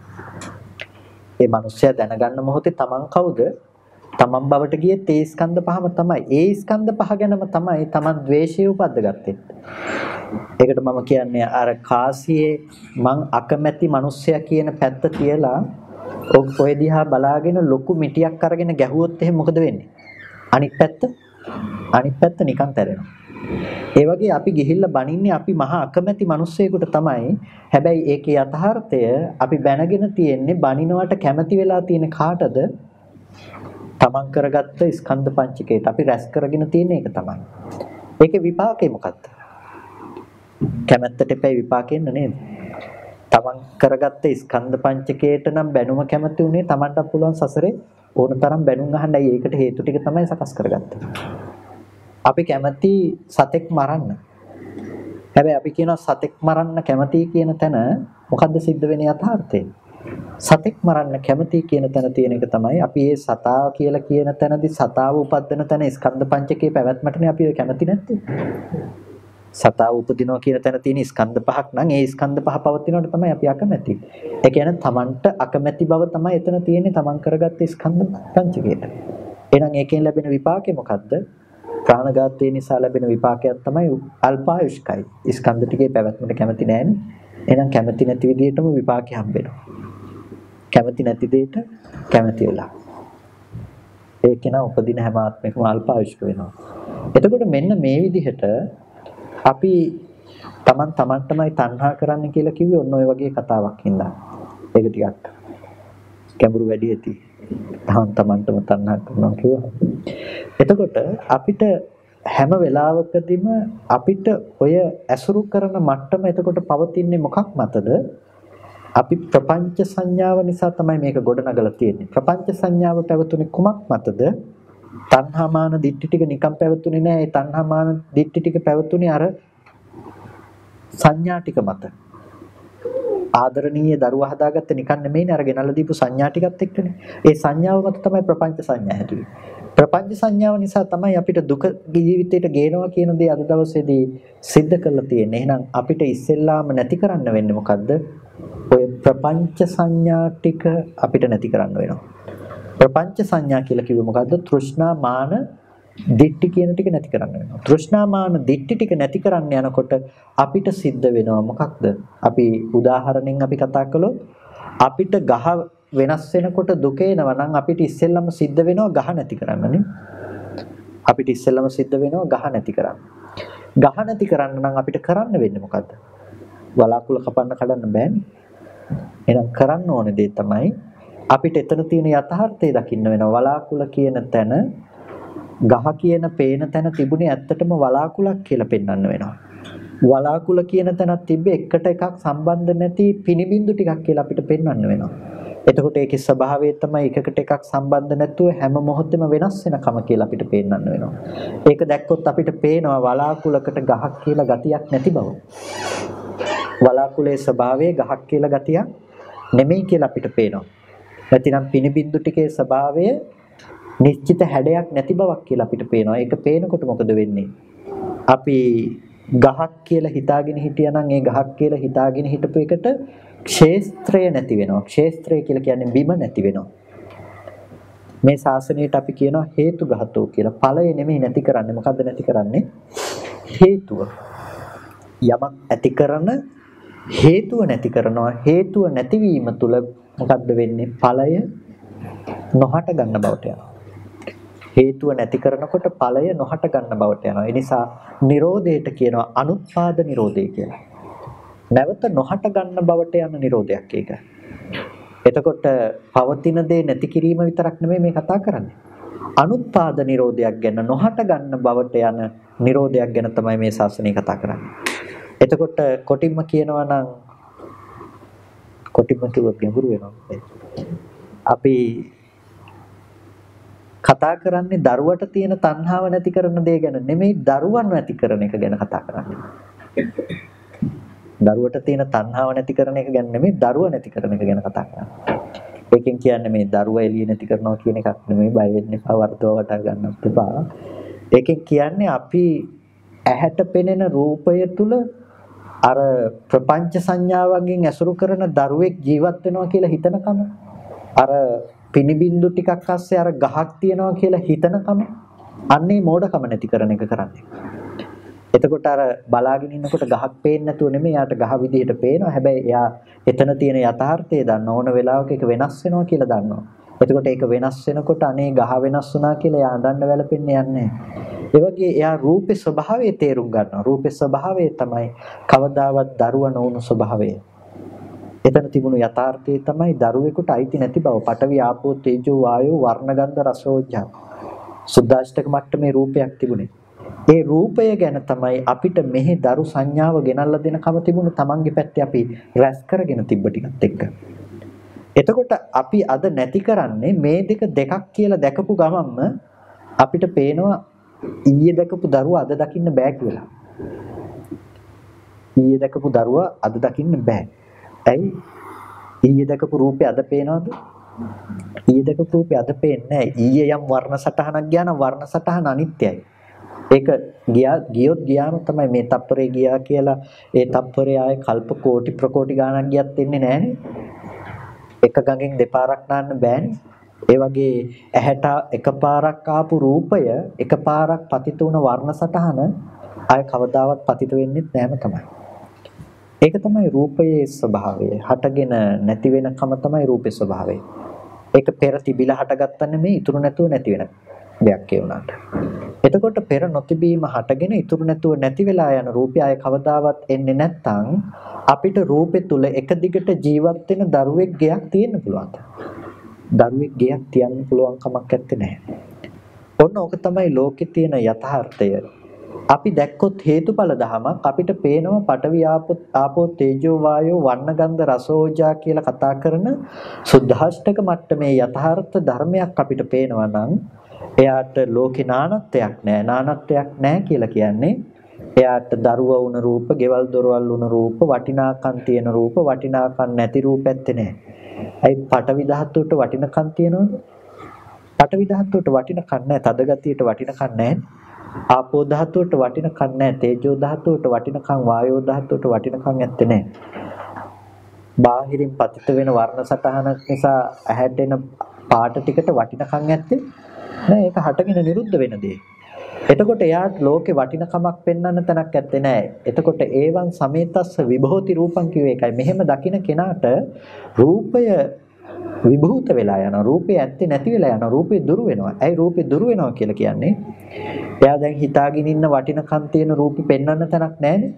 ඒ මිනිස්සයා දැනගන්න මොහොතේ තමන් කවුද? තමන් බවට ගියේ ඒ ස්කන්ධ පහම තමයි. ඒ ස්කන්ධ පහ ගැනම තමයි තමන් ද්වේෂය උපද්දගත්තේ. ඒකට මම කියන්නේ අර කාසියේ මං අකමැති මිනිස්සයා කියන පැත්ත තියලා ඔය දිහා බලාගෙන ලොකු මිටියක් අරගෙන ගැහුවොත් එහෙනම් මොකද වෙන්නේ? අනිත් පැත්ත නිකන් තැරෙනවා. ඒ වගේ අපි ගිහිල්ලා බනින්නේ අපි මහා අකමැති මිනිස්සෙකුට තමයි. හැබැයි ඒකේ යථාර්ථය අපි බැනගෙන තියෙන්නේ බනිනවට කැමති වෙලා තියෙන කාටද? තමන් කරගත්ත ස්කන්ධ පංචකයට අපි රැස් කරගෙන තියෙන එක තමයි. ඒකේ විපාකේ මොකක්ද? කැමැත්තට එපැයි විපාකෙන්න නේද? තමන් කරගත්ත ස්කන්ධ පංචකයට නම් බැනුම කැමති උනේ තමන්ට පුළුවන් සසරේ ඕන තරම් බැනුම් අහන්නයි. ඒකට හේතු ටික තමයි සකස් කරගත්තේ. අපි කැමති සතෙක් මරන්න. හැබැයි අපි කියනවා සතෙක් මරන්න කැමති කියන තැන මොකද්ද සිද්ධ වෙන්නේ යථාර්ථය? සතෙක් මරන්න කැමති කියන තැන තියෙන එක තමයි අපි මේ සතා කියලා කියන තැනදී සතාව උපදින තැන ස්කන්ධ පංචකයේ පැවැත්මටනේ අපි කැමති නැත්තේ. සතාව උපදිනවා කියන තැන තියෙන ස්කන්ධ පහක් නම් ඒ ස්කන්ධ පහ පවතිනවට තමයි අපි අකමැති. ඒ කියන්නේ තමන්ට අකමැති බව තමයි එතන තියෙන්නේ තමන් කරගත්ත ස්කන්ධ පංචකයට. එහෙනම් ඒකෙන් ලැබෙන විපාකේ මොකද්ද? ප්‍රාණඝාතය නිසා ලැබෙන විපාකයක් තමයි අල්පායුෂ්කයි. ස්කන්ධ ටිකේ පැවැත්මට කැමති නැහැනේ. එහෙනම් කැමති නැති විදිහටම විපාකේ හම්බෙනවා. කැමති නැති දෙයට කැමති වෙලා. ඒක නා උපදින හැම ආත්මයකම අල්පායුෂ්ක වෙනවා. එතකොට මෙන්න මේ විදිහට අපි තමන්ටමයි තණ්හා කරන්න කියලා කිව්වේ ඔන්න ඔය වගේ කතාවක් හින්දා. ඒක ටිකක් ගැඹුරු වැඩි ඇති. තමන්ටම තණ්හා කරනවා කිව්වා. එතකොට අපිට හැම වෙලාවකදීම අපිට ඔය ඇසුරු කරන මට්ටම එතකොට පවතින්නේ මොකක් මතද? අපි ප්‍රපංච සංඥාව නිසා තමයි මේක ගොඩනගලා තියෙන්නේ. ප්‍රපංච සංඥාව පැවතුනේ කුමක් මතද? තණ්හාමාන දිට්ඨි ටික නිකම් පැවතුනේ නෑ. ඒ තණ්හාමාන දිට්ඨි ටික පැවතුනේ අර සංඥා ටික මත. ආදරණීය දරුවා හදාගත්තේ නිකන් නෙමෙයිනේ අර ගෙනල්ලා දීපු සංඥා ටිකත් එක්කනේ. ඒ සංඥාව මත තමයි ප්‍රපංච සංඥා හැදුවේ. ප්‍රපංච සංඥාව නිසා තමයි අපිට දුක ජීවිතයට ගේනවා කියන දේ අද දවසේදී सिद्ध කරලා තියෙන්නේ. එහෙනම් අපිට ඉස්සෙල්ලාම නැති කරන්න වෙන්නේ මොකද්ද? ඔය ප්‍රපංච සංඥා ටික අපිට නැති කරන්න වෙනවා. ප්‍රපංච සංඥා කියලා කිව්වේ මොකද්ද? තෘෂ්ණා මාන දිට්ඨි කියන ටික නැති කරන්න වෙනවා. තෘෂ්ණා මාන දිට්ඨි ටික නැති කරන්න යනකොට අපිට සිද්ධ වෙනවා මොකක්ද? අපි උදාහරණෙන් අපි කතා කළොත් අපිට ගහ වෙනස් වෙනකොට දුක එනවා නම් අපිට ඉස්සෙල්ලම සිද්ධ වෙනවා ගහ නැති කරන්නනේ. අපිට ඉස්සෙල්ලම සිද්ධ වෙනවා ගහ නැති කරන්න. ගහ නැති කරන්න නම් අපිට කරන්න වෙන්නේ මොකද්ද? වලාකුළු කපන්න කඩන්න බෑනේ. එහෙනම් කරන්න ඕනේ දේ තමයි අපිට එතන තියෙන යථාර්ථය දකින්න වෙනවා. වලාකුළ කියන තැන ගහ කියන පේන තැන තිබුණේ ඇත්තටම වලාකුළක් කියලා පෙන්වන්න වෙනවා. වලාකුළ කියන තැනත් තිබ්බේ එකට එකක් සම්බන්ධ නැති පිනිබින්දු ටිකක් කියලා අපිට පෙන්වන්න වෙනවා. එතකොට ඒකේ ස්වභාවය තමයි එකකට එකක් සම්බන්ධ නැතුව හැම මොහොතෙම වෙනස් වෙනකම කියලා අපිට පෙන්වන්න වෙනවා. ඒක දැක්කොත් අපිට පේනවා වලාකුළකට ගහක් කියලා ගතියක් නැති බව. වලාකුළේ ස්වභාවය ගහක් කියලා ගතියක් නෙමෙයි කියලා අපිට පේනවා. නැතිනම් පිනිබින්දු ටිකේ ස්වභාවය නිශ්චිත හැඩයක් නැති බවක් කියලා අපිට පේනවා. ඒක පේනකොට මොකද වෙන්නේ? අපි ගහක් කියලා හිතාගෙන හිටියනම් ඒ ගහක් කියලා හිතාගෙන හිටපු එකට ක්ෂේත්‍රය නැති වෙනවා. ක්ෂේත්‍රය කියලා කියන්නේ බිම නැති වෙනවා. මේ ශාසනයට අපි කියනවා හේතු ගහතෝ කියලා. ඵලය නෙමෙයි නැති කරන්නේ. මොකද්ද නැති කරන්නේ? හේතුව. යමක් ඇති කරන හේතුව නැති කරනවා. හේතුව නැතිවීම තුළ මොකද්ද වෙන්නේ? ඵලය නොහට ගන්න බවට යනවා. හේතුව නැති කරනකොට ඵලය නොහට ගන්න බවට යනවා. ඒ නිසා නිරෝධයට කියනවා අනුත්පාද නිරෝධය කියලා. නැවත නොහට ගන්න බවට යන නිරෝධයක් ඒක. එතකොට පවතින දේ නැති කිරීම විතරක් නෙමෙයි මේ කතා කරන්නේ. අනුත්පාද නිරෝධයක් ගැන නොහට ගන්න බවට යන නිරෝධයක් ගැන තමයි මේ ශාසනය කතා කරන්නේ. එතකොට කොටින්ම කියනවා නම් කොටින්ම කිව්වොත් ගැඹුරු වෙනවා. අපි කතා කරන්නේ දරුවට තියෙන තණ්හාව නැති කරන දේ ගැන නෙමෙයි දරුවන් නැති කරන එක ගැන කතා කරන්නේ. දරුවට තියෙන තණ්හාව නැති කරන එක ගැන නෙමෙයි දරුවා නැති කරන එක ගැන කතා කරන්නේ. ඒකෙන් කියන්නේ මේ දරුවා එළිය නැති කරනවා කියන එකක් නෙමෙයි බය වෙන්න එපා වර්ධව වටා ගන්නත් එපා. ඒකෙන් කියන්නේ අපි ඇහැට පෙනෙන රූපය තුල අර ප්‍රපංච සංඥාවන්ගෙන් ඇසුරු කරන දරුවෙක් ජීවත් වෙනවා කියලා හිතනකම අර පිනිබින්දු ටිකක් අස්සේ අර ගහක් තියනවා කියලා හිතනකම අන්නේ මෝඩකම නැති කරන එක කරන්නේ. එතකොට අර බලාගෙන ඉන්නකොට ගහක් පේන්නේ නැතුව නෙමෙයි යාට ගහ විදිහට පේනවා. හැබැයි එයා එතන තියෙන යථාර්ථය දන්න ඕන වෙලාවක ඒක වෙනස් වෙනවා කියලා දන්නවා. එතකොට ඒක වෙනස් වෙනකොට අනේ ගහ වෙනස් වුණා කියලා එයා අඬන්න වැළපෙන්නේ යන්නේ. ඒ වගේ එයා රූපේ ස්වභාවය තේරුම් ගන්නවා. රූපේ ස්වභාවය තමයි කවදාවත් දරුවා නොවුණු ස්වභාවය. එතන තිබුණු යථාර්ථය තමයි දරුවෙකුට අයිති නැති බව. පඨවි ආපෝ තේජෝ වායෝ වර්ණ ගන්ධ රස ඕජා. සුද්දාෂ්ටක මට්ටමේ රූපයක් තිබුණේ. ඒ රූපය ගැන තමයි අපිට මෙහි දරු සංඥාව ගෙනල්ලා දෙනකම තිබුණු තමන්ගේ පැත්තේ අපි රැස් කරගෙන තිබ්බ ටිකත් එක්ක. එතකොට අපි අද නැති කරන්නේ මේ දෙකක් කියලා දැකපු ගමන්ම අපිට පේනවා ඊයේ දැකපු දරුවා අද දකින්න බෑ කියලා. ඊයේ දැකපු දරුවා අද දකින්න බෑ. ඇයි? ඊයේ දැකපු රූපේ අද පේනවද? ඊයේ දැකපු රූපේ අද පේන්නේ නැහැ. ඊයේ යම් වර්ණ සටහනක් ගියා නම් වර්ණ සටහන අනිත්‍යයි. ඒක ගියොත් ගියාම තමයි මේ තප්පරේ ගියා කියලා ඒ තප්පරේ ආයේ කල්ප කෝටි ප්‍රකෝටි ගාණක් ගියත් වෙන්නේ නැහනේ. එක ගඟෙන් දෙපාරක් නාන්න බෑනේ. ඒ වගේ ඇහැට එකපාරක් ආපු රූපය එකපාරක් පතිත වුණ වර්ණ සටහන ආයේ කවදාවත් පතිත වෙන්නේ නැහැම තමයි. ඒක තමයි රූපයේ ස්වභාවය. හටගෙන නැති වෙනකම තමයි රූපේ ස්වභාවය. ඒක පෙර තිබිලා හටගත්ත නෙමෙයි ඉතුරු නැතුව නැති වෙන දෙයක් ඒ උනාට. එතකොට පෙර නොතිබීම හටගෙන ඉතුරු නැතුව නැති වෙලා යන රූපය ආය කවදාවත් එන්නේ නැත්නම් අපිට රූපේ තුල එක දිගට ජීවත් වෙන දරුවෙක් ගයක් තියෙන්න පුළුවන්. දරුවෙක් ගයක් තියන්න පුළුවන් කමක් නැත්තේ. ඔන්න ඕක තමයි ලෝකේ තියෙන යථාර්ථය. අපි දැක්කොත් හේතුඵල ධමයක් අපිට පේනවා පඨවි ආපෝ තේජෝ වායෝ වර්ණ ගන්ධ රසෝජා කියලා කතා කරන සුද්ධාෂ්ටක මට්ටමේ යථාර්ථ ධර්මයක් අපිට පේනවා නම් එයාට ලෝකේ නානත්වයක් නැහැ. නානත්වයක් නැහැ කියලා කියන්නේ එයාට දරුවා වුණ රූප, ගෙවල් දොරවල් වුණ රූප, වටිනාකම් තියෙන රූප, වටිනාකම් නැති රූප ඇත්තේ නැහැ. අයි පඨවි ධාතුවට වටිනකම් තියෙනවද? පඨවි ධාතුවට වටිනකම් නැහැ. තද ගතියට වටිනකම් නැහැ. ආපෝ ධාතුවට වටිනකම් නැහැ. තේජෝ ධාතුවට වටිනකම්, වායෝ ධාතුවට වටිනකම් ඇත්තේ නැහැ. බාහිරින් පතිත වෙන වර්ණ සටහනක් නිසා ඇහැට එන පාට ටිකට වටිනකම් ඇත්තේ නෑ. ඒක හටගෙන නිරුද්ධ වෙන දේ. එතකොට එයාට ලෝකේ වටිනකමක් පෙන්වන්න තැනක් ඇත්තේ නෑ. එතකොට ඒවන් සමේතස්ස විභෝති රූපං කිව්වේ ඒකයි. මෙහෙම දකින කෙනාට රූපය විභූත වෙලා යනවා. රූපේ ඇත්තේ නැති වෙලා යනවා. රූපේ දුරු වෙනවා. ඇයි රූපේ දුරු වෙනවා කියලා කියන්නේ? එයා දැන් හිතාගෙන ඉන්න වටිනකම් තියෙන රූපෙ පෙන්වන්න තැනක් නෑනේ.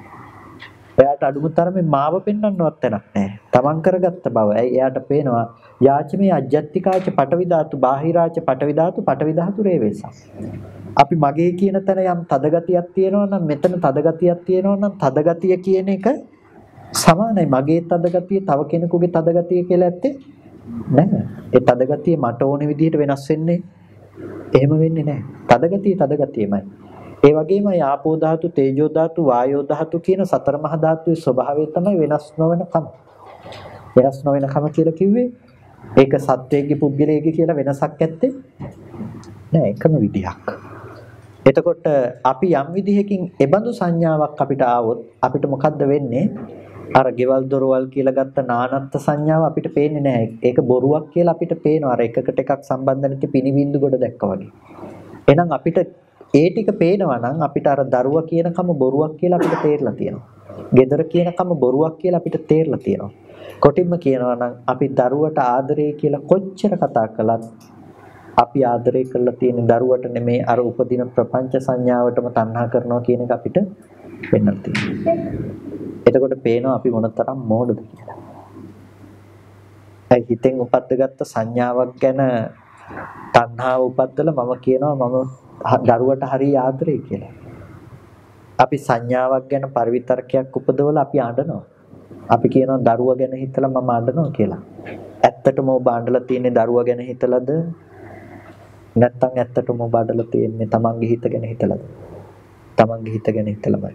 එයාට අඩුම තරමේ මාව පෙන්වන්නවත් තැනක් නෑ. තමන් කරගත්ත බව. ඇයි එයාට පේනවා යාචමේ අජ්ජත්තිකාච පඨවි ධාතු බාහිරාච පඨවි ධාතු පඨවි ධාතු රේවේසා. අපි මගේ කියන තැන යම් තදගතියක් තියෙනවා නම් මෙතන තදගතියක් තියෙනවා නම් තදගතිය කියන එක සමානයි. මගේ තදගතිය තව කෙනෙකුගේ තදගතිය කියලා ඇත්තේ නැහැ. ඒ තදගතිය මට ඕන විදිහට වෙනස් වෙන්නේ එහෙම වෙන්නේ නැහැ. තදගතිය තදගතියමයි. ඒ වගේම ආපෝ ධාතු, තේජෝ ධාතු, වායෝ ධාතු කියන සතර මහා ධාතුවේ ස්වභාවය තමයි වෙනස් නොවන කම. වෙනස් නොවන කම කියලා කිව්වේ ඒක සත්වයේ පුද්ගලයේ කියලා වෙනසක් ඇත්තේ නෑ. එකම විදිහක්. එතකොට අපි යම් විදිහකින් එබඳු සංඥාවක් අපිට ආවොත් අපිට මොකද්ද වෙන්නේ? අර ගෙවල් දොරවල් කියලා ගත්ත නානත්ත් සංඥාව අපිට පේන්නේ නැහැ. ඒක බොරුවක් කියලා අපිට පේනවා. අර එකකට එකක් සම්බන්ධ නැති පිනිබින්දු ගොඩ දැක්කා වගේ. එහෙනම් අපිට ඒ ටික පේනවා නම් අපිට අර දරුවා කියනකම බොරුවක් කියලා අපිට තේරලා තියෙනවා. ගෙදර කියනකම බොරුවක් කියලා අපිට තේරලා තියෙනවා. කොටින්ම කියනවා නම් අපි දරුවට ආදරය කියලා කොච්චර කතා කළත් අපි ආදරය කරලා තියෙන දරුවට නෙමේ අර උපදින ප්‍රපංච සංඥාවටම තණ්හා කරනවා කියන එක අපිට වෙන්නත් තියෙනවා. එතකොට පේනවා අපි මොනතරම් මෝඩද කියලා. ඒ හිතෙන් උපද්දගත්ත සංඥාවක් ගැන තණ්හාව උපද්දලා මම කියනවා මම දරුවට හරි ආදරේ කියලා. අපි සංඥාවක් ගැන පරිවිතර්කයක් උපදවලා අපි අඬනවා. අපි කියනවා දරුවා ගැන හිතලා මම අඬනවා කියලා. ඇත්තටම ඔබ අඬලා තියෙන්නේ දරුවා ගැන හිතලාද? නැත්නම් ඇත්තටම ඔබ අඬලා තියෙන්නේ තමන්ගේ හිත ගැන හිතලාද? තමන්ගේ හිත ගැන හිතලාමයි.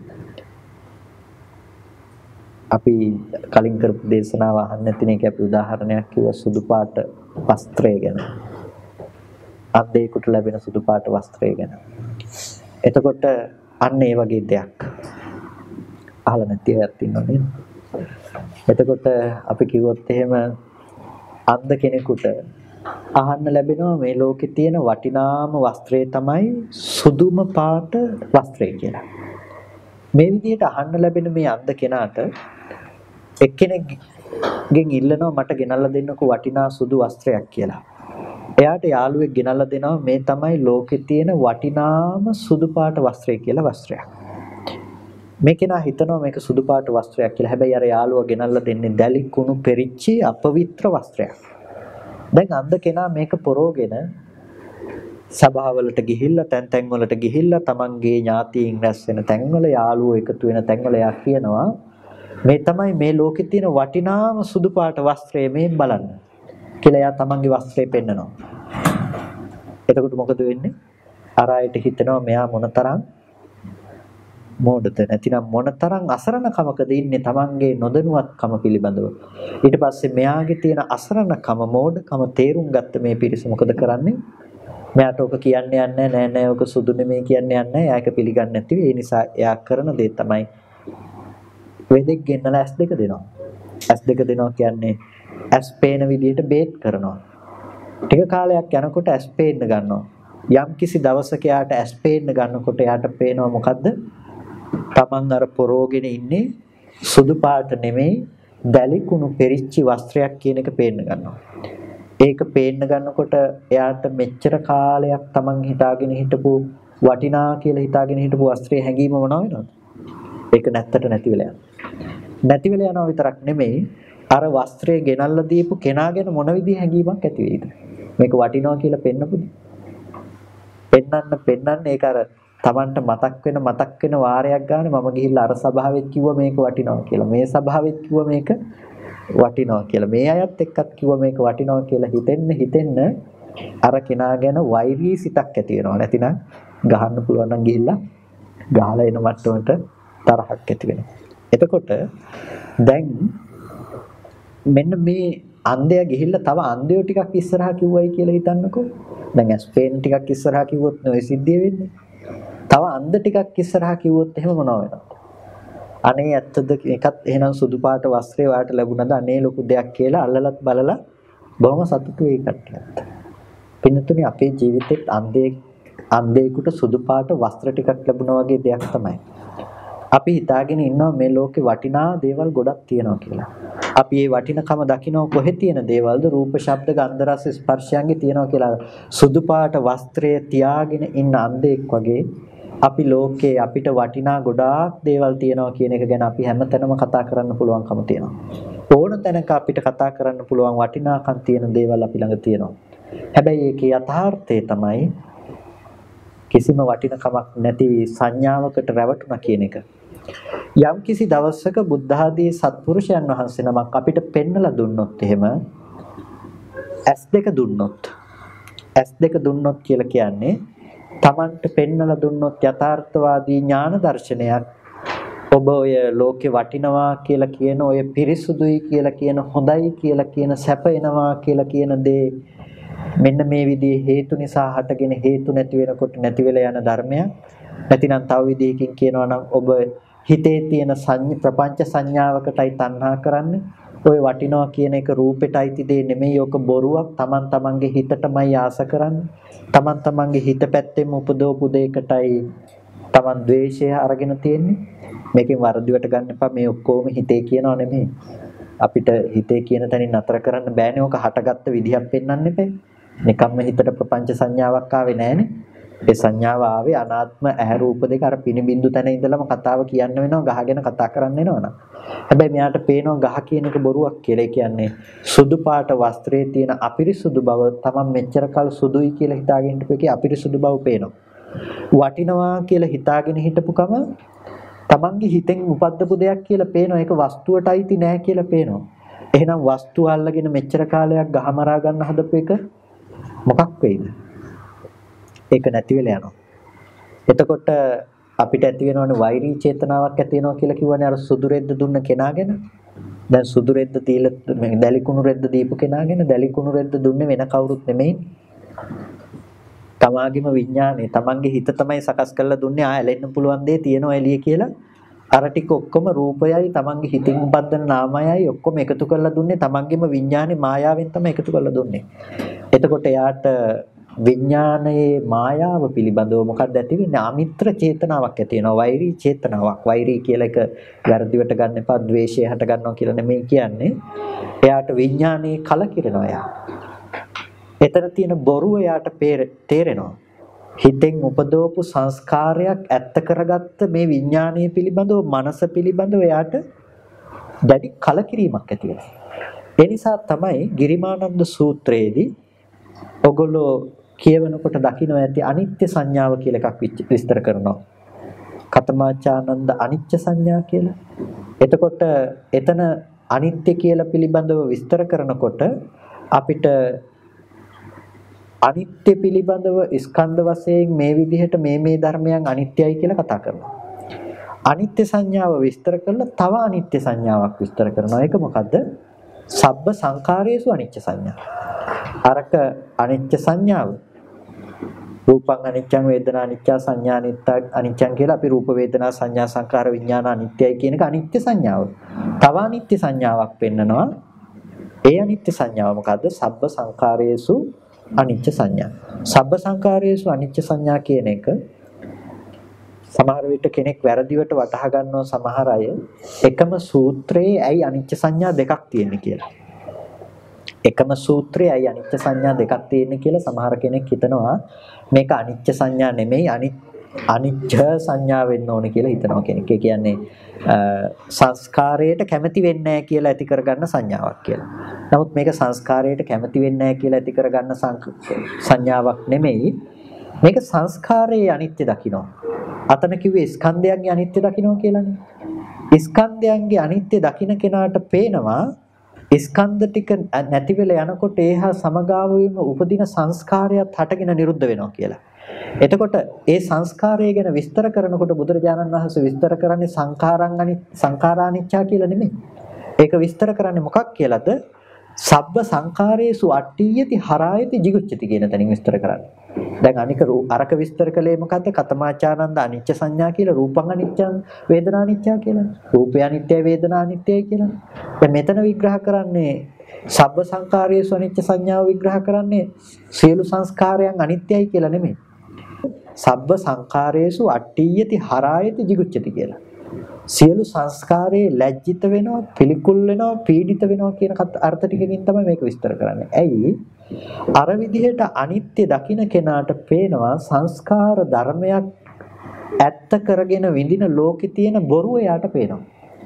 අපි කලින් කරපු දේශනාව අහන්න නැති නේ අපි උදාහරණයක් කිව්වා සුදු පාට වස්ත්‍රය ගැන. අන්ධයෙකුට ලැබෙන සුදු පාට වස්ත්‍රය ගැන. එතකොට අන්න ඒ වගේ දෙයක් අහලා නැති අයත් ඉන්නවා නේද? එතකොට අපි කිව්වොත් එහෙම අන්ධ කෙනෙකුට අහන්න ලැබෙනවා මේ ලෝකේ තියෙන වටිනාම වස්ත්‍රය තමයි සුදුම පාට වස්ත්‍රය කියලා. මේ විදිහට අහන්න ලැබෙන මේ අන්ධ කෙනාට එක්කෙනෙක්ගෙන් ඉල්ලනවා මට ගෙනල්ලා දෙන්නකෝ වටිනා සුදු වස්ත්‍රයක් කියලා. එයාට යාළුවෙක් ගෙනල්ලා දෙනවා මේ තමයි ලෝකේ තියෙන වටිනාම සුදු පාට වස්ත්‍රය කියලා වස්ත්‍රයක්. මේ කෙනා හිතනවා මේක සුදු පාට වස්ත්‍රයක් කියලා. හැබැයි අර යාළුවා ගෙනල්ලා දෙන්නේ දැලි කුණු පෙරිච්ච අපවිත්‍ර වස්ත්‍රයක්. දැන් අන්ධ කෙනා මේක පොරෝගෙන සභාවලට ගිහිල්ලා තැන් වලට ගිහිල්ලා තමන්ගේ ඥාතීන් රැස් වෙන තැන්වල යාළුවෝ එකතු වෙන තැන්වල යා කියනවා මේ තමයි මේ ලෝකේ තියෙන වටිනාම සුදු පාට වස්ත්‍රය මේ බලන්න කියලා යා තමන්ගේ වස්ත්‍රය පෙන්නනවා. එතකොට මොකද වෙන්නේ? අර අයට හිතෙනවා මෙයා මොනතරම් මෝඩද නැතිනම් මොනතරම් අසරණකමකද ඉන්නේ තමන්ගේ නොදැනුවත්කම පිළිබඳව. ඊට පස්සේ මෙයාගේ තියෙන අසරණකම මෝඩකම තේරුම් ගත්ත මේ පිරිස මොකද කරන්නේ? මෙයාට ඔක කියන්නේ නෑ ඔක සුදු නෙමෙයි කියන්නේ නැහැ. එයා ඒක පිළිගන්නේ නැතිව ඒ නිසා එයා කරන දේ තමයි වෙදෙක් ගෙන්නලා S2 දෙනවා. S2 දෙනවා කියන්නේ S පේන විදිහට බේත් කරනවා. ටික කාලයක් යනකොට S පේන්න ගන්නවා. යම් කිසි දවසක එයාට S පේන්න ගන්නකොට එයාට පේනවා මොකද්ද? තමන් අර පොරෝගෙන ඉන්නේ සුදු පාට නෙමෙයි දැලි කුණු පෙරිච්ච වස්ත්‍රයක් කියන එක පේන්න ගන්නවා. ඒක පේන්න ගන්නකොට එයාට මෙච්චර කාලයක් තමන් හිතාගෙන හිටපු වටිනා කියලා හිතාගෙන හිටපු වස්ත්‍රයේ හැඟීම මොනව වෙනවද? ඒක නැත්තට නැති වෙලා යනවා. නැති වෙලා යනවා විතරක් නෙමෙයි අර වස්ත්‍රය ගෙනල්ලා දීපු කෙනා ගැන මොන විදිහේ හැඟීමක් ඇති වෙයිද? මේක වටිනවා කියලා පෙන්නපුද? පෙන්නන්න ඒක අර තමන්ට මතක් වෙන වාරයක් ගන්න මම ගිහිල්ලා අර සභාවෙත් කිව්වා මේක වටිනවා කියලා. මේ සභාවෙත් කිව්වා මේක වටිනවා කියලා. මේ අයත් එක්කත් කිව්වා මේක වටිනවා කියලා හිතෙන්න අර කෙනා ගැන වෛරී සිතක් ඇති වෙනවා. නැතිනම් ගහන්න පුළුවන් නම් ගිහිල්ලා ගහලා එන මට්ටමට තරහක් ඇති වෙනවා. එතකොට දැන් මෙන්න මේ අන්ධයා ගිහිල්ලා තව අන්ධයෝ ටිකක් ඉස්සරහා කිව්වයි කියලා හිතන්නකෝ. දැන් ස්පේන් ටිකක් ඉස්සරහා කිව්වොත් නේ ඔය සිද්ධිය වෙන්නේ. තව අන්ධ ටිකක් ඉස්සරහා කිව්වොත් එහෙම මොනව වෙනවද? අනේ ඇත්තද එකත් එහෙනම් සුදු පාට වස්ත්‍රය ඔයාලට ලැබුණාද? අනේ ලොකු දෙයක් කියලා අල්ලලත් බලලා බොහොම සතුටු වෙයි කට්ටියත්. පින්නතුනේ අපේ ජීවිතෙත් අන්ධයෙකුට සුදු පාට වස්ත්‍ර ටිකක් ලැබුණා වගේ දෙයක් තමයි. අපි හිතාගෙන ඉන්නවා මේ ලෝකේ වටිනා දේවල් ගොඩක් තියෙනවා කියලා. අපි මේ වටිනකම දකින්න කොහෙ තියෙන දේවල්ද? රූප, ශබ්ද, ගන්ධ, රස, ස්පර්ශයන්ගේ තියෙනවා කියලා. සුදු පාට වස්ත්‍රය තියාගෙන ඉන්න අන්ධයෙක් වගේ අපි ලෝකේ අපිට වටිනා ගොඩාක් දේවල් තියෙනවා කියන එක ගැන අපි හැමතැනම කතා කරන්න පුළුවන්කම තියෙනවා. ඕන තැනක අපිට කතා කරන්න පුළුවන් වටිනාකම් තියෙන දේවල් අපි ළඟ තියෙනවා. හැබැයි ඒකේ යථාර්ථය තමයි කිසිම වටිනකමක් නැති සංඥාවකට රැවටුණා කියන එක. යම් කිසි දවසක බුද්ධ ආදී සත්පුරුෂයන් වහන්සේ නමක් අපිට පෙන්නලා දුන්නොත් එහෙම S2 දුන්නොත් කියලා කියන්නේ තමන්ට පෙන්නලා දුන්නොත් යථාර්ථවාදී ඥාන දර්ශනයක් ඔබ ඔය ලෝකේ වටිනවා කියලා කියන ඔය පිරිසුදුයි කියලා කියන හොඳයි කියලා කියන සැප එනවා කියලා කියන දේ මෙන්න මේ විදිහේ හේතු නිසා හටගෙන හේතු නැති වෙනකොට නැති වෙලා යන ධර්මයක්. නැතිනම් තව විදිහකින් කියනවා නම් ඔබ හිතේ තියෙන ප්‍රපංච සංඥාවකටයි තණ්හා කරන්නේ. ඔය වටිනවා කියන එක රූපෙටයි තිදේ නෙමෙයි. ඔක බොරුවක්. තමන්ගේ හිතටමයි ආස කරන්නේ. තමන්ගේ හිත පැත්තෙම උපදවපු දෙයකටයි තමන් ද්වේෂය අරගෙන තියෙන්නේ. මේකෙන් වරදිවට ගන්න එපා. මේ ඔක්කොම හිතේ කියනවා නෙමෙයි. අපිට හිතේ කියන තැනින් නතර කරන්න බෑනේ. ඔක හටගත්ත විදිහක් පෙන්වන්න එපා. නිකම්ම හිතට ප්‍රපංච සංඥාවක් ආවේ නැහනේ. ඒ සංඥාව ආවේ අනාත්ම ඇහැ රූප දෙක අර පිනිබින්දු තැන ඉඳලම කතාව කියන්න වෙනවා ගහගෙන කතා කරන්න වෙනවනම්. හැබැයි මෙයාට පේනවා ගහ කියන එක බොරුවක් කියලා. ඒ කියන්නේ සුදු පාට වස්ත්‍රයේ තියෙන අපිරිසුදු බව තමන් මෙච්චර කල් සුදුයි කියලා හිතාගෙන හිටපු එකේ අපිරිසුදු බව පේනවා. වටිනවා කියලා හිතාගෙන හිටපු කම තමන්ගේ හිතෙන් උපද්දපු දෙයක් කියලා පේනවා. ඒක වස්තුවට අයිති නෑ කියලා පේනවා. එහෙනම් වස්තුව අල්ලගෙන මෙච්චර කාලයක් ගහමරා ගන්න හදපු එක මොකක් වෙයිද? ඒක නැති වෙලා යනවා. එතකොට අපිට ඇති වෙනවනේ වෛරී චේතනාවක් ඇති වෙනවා කියලා කිව්වනේ අර සුදු රෙද්ද දුන්න කෙනාගෙන. දැන් සුදු රෙද්ද තීලා මේ දැලි කුණු රෙද්ද දීපු කෙනාගෙන දැලි කුණු රෙද්ද දුන්නේ වෙන කවුරුත් නෙමෙයි. තමාගේම විඥානේ තමන්ගේ හිත තමයි සකස් කරලා දුන්නේ. ඇලෙන්න පුළුවන් දේ තියෙනවා එළිය කියලා. අර ටික ඔක්කොම රූපයයි තමන්ගේ හිතින් උපදින නාමයයි ඔක්කොම එකතු කරලා දුන්නේ තමන්ගේම විඥානේ මායාවෙන් තමයි එකතු කරලා දුන්නේ. එතකොට එයාට විඥානයේ මායාව පිළිබඳව මොකක්ද ඇති වෙන්නේ? අමිත්‍ර චේතනාවක් ඇති වෙනවා. වෛරී චේතනාවක්. වෛරී කියලා එක වැරදිවට ගන්න එපා. ද්වේෂය හට ගන්නවා කියලා නෙමෙයි කියන්නේ. එයාට විඥානයේ කලකිරෙනවා එයා. එතන තියෙන බොරුව එයාට තේරෙනවා. හිතෙන් උපදවපු සංස්කාරයක් ඇත්ත කරගත්ත මේ විඥානයේ පිළිබඳව මනස පිළිබඳව එයාට දැඩි කලකිරීමක් ඇති වෙනවා. ඒ නිසා තමයි ගිරිමානන්ද සූත්‍රයේදී ඔගොල්ලෝ කියවනකොට දකින්න ඇති අනිත්‍ය සංඥාව කියලා එකක් විස්තර කරනවා. කතමාචානන්ද අනිත්‍ය සංඥා කියලා. එතකොට එතන අනිත්‍ය කියලා පිළිබඳව විස්තර කරනකොට අපිට අනිත්‍ය පිළිබඳව ස්කන්ධ වශයෙන් මේ විදිහට මේ ධර්මයන් අනිත්‍යයි කියලා කතා කරනවා. අනිත්‍ය සංඥාව විස්තර කරලා තව අනිත්‍ය සංඥාවක් විස්තර කරනවා. ඒක මොකද්ද? සබ්බ සංඛාරේසු අනිච්ච සංඥා. අරක අනිච්ච සංඥාව. රූපං අනිච්චං වේදනා අනිච්චා සංඥා අනිච්චං කියලා අපි රූප වේදනා සංඥා සංඛාර විඥාන අනිත්‍යයි කියන එක අනිත්‍ය සංඥාව. තව අනිත්‍ය සංඥාවක් පෙන්නනවා. ඒ අනිත්‍ය සංඥාව මොකද්ද? සබ්බ සංඛාරේසු අනිච්ච සංඥා. සබ්බ සංඛාරේසු අනිච්ච සංඥා කියන එක සමහර විට කෙනෙක් වැරදිවට වටහා ගන්නවා සමහර අය එකම සූත්‍රයේ ඇයි අනිච්ච සංඥා දෙකක් තියෙන්නේ කියලා. එකම සූත්‍රයේ ඇයි අනිච්ච සංඥා දෙකක් තියෙන්නේ කියලා සමහර කෙනෙක් හිතනවා මේක අනිච්ච සංඥා නෙමෙයි අනිච්ච සංඥා වෙන්න ඕනේ කියලා හිතනවා කෙනෙක්. ඒ කියන්නේ සංස්කාරයට කැමති වෙන්නේ නැහැ කියලා ඇති කරගන්න සංඥාවක් කියලා. නමුත් මේක සංස්කාරයට කැමති වෙන්නේ නැහැ කියලා ඇති කරගන්න සංඥාවක් නෙමෙයි. මේක සංස්කාරයේ අනිත්‍ය දකින්නවා. අතන කිව්වේ ස්කන්ධයන්ගේ අනිත්‍ය දකින්නවා කියලානේ. ස්කන්ධයන්ගේ අනිත්‍ය දකින්න කෙනාට පේනවා ස්කන්ධ ටික නැති වෙලා යනකොට ඒහා සමගාමීවම උපදින සංස්කාරයත් හටගෙන නිරුද්ධ වෙනවා කියලා. එතකොට ඒ සංස්කාරය ගැන විස්තර කරනකොට බුදුරජාණන් වහන්සේ විස්තර කරන්නේ සංඛාරානිච්චා කියලා නෙමෙයි. ඒක විස්තර කරන්නේ මොකක් කියලාද? සබ්බ සංඛාරේසු අට්ඨියති හරායති jigucchati කියන තැනින් විස්තර කරන්නේ. දැන් අනික අරක විස්තර කළේ මොකද්ද? කතමාචානන්ද අනිච්ච සංඥා කියලා රූපං අනිච්චං වේදනා අනිච්චා කියලා. රූපය අනිත්‍යයි වේදනා අනිත්‍යයි කියලා. දැන් මෙතන විග්‍රහ කරන්නේ සබ්බ සංඛාරයේසු අනිච්ච සංඥාව විග්‍රහ කරන්නේ සියලු සංස්කාරයන් අනිත්‍යයි කියලා නෙමෙයි. සබ්බ සංඛාරයේසු අට්ඨියති හරායති jigucchati කියලා. සියලු සංස්කාරයේ ලැජ්ජිත වෙනවා, පිළිකුල් වෙනවා, පීඩිත වෙනවා කියන අර්ථ ටිකකින් තමයි මේක විස්තර කරන්නේ. ඇයි? අර විදිහට අනිත්‍ය දකින්න කෙනාට පේනවා සංස්කාර ධර්මයක් ඇත්ත කරගෙන විඳින ලෝකේ තියෙන බොරුව එයාට පේනවා.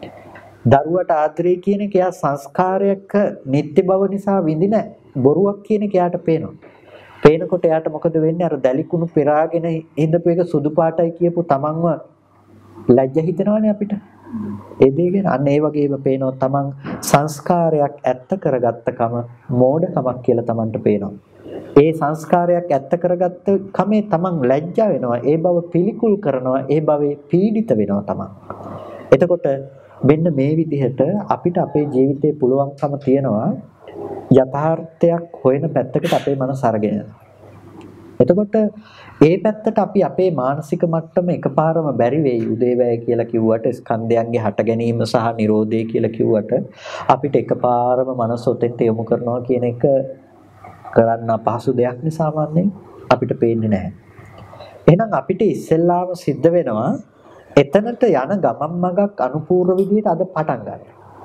දරුවට ආදරේ කියන එක එයා සංස්කාරයක නිත්‍ය බව නිසා විඳින බොරුවක් කියන එක එයාට පේනවා. පේනකොට එයාට මොකද වෙන්නේ? අර දැලිකුණු පෙරාගෙන ඉඳපු එක සුදු පාටයි කියපු තමන්ව ලැජ්ජ හිතෙනවනේ අපිට. ඒ දේ ගැන අන්න ඒ වගේම පේනවා තමන් සංස්කාරයක් ඇත්ත කරගත්තකම මෝඩකමක් කියලා තමන්ට පේනවා. ඒ සංස්කාරයක් ඇත්ත කරගත්ත කමේ තමන් ලැජ්ජා වෙනවා. ඒ බව පිළිකුල් කරනවා. ඒ බවේ පීඩිත වෙනවා තමන්. එතකොට මෙන්න මේ විදිහට අපිට අපේ ජීවිතේ පුළුවන්කම තියනවා යථාර්ථයක් හොයන පැත්තකට අපේ මනස අරගෙන යනවා. එතකොට ඒ පැත්තට අපි අපේ මානසික මට්ටම එකපාරම බැරි වෙයි. උදේවැය කියලා කිව්වට ස්කන්ධයන්ගේ හට ගැනීම සහ නිරෝධය කියලා කිව්වට අපිට එකපාරම මනස ඔතෙන්ට යොමු කරනවා කියන එක කරන්න අපහසු දෙයක් නේ සාමාන්‍යයෙන් අපිට පේන්නේ නැහැ. එහෙනම් අපිට ඉස්සෙල්ලාම සිද්ධ වෙනවා එතනට යන ගමන් මගක් අනුපූර්ව විදිහට අද පටන් ගන්න.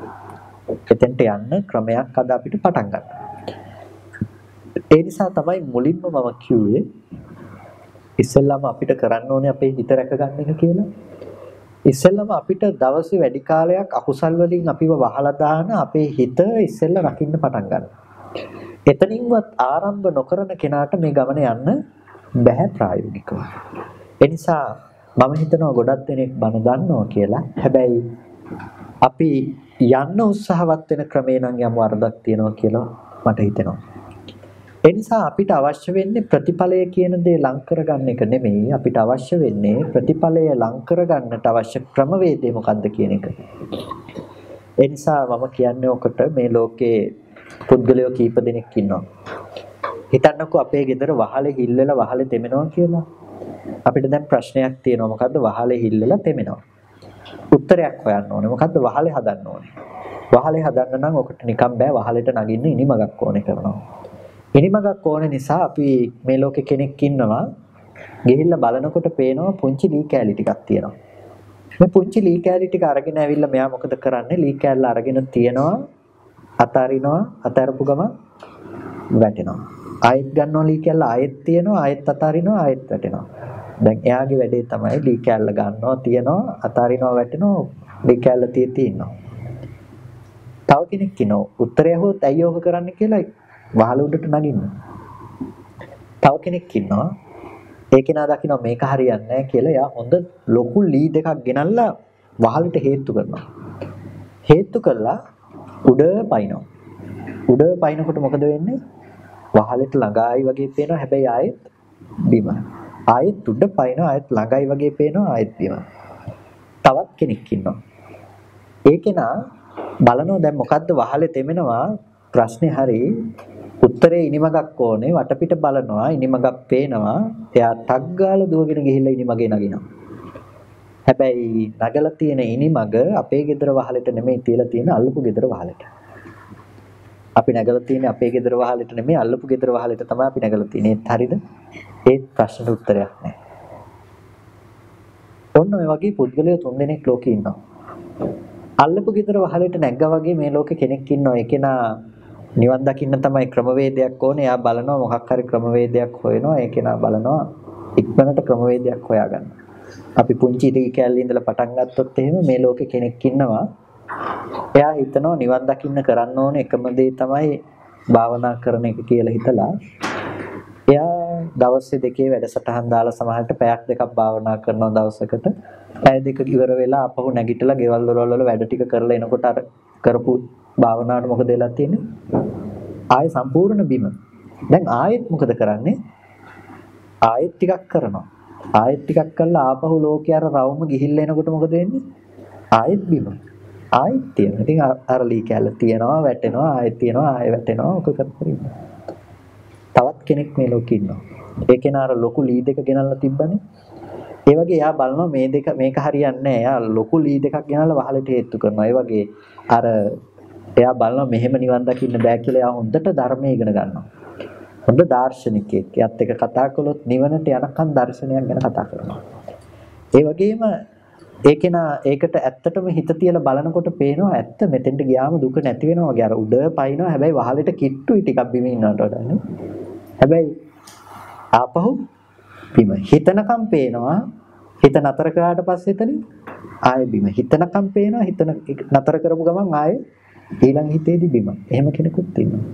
එතෙන්ට යන්න ක්‍රමයක් අද අපිට පටන් ගන්න. ඒ නිසා තමයි මුලින්ම මම කිව්වේ ඉස්සෙල්ලාම අපිට කරන්න ඕනේ අපේ හිත රැක ගන්න එක කියලා. ඉස්සෙල්ලාම අපිට දවසේ වැඩි කාලයක් අකුසල් වලින් අපිව වහලා දාන අපේ හිත ඉස්සෙල්ලා රකින්න පටන් ගන්නවා. එතනින්වත් ආරම්භ නොකරන කෙනාට මේ ගමන යන්න බැහැ ප්‍රායෝගිකව. ඒ නිසා මම හිතනවා ගොඩක් දෙනෙක් බන දන්නවා කියලා. හැබැයි අපි යන්න උත්සාහවත් වෙන ක්‍රමේ නම් යම් වරදක් තියෙනවා කියලා මට හිතෙනවා. ඒ නිසා අපිට අවශ්‍ය වෙන්නේ ප්‍රතිඵලය කියන දේ ලං කරගන්න එක නෙමෙයි. අපිට අවශ්‍ය වෙන්නේ ප්‍රතිඵලය ලං කරගන්නට අවශ්‍ය ක්‍රමවේදය මොකක්ද කියන එක. ඒ නිසා මම කියන්නේ ඔකට මේ ලෝකේ පුද්ගලයෝ කීප දෙනෙක් ඉන්නවා. හිතන්නකෝ අපේ ගෙදර වහලේ හිල්ලලා වහලේ තෙමෙනවා කියලා. අපිට දැන් ප්‍රශ්නයක් තියෙනවා. මොකද්ද වහලේ හිල්ලලා තෙමෙනවා? උත්තරයක් හොයන්න ඕනේ. මොකද්ද වහලේ හදන්න ඕනේ? වහලේ හදන්න නම් ඔකට නිකන් බෑ. වහලෙට නගින්න ඉනිමගක් ඕනේ කරනවා. ඉනිමගක් ඕනේ නිසා අපි මේ ලෝකේ කෙනෙක් ඉන්නවා. ගිහිල්ලා බලනකොට පේනවා පුංචි ලී කෑලි ටිකක් තියෙනවා. මේ පුංචි ලී කෑලි ටික අරගෙන ඇවිල්ලා මෙයා මොකද කරන්නේ? ලී කෑල්ල අරගෙන තියනවා. අතාරිනවා. අතාරපු ගම වැටෙනවා. ආයෙත් ගන්නවා ලී කෑල්ල ආයෙත් තියනවා. ආයෙත් අතාරිනවා. ආයෙත් වැටෙනවා. දැන් එයාගේ වැඩේ තමයි ලී කෑල්ල ගන්නවා, තියනවා, අතාරිනවා, වැටෙනවා, ලී කෑල්ල තියදී ඉන්නවා. තව කෙනෙක් ඉන්නවා. උත්තරය හොත් ඇයි ඕක කරන්නේ කියලා වහල උඩට නගින්න. තව කෙනෙක් ඉන්නවා. ඒ කෙනා දකින්න මේක හරියන්නේ නැහැ කියලා එයා හොඳ ලොකු ලී දෙකක් ගෙනල්ලා වහලට හේතු කරනවා. හේතු කළා උඩ පයින්නවා. උඩ පයින්නකොට මොකද වෙන්නේ? වහලට ළඟයි වගේ පේනවා. හැබැයි ආයෙත් බිම. ආයෙත් උඩ පයින්නවා. ආයෙත් ළඟයි වගේ පේනවා. ආයෙත් බිම. තවත් කෙනෙක් ඉන්නවා. ඒ කෙනා බලනවා දැන් මොකද්ද වහලේ තෙමෙනවා ප්‍රශ්නේ හරි උත්තරේ ඉනිමගක් ඕනේ වටපිට බලනවා ඉනිමගක් පේනවා එයා ටක් ගාලා දුවගෙන ගිහිල්ලා ඉනිමගේ නගිනවා හැබැයි නගලා තියෙන ඉනිමග අපේ ගෙදර වහලෙට නෙමෙයි තියලා තියෙන අල්ලපු ගෙදර වහලෙට අපි නගලා තියෙන්නේ අපේ ගෙදර වහලෙට නෙමෙයි අල්ලපු ගෙදර වහලෙට තමයි අපි නගලා තියෙන්නේ ඒත් හරියද ඒත් ප්‍රශ්නට උත්තරයක් නැහැ ඔන්න ඔය වගේ පුද්ගලයෝ තුන්දෙනෙක් ලෝකේ ඉන්නවා අල්ලපු ගෙදර වහලෙට නැග්ගා වගේ මේ ලෝකේ කෙනෙක් ඉන්නවා ඒ කෙනා නිවන් දකින්න තමයි ක්‍රමවේදයක් ඕනේ. එයා බලනවා මොකක් හරි ක්‍රමවේදයක් හොයනවා. ඒ කෙනා බලනවා ඉක්මනට ක්‍රමවේදයක් හොයාගන්න. අපි පුංචි ඉලි කැලේ ඉඳලා පටන් ගත්තොත් එහෙම මේ ලෝකේ කෙනෙක් ඉන්නවා. එයා හිතනවා නිවන් දකින්න කරන්න ඕනේ එකම දේ තමයි භාවනා කරන එක කියලා හිතලා එයා දවස් දෙකේ වැඩසටහන් දාලා සමහරට පැයක් දෙකක් භාවනා කරනවා දවසකට. පැය දෙක ඉවර වෙලා අපහු නැගිටලා ගෙවල් දොරවල් වල වැඩ ටික කරලා එනකොට අර කරපු භාවනාවට මොකද වෙලා තියෙන්නේ? ආයෙ සම්පූර්ණ බිම. දැන් ආයෙත් මොකද කරන්නේ? ආයෙත් ටිකක් කරනවා. ආයෙත් ටිකක් කළා ආපහු ලෝකේ අර රවුම ගිහිල්ලා එනකොට මොකද වෙන්නේ? ආයෙත් බිම. ආයෙත් තියෙනවා. ඉතින් අර ලී කැල්ල තියනවා, වැටෙනවා, ආයෙත් තියනවා, ආයෙ වැටෙනවා. ඔක කරපරින්න. තවත් කෙනෙක් මේ ලෝකේ ඉන්නවා. ඒ කෙනා අර ලොකු ලී දෙක ගෙනල්ලා තිබ්බනේ. ඒ වගේ එයා බලනවා මේ දෙක මේක හරියන්නේ නැහැ. එයා ලොකු ලී දෙකක් ගෙනල්ලා වහලට හේතු කරනවා. ඒ වගේ අර එයා බලනවා මෙහෙම නිවන් දකින්න බෑ කියලා එයා හොඳට ධර්මය ඉගෙන ගන්නවා. හොඳ දාර්ශනිකයෙක්. එයාත් එක්ක කතා කළොත් නිවනට යනකම් දර්ශනයක් ගැන කතා කරනවා. ඒ වගේම ඒකට ඇත්තටම හිත තියලා බලනකොට පේනවා ඇත්ත මෙතෙන්ට ගියාම දුක නැති වෙනවා වගේ. අර උඩ පයින්නවා හැබැයි වහලට කිට්ටුයි ටිකක් බිම ඉන්නවට වඩා නේ. හැබැයි ආපහු බිම හිතනකම් පේනවා. හිත නතර කරාට පස්සේ එතනින් ආයෙ බිම. හිතනකම් පේනවා. හිතන නතර කරපු ගමන් ආයෙ ඊළඟ හිතේදී බිම. එහෙම කෙනෙකුත් ඉන්නවා.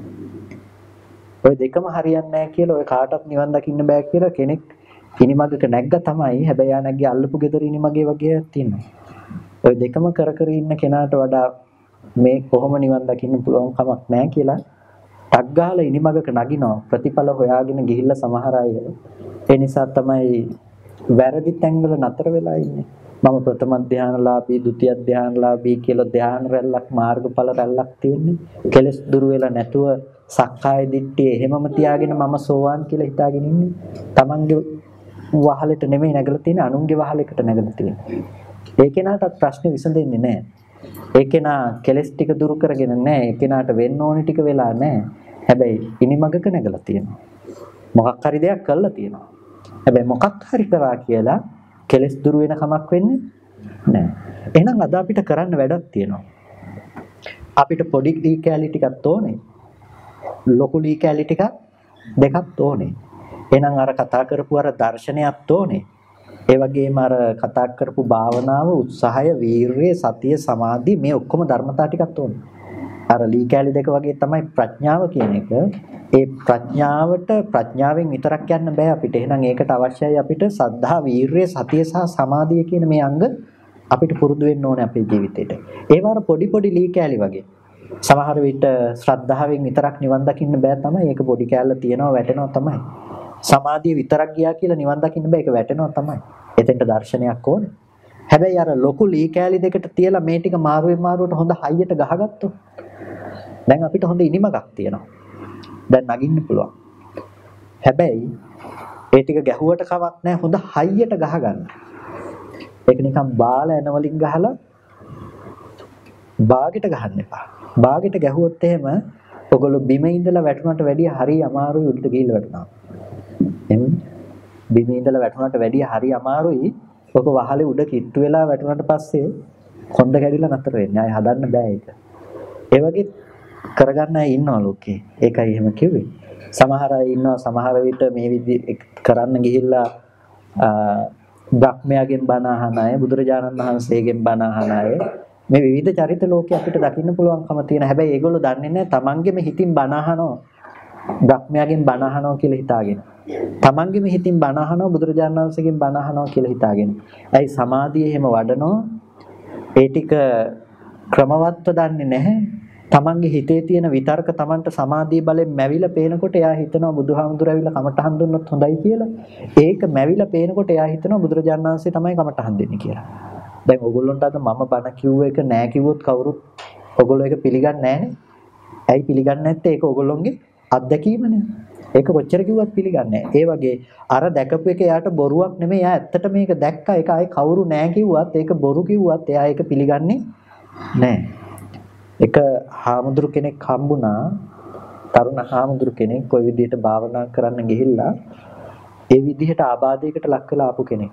ඔය දෙකම හරියන්නේ නැහැ කියලා ඔය කාටවත් නිවන් දකින්න බෑ කියලා කෙනෙක් ඉනිමගක නැග්ග තමයි. හැබැයි යා නැග්ගේ අල්ලපු ගෙදර ඉනිමගේ වගේ තියෙනවා. ඔය දෙකම කර කර ඉන්න කෙනාට වඩා මේ කොහොම නිවන් දකින්න පුළුවන් කමක් නැහැ කියලා ටක් ගාලා ඉනිමගක නගිනවා. ප්‍රතිඵල හොයාගෙන ගිහිල්ලා සමහර අය ඒ නිසා තමයි වැරදි තැන්වල නතර වෙලා ඉන්නේ. මම ප්‍රථම ධානලාභී, ဒုတိ ය ධානලාභී කියලා ධාන රැල්ලක් මාර්ගඵල රැල්ලක් තියෙන්නේ. කෙලස් දුරු වෙලා නැතුව සක්කාය දිට්ඨිය එහෙමම තියාගෙන මම සෝවාන් කියලා හිතාගෙන ඉන්නේ. Tamange වහලෙට නෙමෙයි නැගලා තියෙන්නේ, අනුන්ගේ වහලයකට නැගලා තියෙන්නේ. ඒ කෙනාට ප්‍රශ්නේ විසඳෙන්නේ නැහැ. ඒ කෙනා කෙලස් ටික දුරු කරගෙන නැහැ. ඒ කෙනාට වෙන්න ඕනි ටික වෙලා නැහැ. හැබැයි ඉනිමගක නැගලා තියෙනවා. මොකක් හරි දෙයක් කළා තියෙනවා. හැබැයි මොකක් හරි කරා කියලා කෙලස් දුරු වෙන කමක් වෙන්නේ නැහැ. එහෙනම් අද අපිට කරන්න වැඩක් තියෙනවා. අපිට පොඩි ලී කැලි ටිකක් ඕනේ. ලොකු ලී කැලි ටිකක් දෙකක් ඕනේ. එහෙනම් අර කතා කරපු අර දර්ශනයක් ඕනේ. ඒ වගේම අර කතා කරපු භාවනාව, උත්සාහය, වීරිය, සතිය, සමාධි මේ ඔක්කොම ධර්මතා ටිකක් ඕනේ. අර ලී කැලි දෙක වගේ තමයි ප්‍රඥාව කියන එක. ඒ ප්‍රඥාවෙන් විතරක් යන්න බෑ අපිට. එහෙනම් ඒකට අවශ්‍යයි අපිට සද්ධා, වීරිය, සතිය සහ සමාධිය කියන මේ අංග අපිට පුරුදු වෙන්න ඕනේ අපේ ජීවිතේට. ඒවා පොඩි පොඩි ලී කැලි වගේ. සමහර විට ශ්‍රද්ධාවෙන් විතරක් නිවන් දකින්න බෑ තමයි. ඒක පොඩි කැලල තියනවා වැටෙනවා තමයි. සමාධිය විතරක් ගියා කියලා නිවන් දකින්න බෑ. ඒක වැටෙනවා තමයි. එතෙන්ට දර්ශනයක් ඕනේ. හැබැයි අර ලොකු ලී කැලි දෙකට තියලා මේ ටික මාරුවෙන් මාරුවට හොඳ හයියට ගහගත්තොත් දැන් අපිට හොඳ ඉනිමකක් තියෙනවා. දැන් නගින්න පුළුවන්. හැබැයි ඒ ටික ගැහුවට කමක් නැහැ. හොඳ හයියට ගහගන්න. ඒක නිකන් බාල එන වලින් ගහලා බාගෙට ගහන්න එපා. බාගෙට ගැහුවොත් එහෙම ඔයගොල්ලෝ බිම ඉඳලා වැටුණාට වැඩිය හරි අමාරුයි උඩට ගිහිල්ලා වැටුණා. එන්නේ බිම ඉඳලා වැටුණාට වැඩිය හරි අමාරුයි. ඔක වහලේ උඩ කිට්ටු වෙලා වැටුණාට පස්සේ කොන්ද කැඩිලා නතර වෙන්නේ. ආයෙ හදන්න බෑ ඒක. ඒ වගේ කරගන්න අය ඉන්නවා ලෝකේ. ඒකයි එහෙම කිව්වේ. සමහර අය ඉන්නවා සමහර විට මේ විදිහ කරන්න ගිහිල්ලා බ්‍රහ්මයාගෙන් බණ අහන අය, බුදුරජාණන් වහන්සේගෙන් බණ අහන අය මේ විවිධ චරිත ලෝකේ අපිට දකින්න පුළුවන්කම තියෙන. හැබැයි ඒගොල්ලෝ දන්නේ නැහැ තමන්ගේම හිතින් බණ අහනවා. බ්‍රහ්මයාගෙන් බණ අහනවා කියලා හිතාගෙන. තමන්ගේම හිතින් බණ අහනවා බුදුරජාණන් වහන්සේගෙන් බණ අහනවා කියලා හිතාගෙන. ඇයි සමාධිය එහෙම වඩනවා? ඒ ටික ක්‍රමවත්ව දන්නේ නැහැ. තමන්ගේ හිතේ තියෙන විතර්ක තමන්ට සමාධිය බලෙන් මැවිලා පේනකොට එයා හිතනවා බුදුහාමුදුර ඇවිල්ලා කමටහන් දුන්නොත් හොඳයි කියලා. ඒක මැවිලා පේනකොට එයා හිතනවා බුදුරජාණන් වහන්සේ තමයි කමටහන් දෙන්නේ කියලා. දැන් ඕගොල්ලන්ට අද මම බණ කිව්ව එක නෑ කිව්වොත් කවුරුත් ඕගොල්ලෝ ඒක පිළිගන්නේ නෑනේ. ඇයි පිළිගන්නේ නැත්තේ? ඒක ඕගොල්ලොන්ගේ අත්දැකීමනේ. ඒක කොච්චර කිව්වත් පිළිගන්නේ නෑ. ඒ වගේ අර දැකපු එක එයාට බොරුවක් නෙමෙයි. එයා ඇත්තට මේක දැක්කා. ඒක ආයේ කවුරු නෑ කිව්වත් ඒක බොරු කිව්වත් එයා ඒක පිළිගන්නේ නෑ. එක හාමුදුරු කෙනෙක් හම්බුණා. තරුණ හාමුදුරු කෙනෙක් ওই විදිහට භාවනා කරන්න ගිහිල්ලා ඒ විදිහට ආබාධයකට ලක් වෙලා ආපු කෙනෙක්.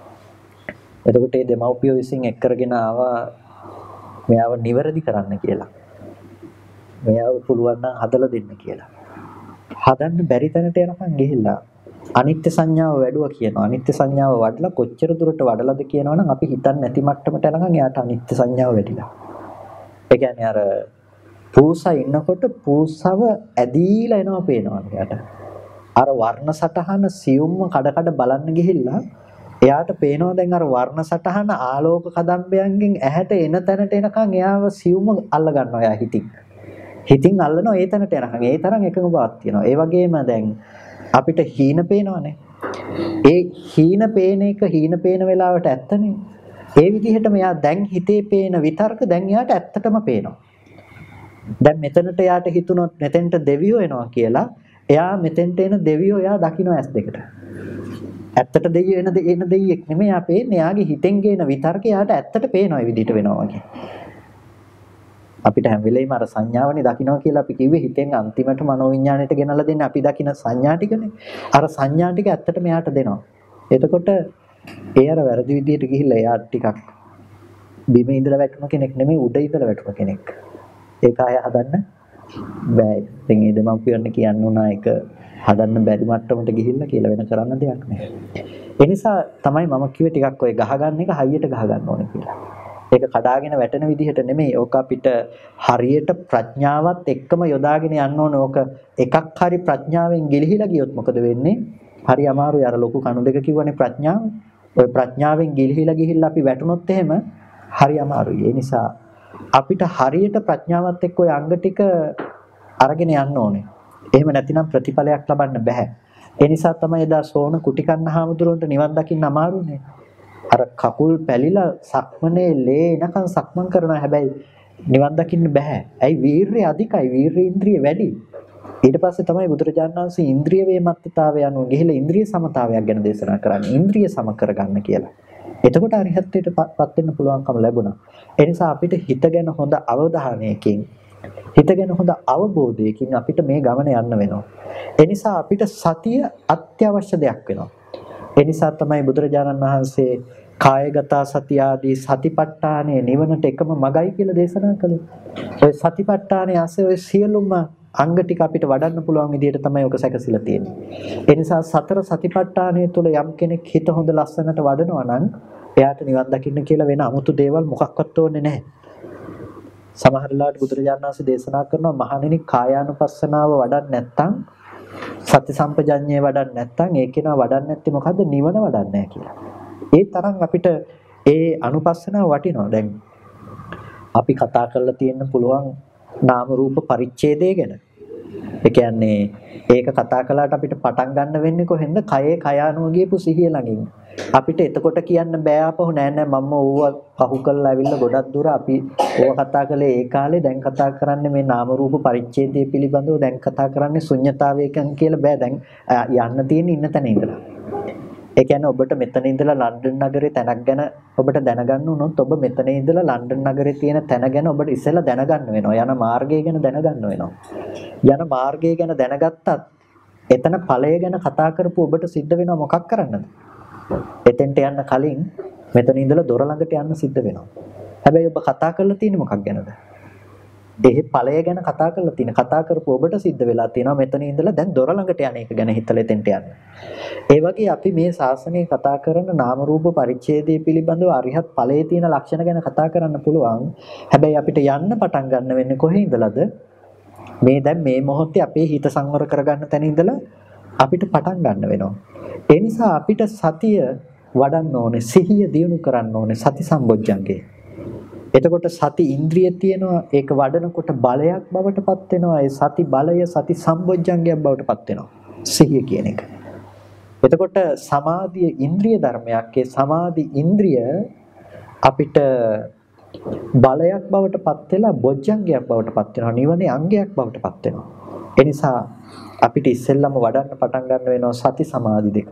එතකොට මේ දෙමව්පියෝ විසින් එක් කරගෙන ආවා මෙයාව නිවැරදි කරන්න කියලා. මෙයාව පුළුවන් නම් හදලා දෙන්න කියලා. හදන්න බැරි තැනට යනකම් ගිහිල්ලා අනිත්‍ය සංඥාව වැඩුවා කියනවා. අනිත්‍ය සංඥාව වඩලා කොච්චර දුරට වඩලාද කියනවනම් අපි හිතන්නේ නැති මට්ටමට යනකම් එයාට අනිත්‍ය සංඥාව වැඩිලා. ඒ කියන්නේ අර පූසා ඉන්නකොට පූසව ඇදීලා එනවා පේනවා එයාට. අර වර්ණ සටහන සියුම්ම කඩ බලන්න ගිහිල්ලා එයාට පේනවා දැන් අර වර්ණ සටහන ආලෝක කදම්බයන්ගෙන් ඇහැට එන තැනට එනකන් එයාව සියුම්ම අල්ල ගන්නවා එයා හිතින්. හිතින් අල්ලනවා ඒ තැනට එනකන්. ඒ තරම් එකඟ බවක් තියෙනවා. ඒ වගේම දැන් අපිට හීන පේනවනේ. ඒ හීන පේන එක හීන පේන වෙලාවට ඇත්තනේ. ඒ විදිහටම එයා දැන් හිතේ පේන විතර්ක දැන් එයාට ඇත්තටම පේනවා. දැන් මෙතනට එයාට හිතුනොත් මෙතෙන්ට දෙවියෝ එනවා කියලා එයා මෙතෙන්ට එන දෙවියෝ එයා දකින්න ඇස් දෙකට. ඇත්තට දෙවියෝ එන දෙවියෙක් නෙමෙයි එයා පේන්නේ. එයාගේ හිතෙන් ගේන විතර්ක එයාට ඇත්තට පේනවා. ඒ විදිහට වෙනවා වගේ. අපිට හැම වෙලෙම අර සංඥාවනේ දකින්නවා කියලා අපි කිව්වේ හිතෙන් අන්තිමට මනෝවිඤ්ඤාණයට ගෙනල්ලා දෙන්නේ අපි දකින සංඥා ටිකනේ. අර සංඥා ටික ඇත්තටම එයාට දෙනවා. එතකොට ඒ අර වැරදි විදිහට ගිහිල්ලා එයා ටිකක් බිම ඉඳලා වැටුණ කෙනෙක් නෙමෙයි උඩ ඉඳලා වැටුණ කෙනෙක්. ඒක ආය හදන්න බෑ. ඉතින් ඒ දෙමව්පියන් කියන්න උනා ඒක හදන්න බැරි මට්ටමට ගිහිල්ලා කියලා වෙන කරන්න දෙයක් නැහැ. ඒ නිසා තමයි මම කිව්වේ ටිකක් ඔය ගහගන්න එක හයියට ගහගන්න ඕනේ කියලා. ඒක කඩාගෙන වැටෙන විදිහට නෙමෙයි. ඕක අපිට හරියට ප්‍රඥාවත් එක්කම යොදාගෙන යන්න ඕනේ. ඕක එකක් හරි ප්‍රඥාවෙන් ගිලිහිලා ගියොත් මොකද වෙන්නේ? හරි අමාරුයි. අර ලොකු කණු දෙක කිව්වනේ ප්‍රඥාව. ඔය ප්‍රඥාවෙන් ගිලිහිලා අපි වැටුනොත් එහෙම හරි අමාරුයි. ඒ නිසා අපිට හරියට ප්‍රඥාවත් එක්ක ඔය අංග ටික අරගෙන යන්න ඕනේ. එහෙම නැතිනම් ප්‍රතිඵලයක් ලබන්න බෑ. ඒ නිසා තමයි එදා සෝන කුටිකන්න හාමුදුරුවන්ට නිවන් දකින්න අමාරුනේ. අර කකුල් පැලිලා සක්මනේ ලේ එනකන් සක්මන් කරනවා. හැබැයි නිවන් දකින්න බෑ. ඇයි? වීරිය අධිකයි. වීරිය ඉන්ද්‍රිය වැඩි. ඊට පස්සේ තමයි බුදුරජාණන් වහන්සේ ඉන්ද්‍රිය වේමත්තතාවය අනුව ගිහිලා ඉන්ද්‍රිය සමතාවයක් ගැන දේශනා කරන්නේ. ඉන්ද්‍රිය සම කරගන්න කියලා. එතකොට අරිහත්ත්වයටපත් වෙන්න පුළුවන්කම ලැබුණා. ඒ නිසා අපිට හිත ගැන හොඳ අවධානයකින් හිත ගැන හොඳ අවබෝධයකින් අපිට මේ ගමන යන්න වෙනවා. ඒ නිසා අපිට සතිය අත්‍යවශ්‍ය දෙයක් වෙනවා. ඒ නිසා තමයි බුදුරජාණන් වහන්සේ කායගත සතිය ආදී සතිපට්ඨානයේ නිවනට එකම මගයි කියලා දේශනා කළේ. ඔය සතිපට්ඨානයේ ආසේ ඔය සියලුම අංග ටික අපිට වඩන්න පුළුවන් විදිහට තමයි ඔක සැකසීලා තියෙන්නේ. ඒ නිසා සතර සතිපට්ඨානය තුළ යම් කෙනෙක් හිත හොඳ ලස්සනට වඩනවා නම් එයාට නිවන් දකින්න කියලා වෙන 아무තු දේවල් මොකක්වත් ඕනේ නැහැ. සමහර වෙලාවට බුදුරජාණන් වහන්සේ දේශනා කරනවා මහණෙනි කායානුපස්සනාව වඩන්නේ නැත්නම් සති සම්පජඤ්ඤය වඩන්නේ නැත්නම් ඒ කෙනා වඩන්නේ නැත්තේ මොකද්ද? නිවන වඩන්නේ නැහැ කියලා. ඒ තරම් අපිට ඒ අනුපස්සනාව වටිනවා. දැන් අපි කතා කරලා තියෙන්න පුළුවන් නාම රූප පරිච්ඡේදය ගැන. ඒ කියන්නේ ඒක කතා කළාට අපිට පටන් ගන්න වෙන්නේ කොහෙන්ද? කයේ කය අනුව ගියපු සිහිය ළඟින්. අපිට එතකොට කියන්න බෑ අපහු නෑ මම ඕව පහු කරලා ඇවිල්ලා ගොඩක් දුර අපි ඕව කතා කළේ ඒ කාලේ දැන් කතා කරන්නේ මේ නාම රූප පරිච්ඡේදය පිළිබඳව දැන් කතා කරන්නේ ශුන්්‍යතාවයකින් කියලා බෑ දැන් යන්න තියෙන්නේ ඉන්න තැන ඉඳලා. ඒ කියන්නේ ඔබට මෙතන ඉඳලා ලන්ඩන් නගරේ තැනක් ගැන ඔබට දැනගන්න උනොත් ඔබ මෙතන ඉඳලා ලන්ඩන් නගරේ තියෙන තැන ගැන ඔබට ඉස්සෙල්ලා දැනගන්න වෙනවා. යන මාර්ගය ගැන දැනගන්න වෙනවා. යන මාර්ගය ගැන දැනගත්තත් එතන ඵලය ගැන කතා කරපු ඔබට සිද්ධ වෙනවා මොකක් කරන්නද? එතෙන්ට යන්න කලින් මෙතන ඉඳලා දොර ළඟට යන්න සිද්ධ වෙනවා. හැබැයි ඔබ කතා කරලා තියෙන්නේ මොකක් ගැනද? ඒ ඵලය ගැන කතා කරලා තියෙන. කතා කරපු ඔබට සිද්ධ වෙලා තියෙනවා මෙතන ඉඳලා දැන් දොර ළඟට යන එක ගැන හිතලා එතෙන්ට යන්න. ඒ වගේ අපි මේ ශාසනයේ කතා කරන නාම රූප පරිච්ඡේදය පිළිබඳව අරිහත් ඵලයේ තියෙන ලක්ෂණ ගැන කතා කරන්න පුළුවන්. හැබැයි අපිට යන්න පටන් ගන්න වෙන්නේ කොහේ ඉඳලාද? මේ දැන් මේ මොහොතේ අපේ හිත සංවර කරගන්න තැන ඉඳලා අපිට පටන් ගන්න වෙනවා. ඒ නිසා අපිට සතිය වඩන්න ඕනේ, සිහිය දියුණු කරන්න ඕනේ සති සම්බොජ්ජංගේ. එතකොට සති ඉන්ද්‍රිය තියෙනවා, ඒක වඩනකොට බලයක් බවට පත් වෙනවා. ඒ සති බලය සති සම්බොජ්ජංගයක් බවට පත් වෙනවා. සිහිය කියන එක. එතකොට සමාධිය ඉන්ද්‍රිය ධර්මයක්. ඒ සමාධි ඉන්ද්‍රිය අපිට බලයක් බවට පත් වෙලා බොජ්ජංගයක් බවට පත් වෙනවා. නිවනේ අංගයක් බවට පත් වෙනවා. ඒ නිසා අපිට ඉස්සෙල්ලම වඩන්න පටන් ගන්න වෙනවා සති සමාධි දෙක.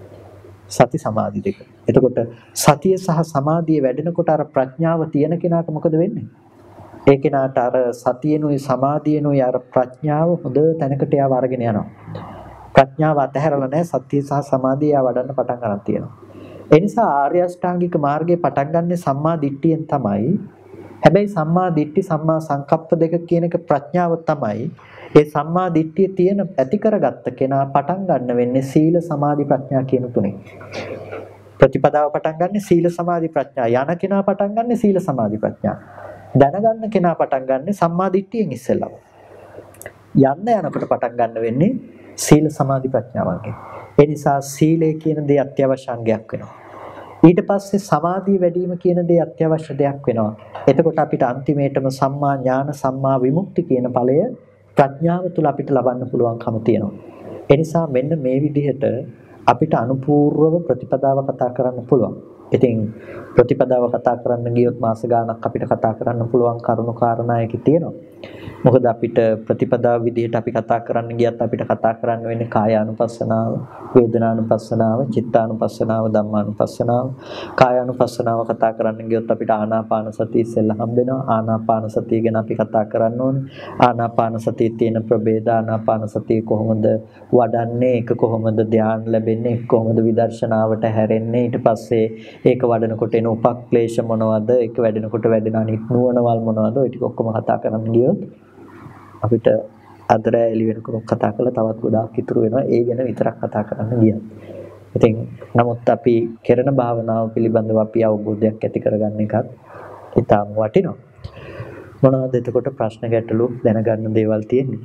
සති සමාධි දෙක. එතකොට සතිය සහ සමාධිය වැඩෙනකොට අර ප්‍රඥාව තියෙන කෙනාට මොකද වෙන්නේ? ඒ කෙනාට අර සතියනුයි සමාධියනුයි අර ප්‍රඥාව හොඳ තැනකට යාව අරගෙන යනවා. ප්‍රඥාව අතහැරලා නැහැ, සතිය සහ සමාධිය වඩන්න පටන් ගන්න තියෙනවා. ඒ නිසා ආර්ය අෂ්ටාංගික මාර්ගයේ පටන් ගන්න සම්මා දිට්ඨියෙන් තමයි. හැබැයි සම්මා දිට්ඨි සම්මා සංකප්ප දෙක කියන එක ප්‍රඥාව තමයි. ඒ සම්මා දිට්ඨිය තියෙන ඇති කරගත්ත කෙනා පටන් ගන්න වෙන්නේ සීල සමාධි ප්‍රඥා කියන තුනේ. ප්‍රතිපදාව පටන් ගන්න සීල සමාධි ප්‍රඥා. යන කෙනා පටන් ගන්න සීල සමාධි ප්‍රඥා. දැනගන්න කෙනා පටන් ගන්න සම්මා දිට්ඨියෙන් ඉස්සෙල්ලා. යන්න යනකොට පටන් ගන්න වෙන්නේ සීල සමාධි ප්‍රඥාවන්ගෙන්. ඒ නිසා සීලය කියන දේ අත්‍යවශ්‍ය අංගයක් වෙනවා. ඊට පස්සේ සමාධිය වැඩි වීම කියන දේ අත්‍යවශ්‍ය දෙයක් වෙනවා. එතකොට අපිට අන්තිමේටම සම්මා ඥාන සම්මා විමුක්ති කියන ඵලය ප්‍රඥාව තුළ අපිට ලබන්න පුළුවන්කම තියෙනවා. ඒ නිසා මෙන්න මේ විදිහට අපිට අනුපූර්වව ප්‍රතිපදාව කතා කරන්න පුළුවන්. ඉතින් ප්‍රතිපදාව කතා කරන්න ගියොත් මාස ගාණක් අපිට කතා කරන්න පුළුවන් කරුණු කාරණා එකේ තියෙනවා. මොකද අපිට ප්‍රතිපදාව විදිහට අපි කතා කරන්න ගියත් අපිට කතා කරන්න වෙන්නේ කායානුපස්සනාව, වේදනානුපස්සනාව, චිත්තානුපස්සනාව, ධම්මානුපස්සනාව. කායානුපස්සනාව කතා කරන්න ගියොත් අපිට ආනාපාන සතිය ඉස්සෙල්ලා හම්බ වෙනවා. ආනාපාන සතිය ගැන අපි කතා කරන්න ඕනේ. ආනාපාන සතියේ තියෙන ප්‍රභේද, ආනාපාන සතිය කොහොමද වඩන්නේ, ඒක කොහොමද ධ්‍යාන ලැබෙන්නේ, කොහොමද විදර්ශනාවට හැරෙන්නේ, ඊට පස්සේ ඒක වඩනකොට එන උපක්ලේශ මොනවද, ඒක වැඩෙනකොට වැඩෙන අනිත් නුවණවල් මොනවද, ඔය ටික ඔක්කොම කතා කරන්න ගියොත් අපිට අදර එළි වෙනකොට කතා කරලා තවත් ගොඩාක් ඉතුරු වෙනවා. ඒ ගැන විතරක් කතා කරන්න ගියත්. ඉතින් නමුත් අපි කරන භාවනාව පිළිබඳව අපි අවබෝධයක් ඇති කරගන්න එකත් ඉතාම වටිනවා. මොනවද එතකොට ප්‍රශ්න ගැටලු දැනගන්න දේවල් තියෙන්නේ?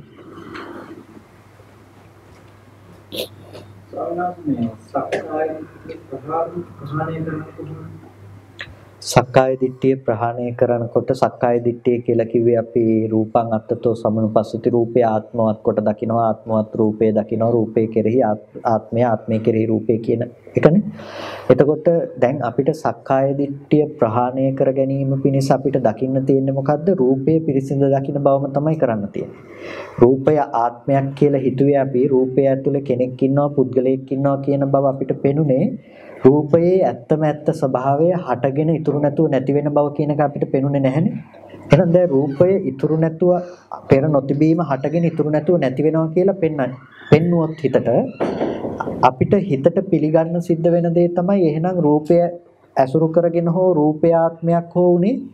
සක්කාය දිට්ඨිය ප්‍රහාණය කරනකොට සක්කාය දිට්ඨිය කියලා කිව්වේ අපි රූපං අත්තතෝ සමනුපස්සති රූපේ ආත්මවත් කොට දකිනවා, ආත්මවත් රූපේ දකිනවා, රූපේ කෙරෙහි ආත්මය, ආත්මය කෙරෙහි රූපේ කියන එකනේ. එතකොට දැන් අපිට සක්කාය දිට්ඨිය ප්‍රහාණය කර ගැනීම පිණිස අපිට දකින්න තියෙන්නේ මොකද්ද? රූපේ පිරිසිඳ දකින්න බවම තමයි කරන්න තියෙන්නේ. රූපය ආත්මයක් කියලා හිතුවේ අපි රූපය ඇතුලේ කෙනෙක් ඉන්නවා, පුද්ගලයෙක් ඉන්නවා කියන බව අපිට පෙනුනේ රූපයේ ඇත්තම ඇත්ත ස්වභාවය හටගෙන ඉතුරු නැතුව නැති වෙන බව කියන එක අපිට පෙනුනේ නැහැනේ. එහෙනම් දැන් රූපය ඉතුරු නැතුව පෙර නොතිබීම හටගෙන ඉතුරු නැතුව නැති වෙනවා කියලා පෙන්නුවොත් හිතට අපිට හිතට පිළිගන්න සිද්ධ වෙන දේ තමයි එහෙනම් රූපය ඇසුරු කරගෙන හෝ රූපය ආත්මයක් හෝ උනේ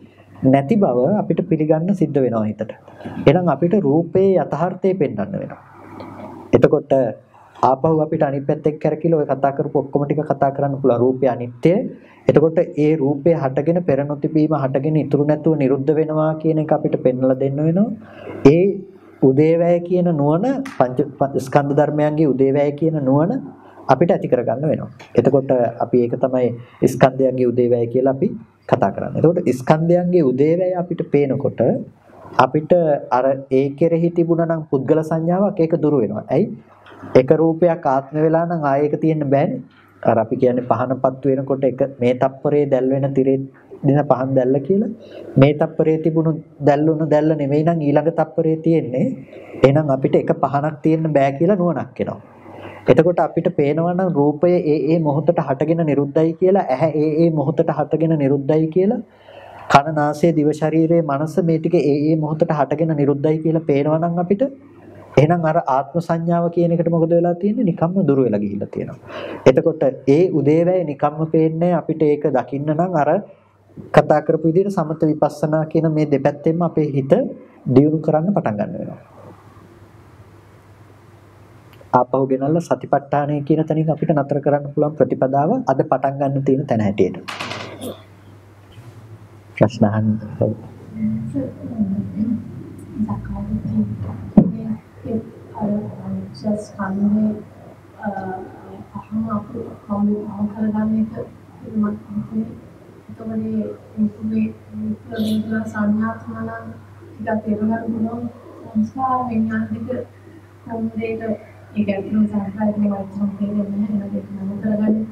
නැති බව අපිට පිළිගන්න සිද්ධ වෙනවා හිතට. එහෙනම් අපිට රූපේ යථාර්ථය පෙන්වන්න වෙනවා. එතකොට ආපහු අපිට අනිත් පැත්තෙන් කරකිලා ඔය කතා කරපු ඔක්කොම ටික කතා කරන්න පුළුවන්. රූපය අනිත්‍ය. එතකොට ඒ රූපය හටගෙන පෙර නොතිබීම හටගෙන ඉතුරු නැතුව නිරුද්ධ වෙනවා කියන එක අපිට පෙන්වලා දෙන්න වෙනවා. ඒ උදේවැය කියන නුවණ පංච ස්කන්ධ ධර්මයන්ගේ උදේවැය කියන නුවණ අපිට ඇති කරගන්න වෙනවා. එතකොට අපි ඒක තමයි ස්කන්ධයන්ගේ උදේවැය කියලා අපි කතා කරන්නේ. එතකොට ස්කන්ධයන්ගේ උදේවැය අපිට පේනකොට අපිට අර ඒ කෙරෙහි තිබුණා නම් පුද්ගල සංඥාවක් ඒක දුර වෙනවා. ඇයි? එක රූපයක් ආත්ම වෙලා නම් ආයෙ එක තියෙන්න බෑනේ. අර අපි කියන්නේ පහනපත් වෙනකොට එක මේ තප්පරේ දැල් වෙන තිරේ දින පහන් දැල්ල කියලා. මේ තප්පරේ තිබුණු දැල්ුණු දැල්ල නෙමෙයි නම් ඊළඟ තප්පරේ තියෙන්නේ. එහෙනම් අපිට එක පහනක් තියෙන්න බෑ කියලා නුවණක් එනවා. එතකොට අපිට පේනවා නම් රූපය ඒ මොහොතට හටගෙන නිරුද්ධයි කියලා, ඇහැ ඒ මොහොතට හටගෙන නිරුද්ධයි කියලා, කන නාසය දිව ශරීරයේ මනස මේ ටික ඒ මොහොතට හටගෙන නිරුද්ධයි කියලා පේනවා නම් අපිට එහෙනම් අර ආත්ම සංඥාව කියන එකට මොකද වෙලා තියෙන්නේ? නිකම්ම දුර වෙලා ගිහිල්ලා තියෙනවා. එතකොට ඒ උදේවැය නිකම්ම පේන්නේ අපිට ඒක දකින්න නම් අර කතා කරපු විදිහට සමත විපස්සනා කියන මේ දෙපැත්තෙන්ම අපේ හිත දියුණු කරන්න පටන් ගන්න වෙනවා. ආපහු ගෙනල්ලා සතිපට්ඨානය කියන තැනින් අපිට නතර කරන්න පුළුවන් ප්‍රතිපදාව අද පටන් ගන්න තියෙන තැන හැටියට. ප්‍රශ්න අහන්න. just කන්නේ අහම අපු කොම්බි කරගන්න එක මම හිතන්නේ මේ සංඥාත්මන ටිකක් තේරුම් ගන්න සංස්කාර විඥාන දෙක කොහොමද ඒක ඇතුළේ සංස්කාරයේ වචන තේරෙන්නේ නැහැ ඒක නම කරගන්නේ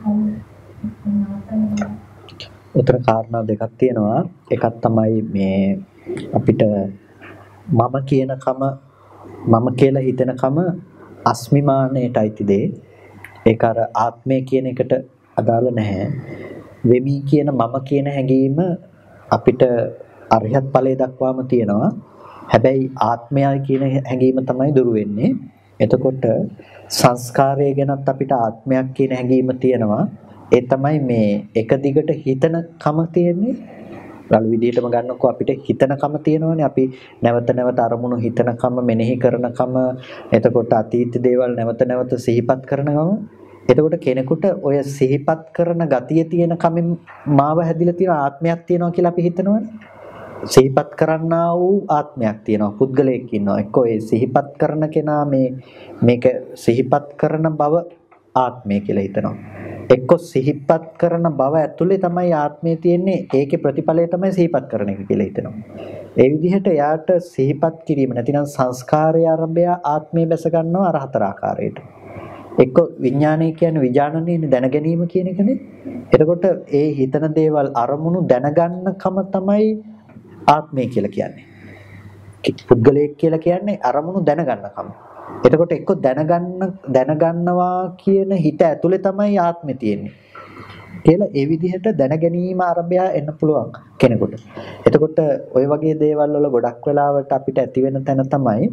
කොහොමද? උතර කාරණා දෙකක් තියෙනවා. එකක් තමයි මේ අපිට මම කියනකම මම කියලා හිතනකම අස්මිමානයට අයිති දේ. ඒක අර ආත්මය කියන එකට අදාළ නැහැ. වෙමි කියන මම කියන හැඟීම අපිට අරිහත් ඵලයේ දක්වාම තියෙනවා. හැබැයි ආත්මයයි කියන හැඟීම තමයි දුරු වෙන්නේ. එතකොට සංස්කාරය ගැනත් අපිට ආත්මයක් කියන හැඟීම තියෙනවා. ඒ තමයි මේ එක දිගට හිතනකම තියෙන්නේ. රළු විදිහටම ගන්නකො අපිට හිතනකම තියෙනවානේ. අපි නැවත නැවත අරමුණු හිතනකම මෙනෙහි කරනකම එතකොට අතීත දේවල් නැවත නැවත සිහිපත් කරනකම එතකොට කෙනෙකුට ඔය සිහිපත් කරන ගතිය තියෙන කමින් මාව හැදිලා තියෙන ආත්මයක් තියෙනවා කියලා අපි හිතනවනේ. සිහිපත් කරන්නා වූ ආත්මයක් තියෙනවා. පුද්ගලයෙක් ඉන්නවා. එක්කෝ ඒ සිහිපත් කරන කෙනා මේක සිහිපත් කරන බව ආත්මය කියලා හිතනවා. එක්ක සිහිපත් කරන බව ඇතුලේ තමයි ආත්මය තියෙන්නේ. ඒකේ ප්‍රතිඵලය තමයි සිහිපත් කරන එක කියලා හිතනවා. ඒ විදිහට යාට සිහිපත් කිරීම නැතිනම් සංස්කාරය ආරම්භය ආත්මය බැස ගන්නවා අර හතර ආකාරයට. එක්ක විඥානය කියන්නේ විඥානනේ දැන ගැනීම කියන එකනේ. එතකොට ඒ හිතන දේවල් අරමුණු දැනගන්නකම තමයි ආත්මය කියලා කියන්නේ. පුද්ගලයෙක් කියලා කියන්නේ අරමුණු දැනගන්නකම. එතකොට එක්ක දැනගන්නවා කියන හිත ඇතුලේ තමයි ආත්මය තියෙන්නේ කියලා ඒ විදිහට දැන ගැනීම ආරම්භය එන්න පුළුවන් කෙනෙකුට. එතකොට ওই වගේ දේවල් වල ගොඩක් වෙලාවට අපිට ඇති වෙන තැන තමයි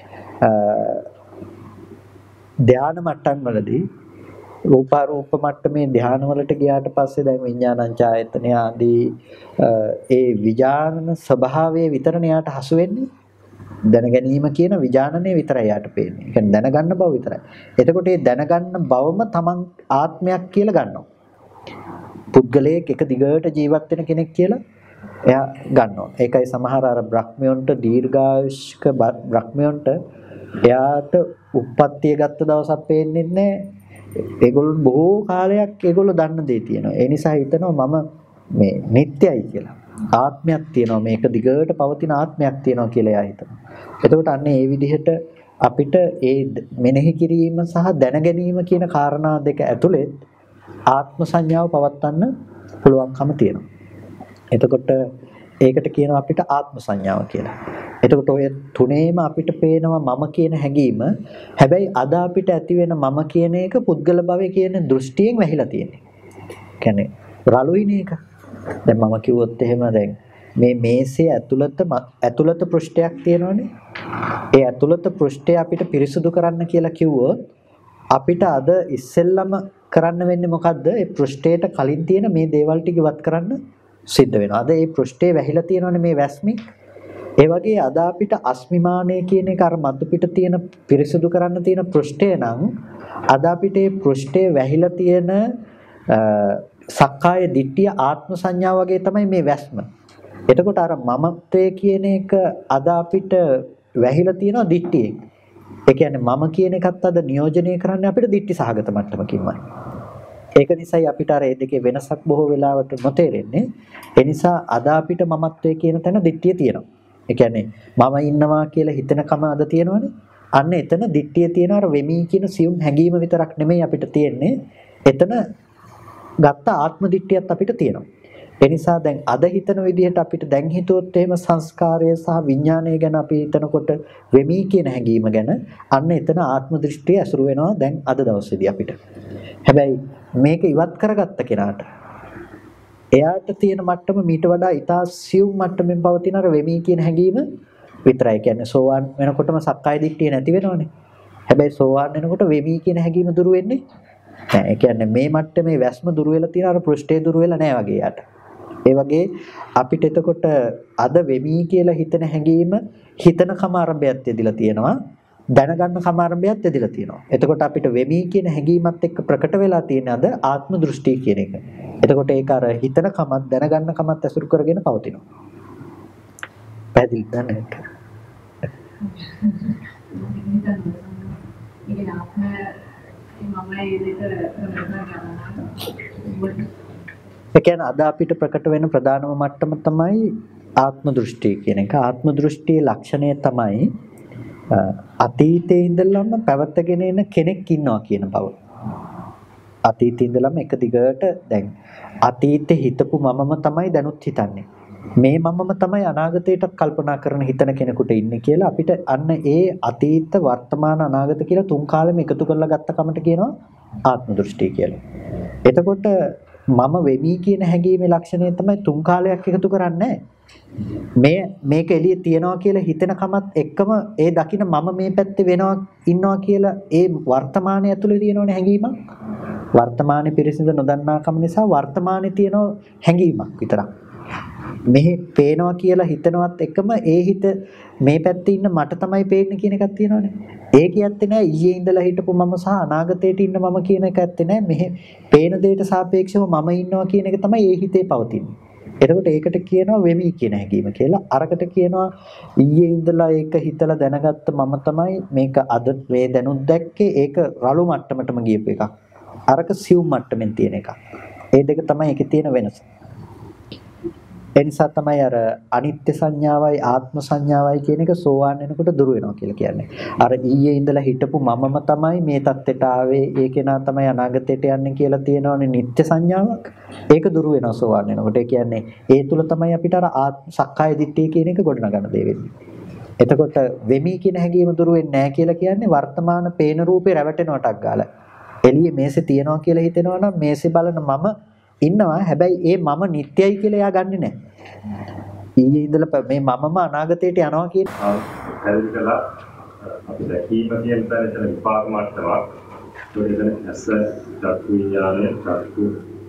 ධානා මට්ටම් වලදී රූපාරූප මට්ටමේ ධාන වලට ගියාට පස්සේ දැන් විඥානංචායතන ආදී ඒ විඥාන ස්වභාවයේ විතරණ යාට හසු වෙන්නේ. දැන ගැනීම කියන විඥානනේ විතරයි යාට පේන්නේ. ඒ කියන්නේ දැනගන්න බව විතරයි. එතකොට මේ දැනගන්න බවම තමන් ආත්මයක් කියලා ගන්නවා. පුද්ගලයෙක් එක දිගට ජීවත් වෙන කෙනෙක් කියලා එයා ගන්නවා. ඒකයි සමහර අර බ්‍රහ්මයන්ට දීර්ඝායුෂ්ක බ්‍රහ්මයන්ට එයාට උප්පත්තිය ගත්ත දවසක් පේන්නේ නැහැ. ඒගොල්ලෝ බොහෝ කාලයක් ඒගොල්ලෝ දන්න දේ තියෙනවා. ඒ නිසා හිතනවා මම මේ නිට්ටයයි කියලා. ආත්මයක් තියෙනවා මේක දිගට පවතින ආත්මයක් තියෙනවා කියලා එයා හිතනවා. එතකොට අන්න ඒ විදිහට අපිට ඒ මෙනෙහි කිරීම සහ දැන ගැනීම කියන කාරණා දෙක ඇතුලේ ආත්ම සංඥාව පවත්වන්න පුළුවන්කම තියෙනවා. එතකොට ඒකට කියනවා අපිට ආත්ම සංඥාව කියලා. එතකොට ඔය තුනේම අපිට පේනවා මම කියන හැඟීම. හැබැයි අද අපිට ඇති වෙන මම කියන එක පුද්ගල භවය කියන දෘෂ්ටියෙන් වැහිලා තියෙන්නේ. කියන්නේ රළුයිනේ එක. දැන් මම කිව්වොත් එහෙම දැන් මේ මේසේ ඇතුළත පෘෂ්ඨයක් තියෙනවනේ. ඒ ඇතුළත පෘෂ්ඨය අපිට පිරිසුදු කරන්න කියලා කිව්වොත් අපිට අද ඉස්සෙල්ලම කරන්න වෙන්නේ මොකද්ද? ඒ පෘෂ්ඨයට කලින් තියෙන මේ දේවල් ටික ඉවත් කරන්න සිද්ධ වෙනවා. අද මේ පෘෂ්ඨේ වැහිලා තියෙනවනේ මේ වැස්මින්. ඒ වගේ අද අපිට අස්මිමානය කියන එක අර මතු පිට තියෙන පිරිසිදු කරන්න තියෙන පෘෂ්ඨය නම් අද අපිට මේ පෘෂ්ඨේ වැහිලා තියෙන සක්කාය දිට්ඨිය ආත්ම සංඥාව වගේ තමයි මේ වැස්ම. එතකොට අර මමත්වයේ කියන එක අද අපිට වැහිලා තියෙනවා දිට්ඨියෙන්. ඒ කියන්නේ මම කියන එකත් අද නියෝජනය කරන්නේ අපිට දිට්ඨි සහගත මට්ටමකින්මයි. ඒක නිසායි අපිට අර මේ දෙකේ වෙනසක් බොහෝ වෙලාවට නොතේරෙන්නේ. ඒ නිසා අද අපිට මමත්වයේ කියන තැන දිට්ඨිය තියෙනවා. ඒ කියන්නේ මම ඉන්නවා කියලා හිතන කම අද තියෙනවනේ. අන්න එතන දිට්ඨිය තියෙන අර වෙමි කියන සියුම් හැඟීම විතරක් නෙමෙයි අපිට තියෙන්නේ. එතන ගත්ත ආත්ම දිට්ඨියත් අපිට තියෙනවා. ඒ නිසා දැන් අද හිතන විදිහට අපිට දැන් හිතුවොත් එහෙම සංස්කාරය සහ විඥානය ගැන අපි හිතනකොට වෙමි කියන හැඟීම ගැන අන්න එතන ආත්ම දෘෂ්ටිය ඇසුරු වෙනවා දැන් අද දවසේදී අපිට. හැබැයි මේක ඉවත් කරගත්ත කෙනාට එයාට තියෙන මට්ටම මීට වඩා ඉතා සියුම් මට්ටමින් පවතින අර වෙමි කියන හැඟීම විතරයි. කියන්නේ සෝවාන් වෙනකොටම සක්කාය දිට්ඨිය නැති වෙනවනේ. හැබැයි සෝවාන් වෙනකොට වෙමි කියන හැඟීම දුරු වෙන්නේ නැහැ. ඒ කියන්නේ මේ මට්ටමේ වැස්ම දුරු වෙලා තියෙන අර පෘෂ්ඨය දුරු වෙලා නැහැ වගේ යට. ඒ වගේ අපිට එතකොට අද වෙමි කියලා හිතන හැඟීම හිතන කම ආරම්භයත් යදිලා තියෙනවා. දැනගන්න කම ආරම්භයත් යදිලා තියෙනවා. එතකොට අපිට වෙමි කියන හැඟීමත් එක්ක ප්‍රකට වෙලා තියෙන අද ආත්ම දෘෂ්ටි කියන එක. එතකොට ඒක අර හිතන කමත් දැනගන්න කමත් ඇසුරු කරගෙන පවතිනවා. පැහැදිලිද නැද්ද? ඒ කියන්නේ අද අපිට ප්‍රකට වෙන ප්‍රධානම මට්ටම තමයි ආත්ම දෘෂ්ටි කියන එක. ආත්ම දෘෂ්ටියේ ලක්ෂණය තමයි අතීතයේ ඉඳලම පැවතගෙන එන කෙනෙක් ඉන්නවා කියන බව. අතීතයේ ඉඳලම එක දිගට දැන් අතීතේ හිතපු මමම තමයි දැනුත් හිතන්නේ. මේ මමම තමයි අනාගතයටත් කල්පනා කරන හිතන කෙනෙකුට ඉන්නේ කියලා අපිට අන්න ඒ අතීත වර්තමාන අනාගත කියලා තුන් කාලෙම එකතු කරලා ගත්ත කමට කියනවා ආත්ම දෘෂ්ටි කියලා. එතකොට මම වෙමි කියන හැඟීමේ ලක්ෂණය තමයි තුන් කාලයක් එකතු කරන්නේ මේක එළියේ තියනවා කියලා හිතන කමත් එක්කම ඒ දකින්න මම මේ පැත්තේ වෙනවා ඉන්නවා කියලා ඒ වර්තමානයේ ඇතුලේ තියෙනවනේ හැඟීමක්. වර්තමානයේ පිරිසිදු නොදන්නාකම නිසා වර්තමානයේ තියෙන හැඟීමක් විතරක්. මෙහි පේනවා කියලා හිතනවත් එකම ඒ හිත මේ පැත්තේ ඉන්න මට තමයි පේන්නේ කියන එකක් තියෙනවනේ. ඒක ඇත්තේ නෑ ඊයේ ඉඳලා හිටපු මම සහ අනාගතයට ඉන්න මම කියන එක ඇත්තේ නෑ. මෙහි පේන දෙයට සාපේක්ෂව මම ඉන්නවා කියන එක තමයි ඒ හිතේ පවතින්නේ. එතකොට ඒකට කියනවා වෙමි කියන හැඟීම කියලා. අරකට කියනවා ඊයේ ඉඳලා ඒක හිතලා දැනගත්ත මම තමයි මේක අද මේ දැනුත් දැක්කේ. ඒක රළු මට්ටමටම ගියපු එකක්. අරක සියුම් මට්ටමින් තියෙන එකක්. ඒ දෙක තමයි ඒකේ තියෙන වෙනස. ඒ නිසා තමයි අර අනිත්‍ය සංඥාවයි ආත්ම සංඥාවයි කියන එක සෝවාන් වෙනකොට දුර වෙනවා කියලා කියන්නේ. අර ඊයේ ඉඳලා හිටපු මමම තමයි මේ தත්ත්වයට ආවේ, ඒ කෙනා තමයි අනාගතයට යන්නේ කියලා තියෙනවනේ නිත්‍ය සංඥාවක්. ඒක දුර වෙනවා සෝවාන් වෙනකොට. ඒ කියන්නේ ඒ තුල තමයි අපිට අර සක්කාය දිට්ඨිය කියන එක ගොඩනගන්න දේ වෙන්නේ. එතකොට වෙමි කියන හැඟීම දුර වෙන්නේ නැහැ කියලා කියන්නේ වර්තමාන පේන රූපේ රැවටෙනවටක් ගාලා. එළියේ මේසේ තියනවා කියලා හිතෙනවා නම් මේසේ බලන මම ඉන්නවා. හැබැයි ඒ මම නිට්ටයයි කියලා එයා ගන්නෙ නැහැ. ඊයේ ඉඳලා මේ මමම අනාගතයට යනවා කියන හැදෙන්න කළා අපි දැකීම කියන තැන විපාක මට්ටමක්. ඒකෙන් ඇස චක්කු විඥානය චක්කු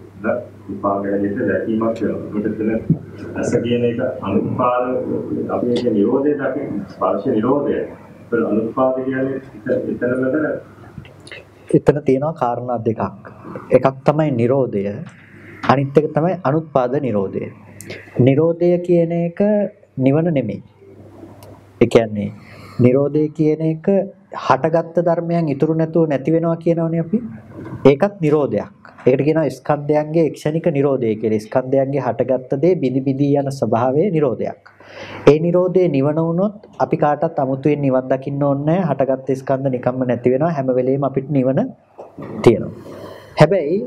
විපාකයට දැකීමක් වෙනවා. ඒකට ඇස කියන එක අනුපාද අපි ඒක නිරෝධය දකින්න ස්පර්ශ නිරෝධය. ඒක අනුපාද කියන්නේ එතන තියෙනවා කාරණා දෙකක්. එකක් තමයි නිරෝධය. අනිත් එක තමයි අනුත්පාද නිරෝධය. නිරෝධය කියන එක නිවන නෙමෙයි. ඒ කියන්නේ නිරෝධය කියන එක හටගත්තු ධර්මයන් ඉතුරු නැතුව නැති වෙනවා කියනවනේ අපි. ඒකත් නිරෝධයක්. ඒකට කියනවා ස්කන්ධයන්ගේ ක්ෂණික නිරෝධය කියලා. ස්කන්ධයන්ගේ හටගත්ත දේ බිනි බිනි යන ස්වභාවයේ නිරෝධයක්. ඒ නිරෝධයේ නිවන වුණොත් අපි කාටවත් අමුතුවෙන් නිවන් දකින්න ඕනේ නැහැ. හටගත්ත ස්කන්ධ නිකම්ම නැති වෙනවා. හැම වෙලෙම අපිට නිවන තියෙනවා. හැබැයි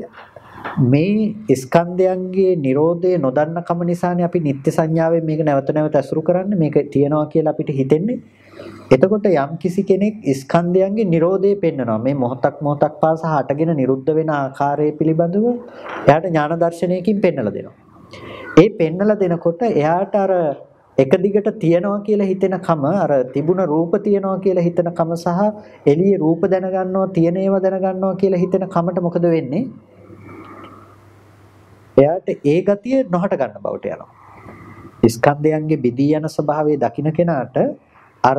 මේ ස්කන්ධයන්ගේ නිරෝධය නොදන්න කම නිසානේ අපි නිත්‍ය සංඥාවෙන් මේක නැවත නැවත අසුරු කරන්නේ. මේක තියනවා කියලා අපිට හිතෙන්නේ. එතකොට යම් කිසි කෙනෙක් ස්කන්ධයන්ගේ නිරෝධය පෙන්වනවා. මේ මොහොතක් පාසා හටගෙන නිරුද්ධ වෙන ආකාරය පිළිබඳව එයාට ඥාන දර්ශනයකින් පෙන්වලා දෙනවා. ඒ පෙන්වලා දෙනකොට එයාට අර එක දිගට තියනවා කියලා හිතෙන කම, අර තිබුණ රූප තියනවා කියලා හිතන කම සහ එළියේ රූප දැනගන්නවා, තියෙන ඒවා දැනගන්නවා කියලා හිතෙන කමට මොකද වෙන්නේ? එයාට ඒ ගතිය නොහට ගන්න බවට යනවා. ස්කන්ධයන්ගේ බිදී යන ස්වභාවය දකින්න කෙනාට අර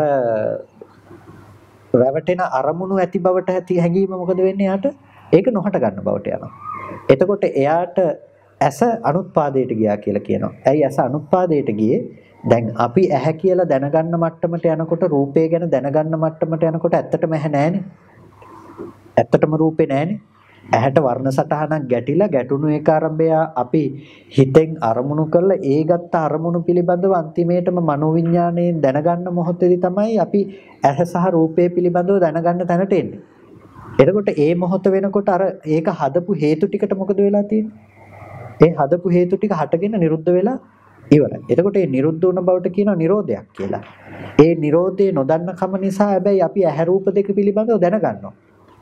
රැවටෙන අරමුණු ඇති බවට ඇති හැඟීම මොකද වෙන්නේ යාට? ඒක නොහට ගන්න බවට යනවා. එතකොට එයාට ඇස අනුත්පාදයට ගියා කියලා කියනවා. ඇයි ඇස අනුත්පාදයට ගියේ? දැන් අපි ඇහැ කියලා දැනගන්න මට්ටමට යනකොට රූපය ගැන දැනගන්න මට්ටමට යනකොට ඇත්තටම ඇහැ නැහැනේ. ඇත්තටම රූපේ නැහැනේ. ඇහැට වර්ණ සටහනක් ගැටිලා ගැටුණු එක ආරම්භය අපි හිතෙන් අරමුණු කරලා ඒ ගත්ත අරමුණු පිළිබඳව අන්තිමේටම මනෝවිඤ්ඤාණයෙන් දැනගන්න මොහොතේදී තමයි අපි ඇහැ සහ රූපය පිළිබඳව දැනගන්න තැනට එන්නේ. එතකොට ඒ මොහොත වෙනකොට අර ඒක හදපු හේතු ටිකට මොකද වෙලා තියෙන්නේ? ඒ හදපු හේතු ටික හටගෙන නිරුද්ධ වෙලා ඉවරයි. එතකොට මේ නිරුද්ධ වුණ බවට කියනවා නිරෝධයක් කියලා. ඒ නිරෝධය නොදන්න කම නිසා හැබැයි අපි ඇහැ රූප දෙක පිළිබඳව දැනගන්නවා.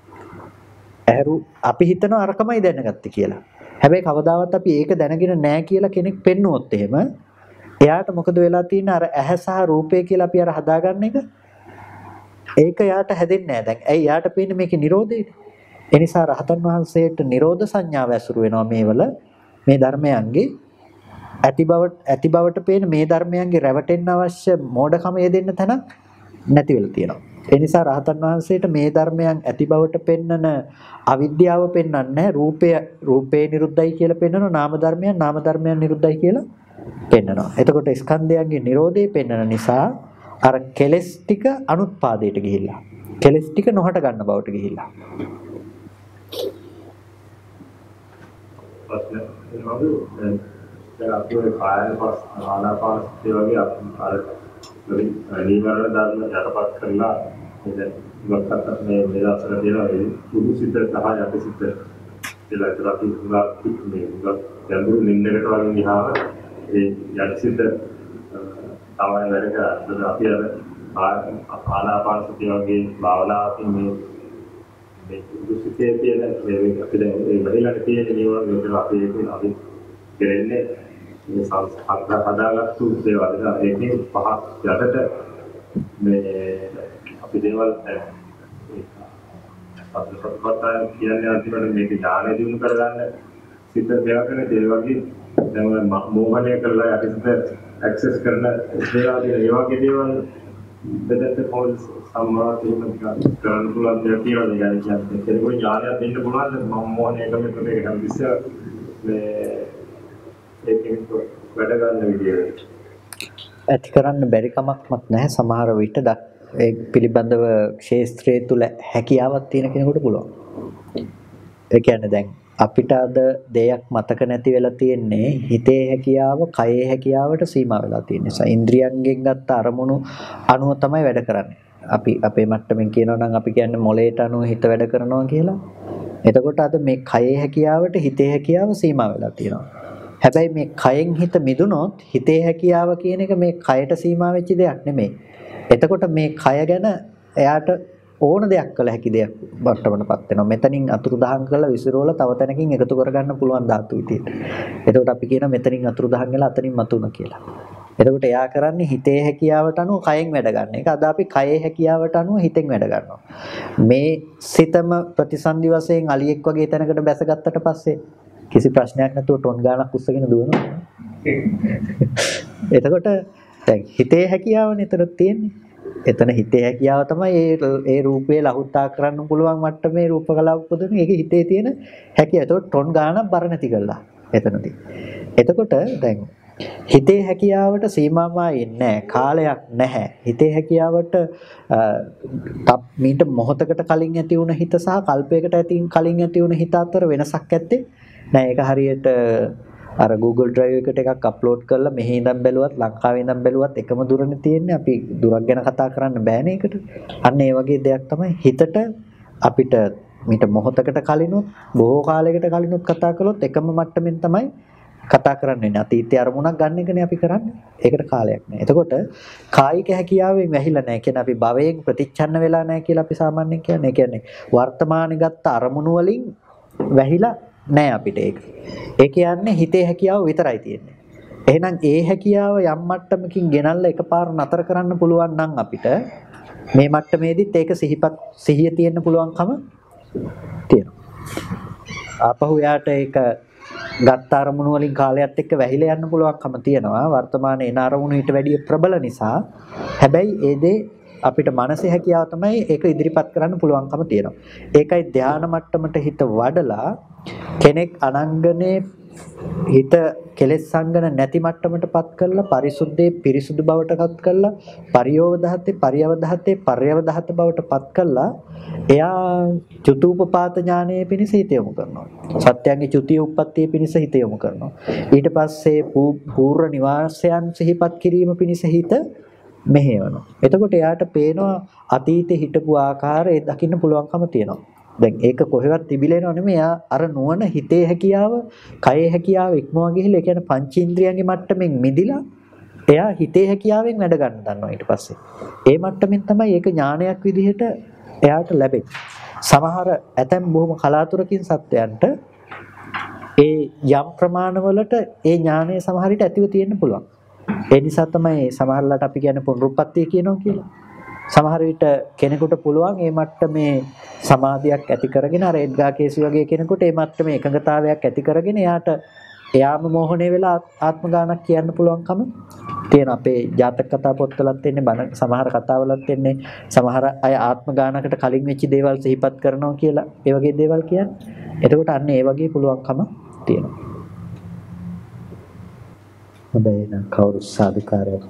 අපි හිතනවා අරකමයි දැනගත්තේ කියලා. හැබැයි කවදාවත් අපි ඒක දැනගෙන නැහැ කියලා කෙනෙක් පෙන්නුවොත් එහෙම එයාට මොකද වෙලා තියෙන්නේ? අර ඇහැ සහ රූපය කියලා අපි අර හදාගන්න එක ඒක එයාට හැදෙන්නේ නැහැ දැන්. ඇයි එයාට පේන්නේ මේකේ නිරෝධය? ඒ නිසා රහතන් වහන්සේට නිරෝධ සංඥාව ඇසුරු වෙනවා මේවල මේ ධර්මයන්ගේ ඇති බවට පේන මේ ධර්මයන්ගේ රැවටෙන්න අවශ්‍ය මෝඩකම යෙදෙන්න තැනක් නැති වෙලා තියෙනවා. ඒ නිසා රහතන් වහන්සේට මේ ධර්මයන් ඇති බවට පෙන්නන අවිද්‍යාව පෙන්වන්නේ රූපේ නිරුද්ධයි කියලා පෙන්වනවා, නාම ධර්මයන් නිරුද්ධයි කියලා පෙන්වනවා. එතකොට ස්කන්ධයන්ගේ නිරෝධය පෙන්වන නිසා අර කෙලස් ටික අනුත්පාදයට ගිහිල්ලා කෙලස් ටික නොහට ගන්න බවට ගිහිල්ලා දැන් අපි ඔය කායන පස් ආනාපානසතිය වගේ අර නීවරණ ධර්ම යටපත් කරලා දැන් ඉවක්කට මේ දවස්වල දෙනවා ඒ සුදු සිත සහ යටි සිත කියලා අපි උගා මේ උගා ගැඹුරු නින්දකට වගේ ගියාම ඒ යටි සිත තමයි වැඩ කරන්නේ. අපි අර ආනාපානසතිය වගේ භාවනාවකින් මේ සුදු සිතේ තියෙන මේ අපි දැන් ඒ වෙලාවට තියෙන නීවරණ වල අපි කරන්නේ මේ සංස්කාර හදාගත්තු දේවල්. ඒකේ පහ යටට මේ අපි දේවල් අපිට කියන්නේ අන්තිමට මේක ඥානය දිනු කරගන්න සිත දෙවකන දේ වගේ දැන් මෝහණය කරලා යටිසිත ඇක්සස් කරන දේවල් ඒ වගේ දේවල් බෙදට පොල් සම්මාතික කරන්න පුළුවන් දෙයක් කියලා කියන්නේ කෙනෙකුට ඥානය දෙන්න පුළුවන් මම මෝහණය කරන මේක හැමතිස්සෙම මේ ඒකෙන් වැඩ ගන්න විදියට ඇති කරන්න බැරි කමක්වත් නැහැ. සමහර විට ඒ පිළිබඳව ක්ෂේත්‍රයේ තුල හැකියාවක් තියෙන කෙනෙකුට පුළුවන්. ඒ කියන්නේ දැන් අපිට අද දෙයක් මතක නැති වෙලා තියෙන්නේ හිතේ හැකියාව, කයේ හැකියාවට සීමා වෙලා තියෙන නිසා. ඉන්ද්‍රියන්ගෙන් ගත්ත අරමුණු අනුව තමයි වැඩ කරන්නේ. අපි අපේ මට්ටමින් කියනවා නම් අපි කියන්නේ මොළයට අනුව හිත වැඩ කරනවා කියලා. එතකොට අද මේ කයේ හැකියාවට හිතේ හැකියාව සීමා වෙලා තියෙනවා. හැබැයි මේ කයෙන් හිත මිදුනොත් හිතේ හැකියාව කියන එක මේ කයට සීමා වෙච්ච දෙයක් නෙමෙයි. එතකොට මේ කය ගැන එයාට ඕන දෙයක් කළ හැකි දෙයක් වට්ටමටපත් වෙනවා. මෙතනින් අතුරුදහන් කරලා විසිරෝලා තව තැනකින් එකතු කරගන්න පුළුවන් ධාතු විදියට. එතකොට අපි කියනවා මෙතනින් අතුරුදහන් වෙලා අතනින් මතුණා කියලා. එතකොට එයා කරන්නේ හිතේ හැකියාවට අනුව කයෙන් වැඩ ගන්න එක. අද අපි කයේ හැකියාවට අනුව හිතෙන් වැඩ ගන්නවා. මේ සිතම ප්‍රතිසන්දි වශයෙන් අලියෙක් වගේ තැනකට බැසගත්තට පස්සේ කිසි ප්‍රශ්නයක් නැතුව ටොන් ගානක් උස්සගෙන දුවනවා. එතකොට දැන් හිතේ හැකියාවනේ එතන තියෙන්නේ. එතන හිතේ හැකියාව තමයි ඒ රූපේ ලහුත්තා කරන්න පුළුවන් මට්ටමේ රූප කලාව උපදින. ඒක හිතේ තියෙන හැකියාව. එතකොට ටොන් ගානක් බර නැති කළා එතනදී. එතකොට දැන් හිතේ හැකියාවට සීමාවයි නැහැ. කාලයක් නැහැ. හිතේ හැකියාවට මීට මොහොතකට කලින් ඇති වුණ හිත සහ කල්පයකට කලින් ඇති වුණ හිත අතර වෙනසක් ඇත්තේ නෑ. ඒක හරියට අර Google Drive එකට එකක් අප්ලෝඩ් කරලා මෙහි ඉඳන් බැලුවත් ලංකාවේ ඉඳන් බැලුවත් එකම දුරනේ තියෙන්නේ. අපි දුරක් ගැන කතා කරන්න බෑනේ ඒකට. අන්න ඒ වගේ දෙයක් තමයි හිතට අපිට මීට මොහොතකට කලිනුත් බොහෝ කාලයකට කලිනුත් කතා කළොත් එකම මට්ටමින් තමයි කතා කරන්නේ. අතීතයේ අරමුණක් ගන්න එකනේ අපි කරන්නේ. ඒකට කාලයක් නෑ. එතකොට කායික හැකියාවෙන් වැහිලා නෑ. කියන්නේ අපි භවයෙන් ප්‍රතිච්ඡන්න වෙලා නෑ කියලා අපි සාමාන්‍යයෙන් කියන්නේ. ඒ කියන්නේ වර්තමානයේ ගත්ත අරමුණු වලින් වැහිලා නෑ අපිට ඒක. ඒ කියන්නේ හිතේ හැකියාව විතරයි තියෙන්නේ. එහෙනම් ඒ හැකියාව යම් මට්ටමකින් ගෙනල්ලා එකපාර නතර කරන්න පුළුවන් නම් අපිට මේ මට්ටමේදීත් ඒක සිහිය තියෙන්න පුළුවන්කම තියෙනවා. ආපහු යාට ඒක ගත්ත අරමුණු වලින් කාලයත් එක්ක වැහිලා යන්න පුළුවන්කම තියෙනවා. වර්තමානයේ එන අරමුණු ඊට වැඩිය ප්‍රබල නිසා. හැබැයි ඒ දේ අපිට මනසේ හැකියාව තමයි ඒක ඉදිරිපත් කරන්න පුළුවන්කම තියෙනවා. ඒකයි ධානා මට්ටමට හිත වඩලා කෙනෙක් අනංගනේ හිත කෙලෙස් සංගන නැති මට්ටමටපත් කරලා පරිසුද්ධේ පිරිසුදු බවටපත් කරලා පරියෝධහතේ පරියවධහතේ පර්යවධහත බවටපත් කරලා එයා චතුූපපාත ඥානයේ පිණිස හිත යොමු කරනවා. සත්‍යංගේ චුතිය උප්පත්තිය පිණිස හිත යොමු කරනවා. ඊට පස්සේ පූර්ව නිවාසයන් සිහිපත් කිරීම පිණිස හිත මෙහෙවනවා. එතකොට එයාට පේනවා අතීතේ හිටපු ආකාරය දකින්න පුළුවන්කම තියෙනවා. දැන් ඒක කොහෙවත් තිබිලෙනව නෙමෙයි. එයා අර නුවණ හිතේ හැකියාව, කයේ හැකියාව ඉක්මවා ගිහිල්ලා ඒ කියන්නේ පංචේන්ද්‍රියන්ගේ මට්ටමින් මිදිලා එයා හිතේ හැකියාවෙන් වැඩ ගන්න දන්නවා ඊට පස්සේ. ඒ මට්ටමින් තමයි ඒක ඥානයක් විදිහට එයාට ලැබෙන්නේ. සමහර ඇතැම් බොහොම කලාතුරකින් සත්‍යයන්ට ඒ යම් ප්‍රමාණවලට ඒ ඥානය සමහර විට ඇතිව තියෙන්න පුළුවන්. ඒ නිසා තමයි සමහරලාට අපි කියන්නේ පුනරුත්පත්තිය කියනවා කියලා. සමහර විට කෙනෙකුට පුළුවන් මේ මට්ටමේ සමාධියක් ඇති කරගෙන අර එඩ්ගා කේසි වගේ කෙනෙකුට මේ මට්ටමේ එකඟතාවයක් ඇති කරගෙන එයාම මෝහණය වෙලා ආත්ම ගානක් කියන්න පුළුවන්කම තියෙන. අපේ ජාතක කතා පොත්වලත් එන්නේ බණ සමහර කතාවලත් එන්නේ සමහර අය ආත්ම ගානකට කලින් වෙච්ච දේවල් සිහිපත් කරනවා කියලා ඒ වගේ දේවල් කියන්නේ. එතකොට අන්න ඒ වගේ පුළුවන්කම තියෙනවා. හොඳයි නම් කවුරු සාධකාරයක්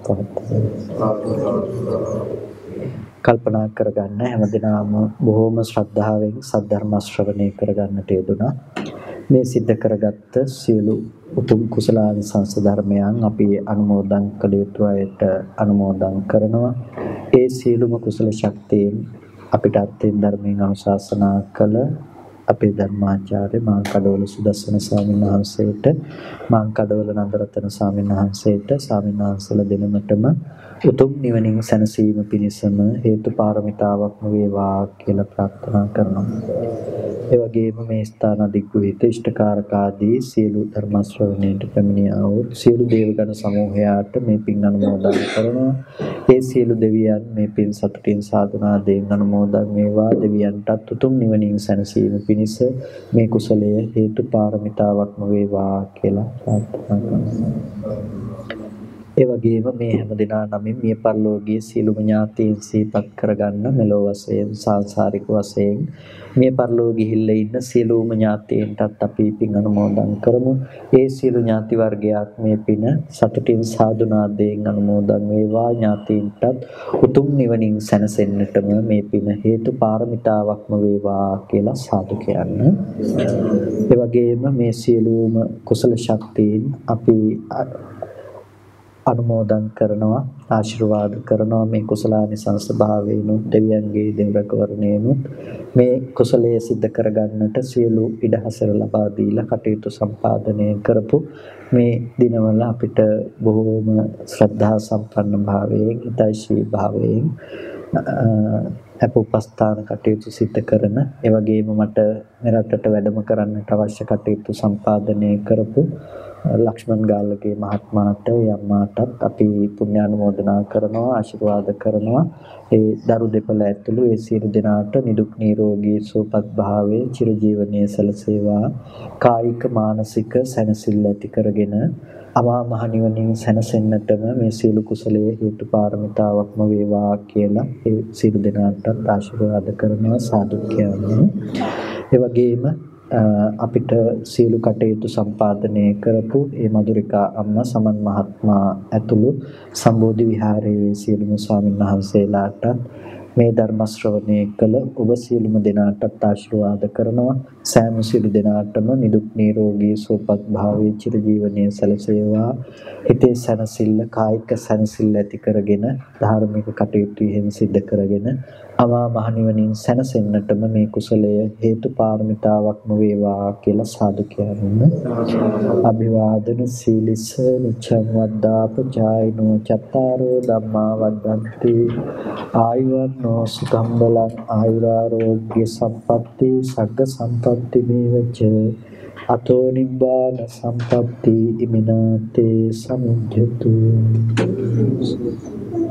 කල්පනා කරගන්න හැමදෙනාම බොහෝම ශ්‍රද්ධාවෙන් සද්ධර්ම ශ්‍රවණය කරගන්නට යෙදුණා. මේ සිද්ධ කරගත්ත සියලු උතුම් කුසලානිසංස ධර්මයන් අපි අනුමෝදන් කළ යුතු අයට අනුමෝදන් කරනවා. ඒ සියලුම කුසල ශක්තියෙන් අපිට අත්යෙන් ධර්මයෙන් අනුශාසනා කළ අපේ ධර්මාචාර්ය මාංකඩවල සුදස්සන ස්වාමීන් වහන්සේට, මාංකඩවල නන්දරතන ස්වාමීන් වහන්සේට, ස්වාමීන් වහන්සේලා දෙනමතම උතුම් නිවනින් සැනසීම පිණිසම හේතු පාරමිතාවක්ම වේවා කියලා ප්‍රාර්ථනා කරනවා. ඒ වගේම මේ ස්ථාන අධිග්‍රහිත ඉෂ්ඨකාරක ආදී සියලු ධර්ම ශ්‍රවණයට පැමිණියා වූ සියලු දේවගණ සමූහයාට මේ පින් අනුමෝදන් කරනවා. ඒ සියලු දෙවියන් මේ පින් සතුටින් සාධනාවෙන් අනුමෝදන් වේවා. දෙවියන්ටත් උතුම් නිවනින් සැනසීම පිණිස මේ කුසලය හේතු පාරමිතාවක්ම වේවා කියලා ප්‍රාර්ථනා කරනවා. ඒ වගේම මේ හැම දිනා නමින් මිය පරලෝකීය සීලුම ඥාතීන් සිහිපත් කරගන්න මෙලොව වශයෙන් සාංශාරික වශයෙන් මිය පරලෝක ගිහිල්ලා ඉන්න සීලුම ඥාතීන්ටත් අපි පින් අනුමෝදන් කරමු. ඒ සීල ඥාති වර්ගයක් මේ පින සතුටින් සාදුනාදයෙන් අනුමෝදන් වේවා. ඥාතීන්ටත් උතුම් නිවනින් සැනසෙන්නටම මේ පින හේතු පාරමිතාවක්ම වේවා කියලා සාදු කියන්න. ඒ වගේම මේ සීලුම කුසල ශක්තියින් අපි අනුමෝදන් කරනවා, ආශිර්වාද කරනවා. මේ කුසලානිසංස භාවයෙන් දෙවියන්ගේ දෙවරකවරණයෙන් මේ කුසලයේ සිද්ධ කරගන්නට සියලු ඉඩහසර ලබා දීලා කටයුතු සම්පාදනය කරපු මේ දිනවල අපිට බොහෝම ශ්‍රද්ධා සම්පන්න භාවයෙන්, හිතෛෂී භාවයෙන් අපෝපස්ථාන කටයුතු සිද්ධ කරන, ඒ වගේම මට මෙරටට වැඩම කරන්නට අවශ්‍ය කටයුතු සම්පාදනය කරපු ලක්ෂ්මන් ගාල්ලගේ මහත්මයාට යම්මාටත් අපි පුණ්‍යානුමෝදනා කරනවා, ආශිර්වාද කරනවා. ඒ දරු දෙපළ ඇතුළු ඒ සියලු දෙනාට නිදුක් නිරෝගී සුවපත් භාවයේ චිරජීවනයේ සැලසේවා. කායික මානසික සැනසෙල්ල ඇති කරගෙන අමා මහ නිවනින් සැනසෙන්නටම මේ සියලු කුසලයේ හේතු පාරමිතාවක්ම වේවා කියලා ඒ සියලු දෙනාටත් ආශිර්වාද කරනවා, සාදු කියනවා. ඒ වගේම අපිට සියලු කටයුතු සම්පාදනය කරපු ඒ මధుරිකා අම්මා සමන් මහත්මයා ඇතුළු සම්බෝධි විහාරයේ සියලුම ස්වාමීන් වහන්සේලාට මේ ධර්ම ශ්‍රවණය කළ ඔබ සියලුම දෙනාටත් ආශිර්වාද කරනවා. සෑම සියලු දෙනාටම නිදුක් නිරෝගී සුවපත් භාවයේ චිරජීවනයේ සැලසේවා. හිතේ සැනසෙල්ල, කායික සැනසෙල්ල ඇති කරගෙන ධාර්මික කටයුතු හිම සිද්ධ කරගෙන අමා මහ නිවනින් සැනසෙන්නටම මේ කුසලය හේතු පාරමිතාවක්ම වේවා කියලා සාදු කියන්න. අභිවාදන සීලිස නිච්ඡං වද්දාපචායිනෝ චත්තාරෝ ධම්මා වද්දන්ති ආයුර්නෝ සුඛං බලං ආයුරාෝග්‍ය සම්පatti සග්ග සම්පatti මේවච අතෝ නිබ්බාන සම්පatti ඉමිනාතේ සමුජ්ජතු.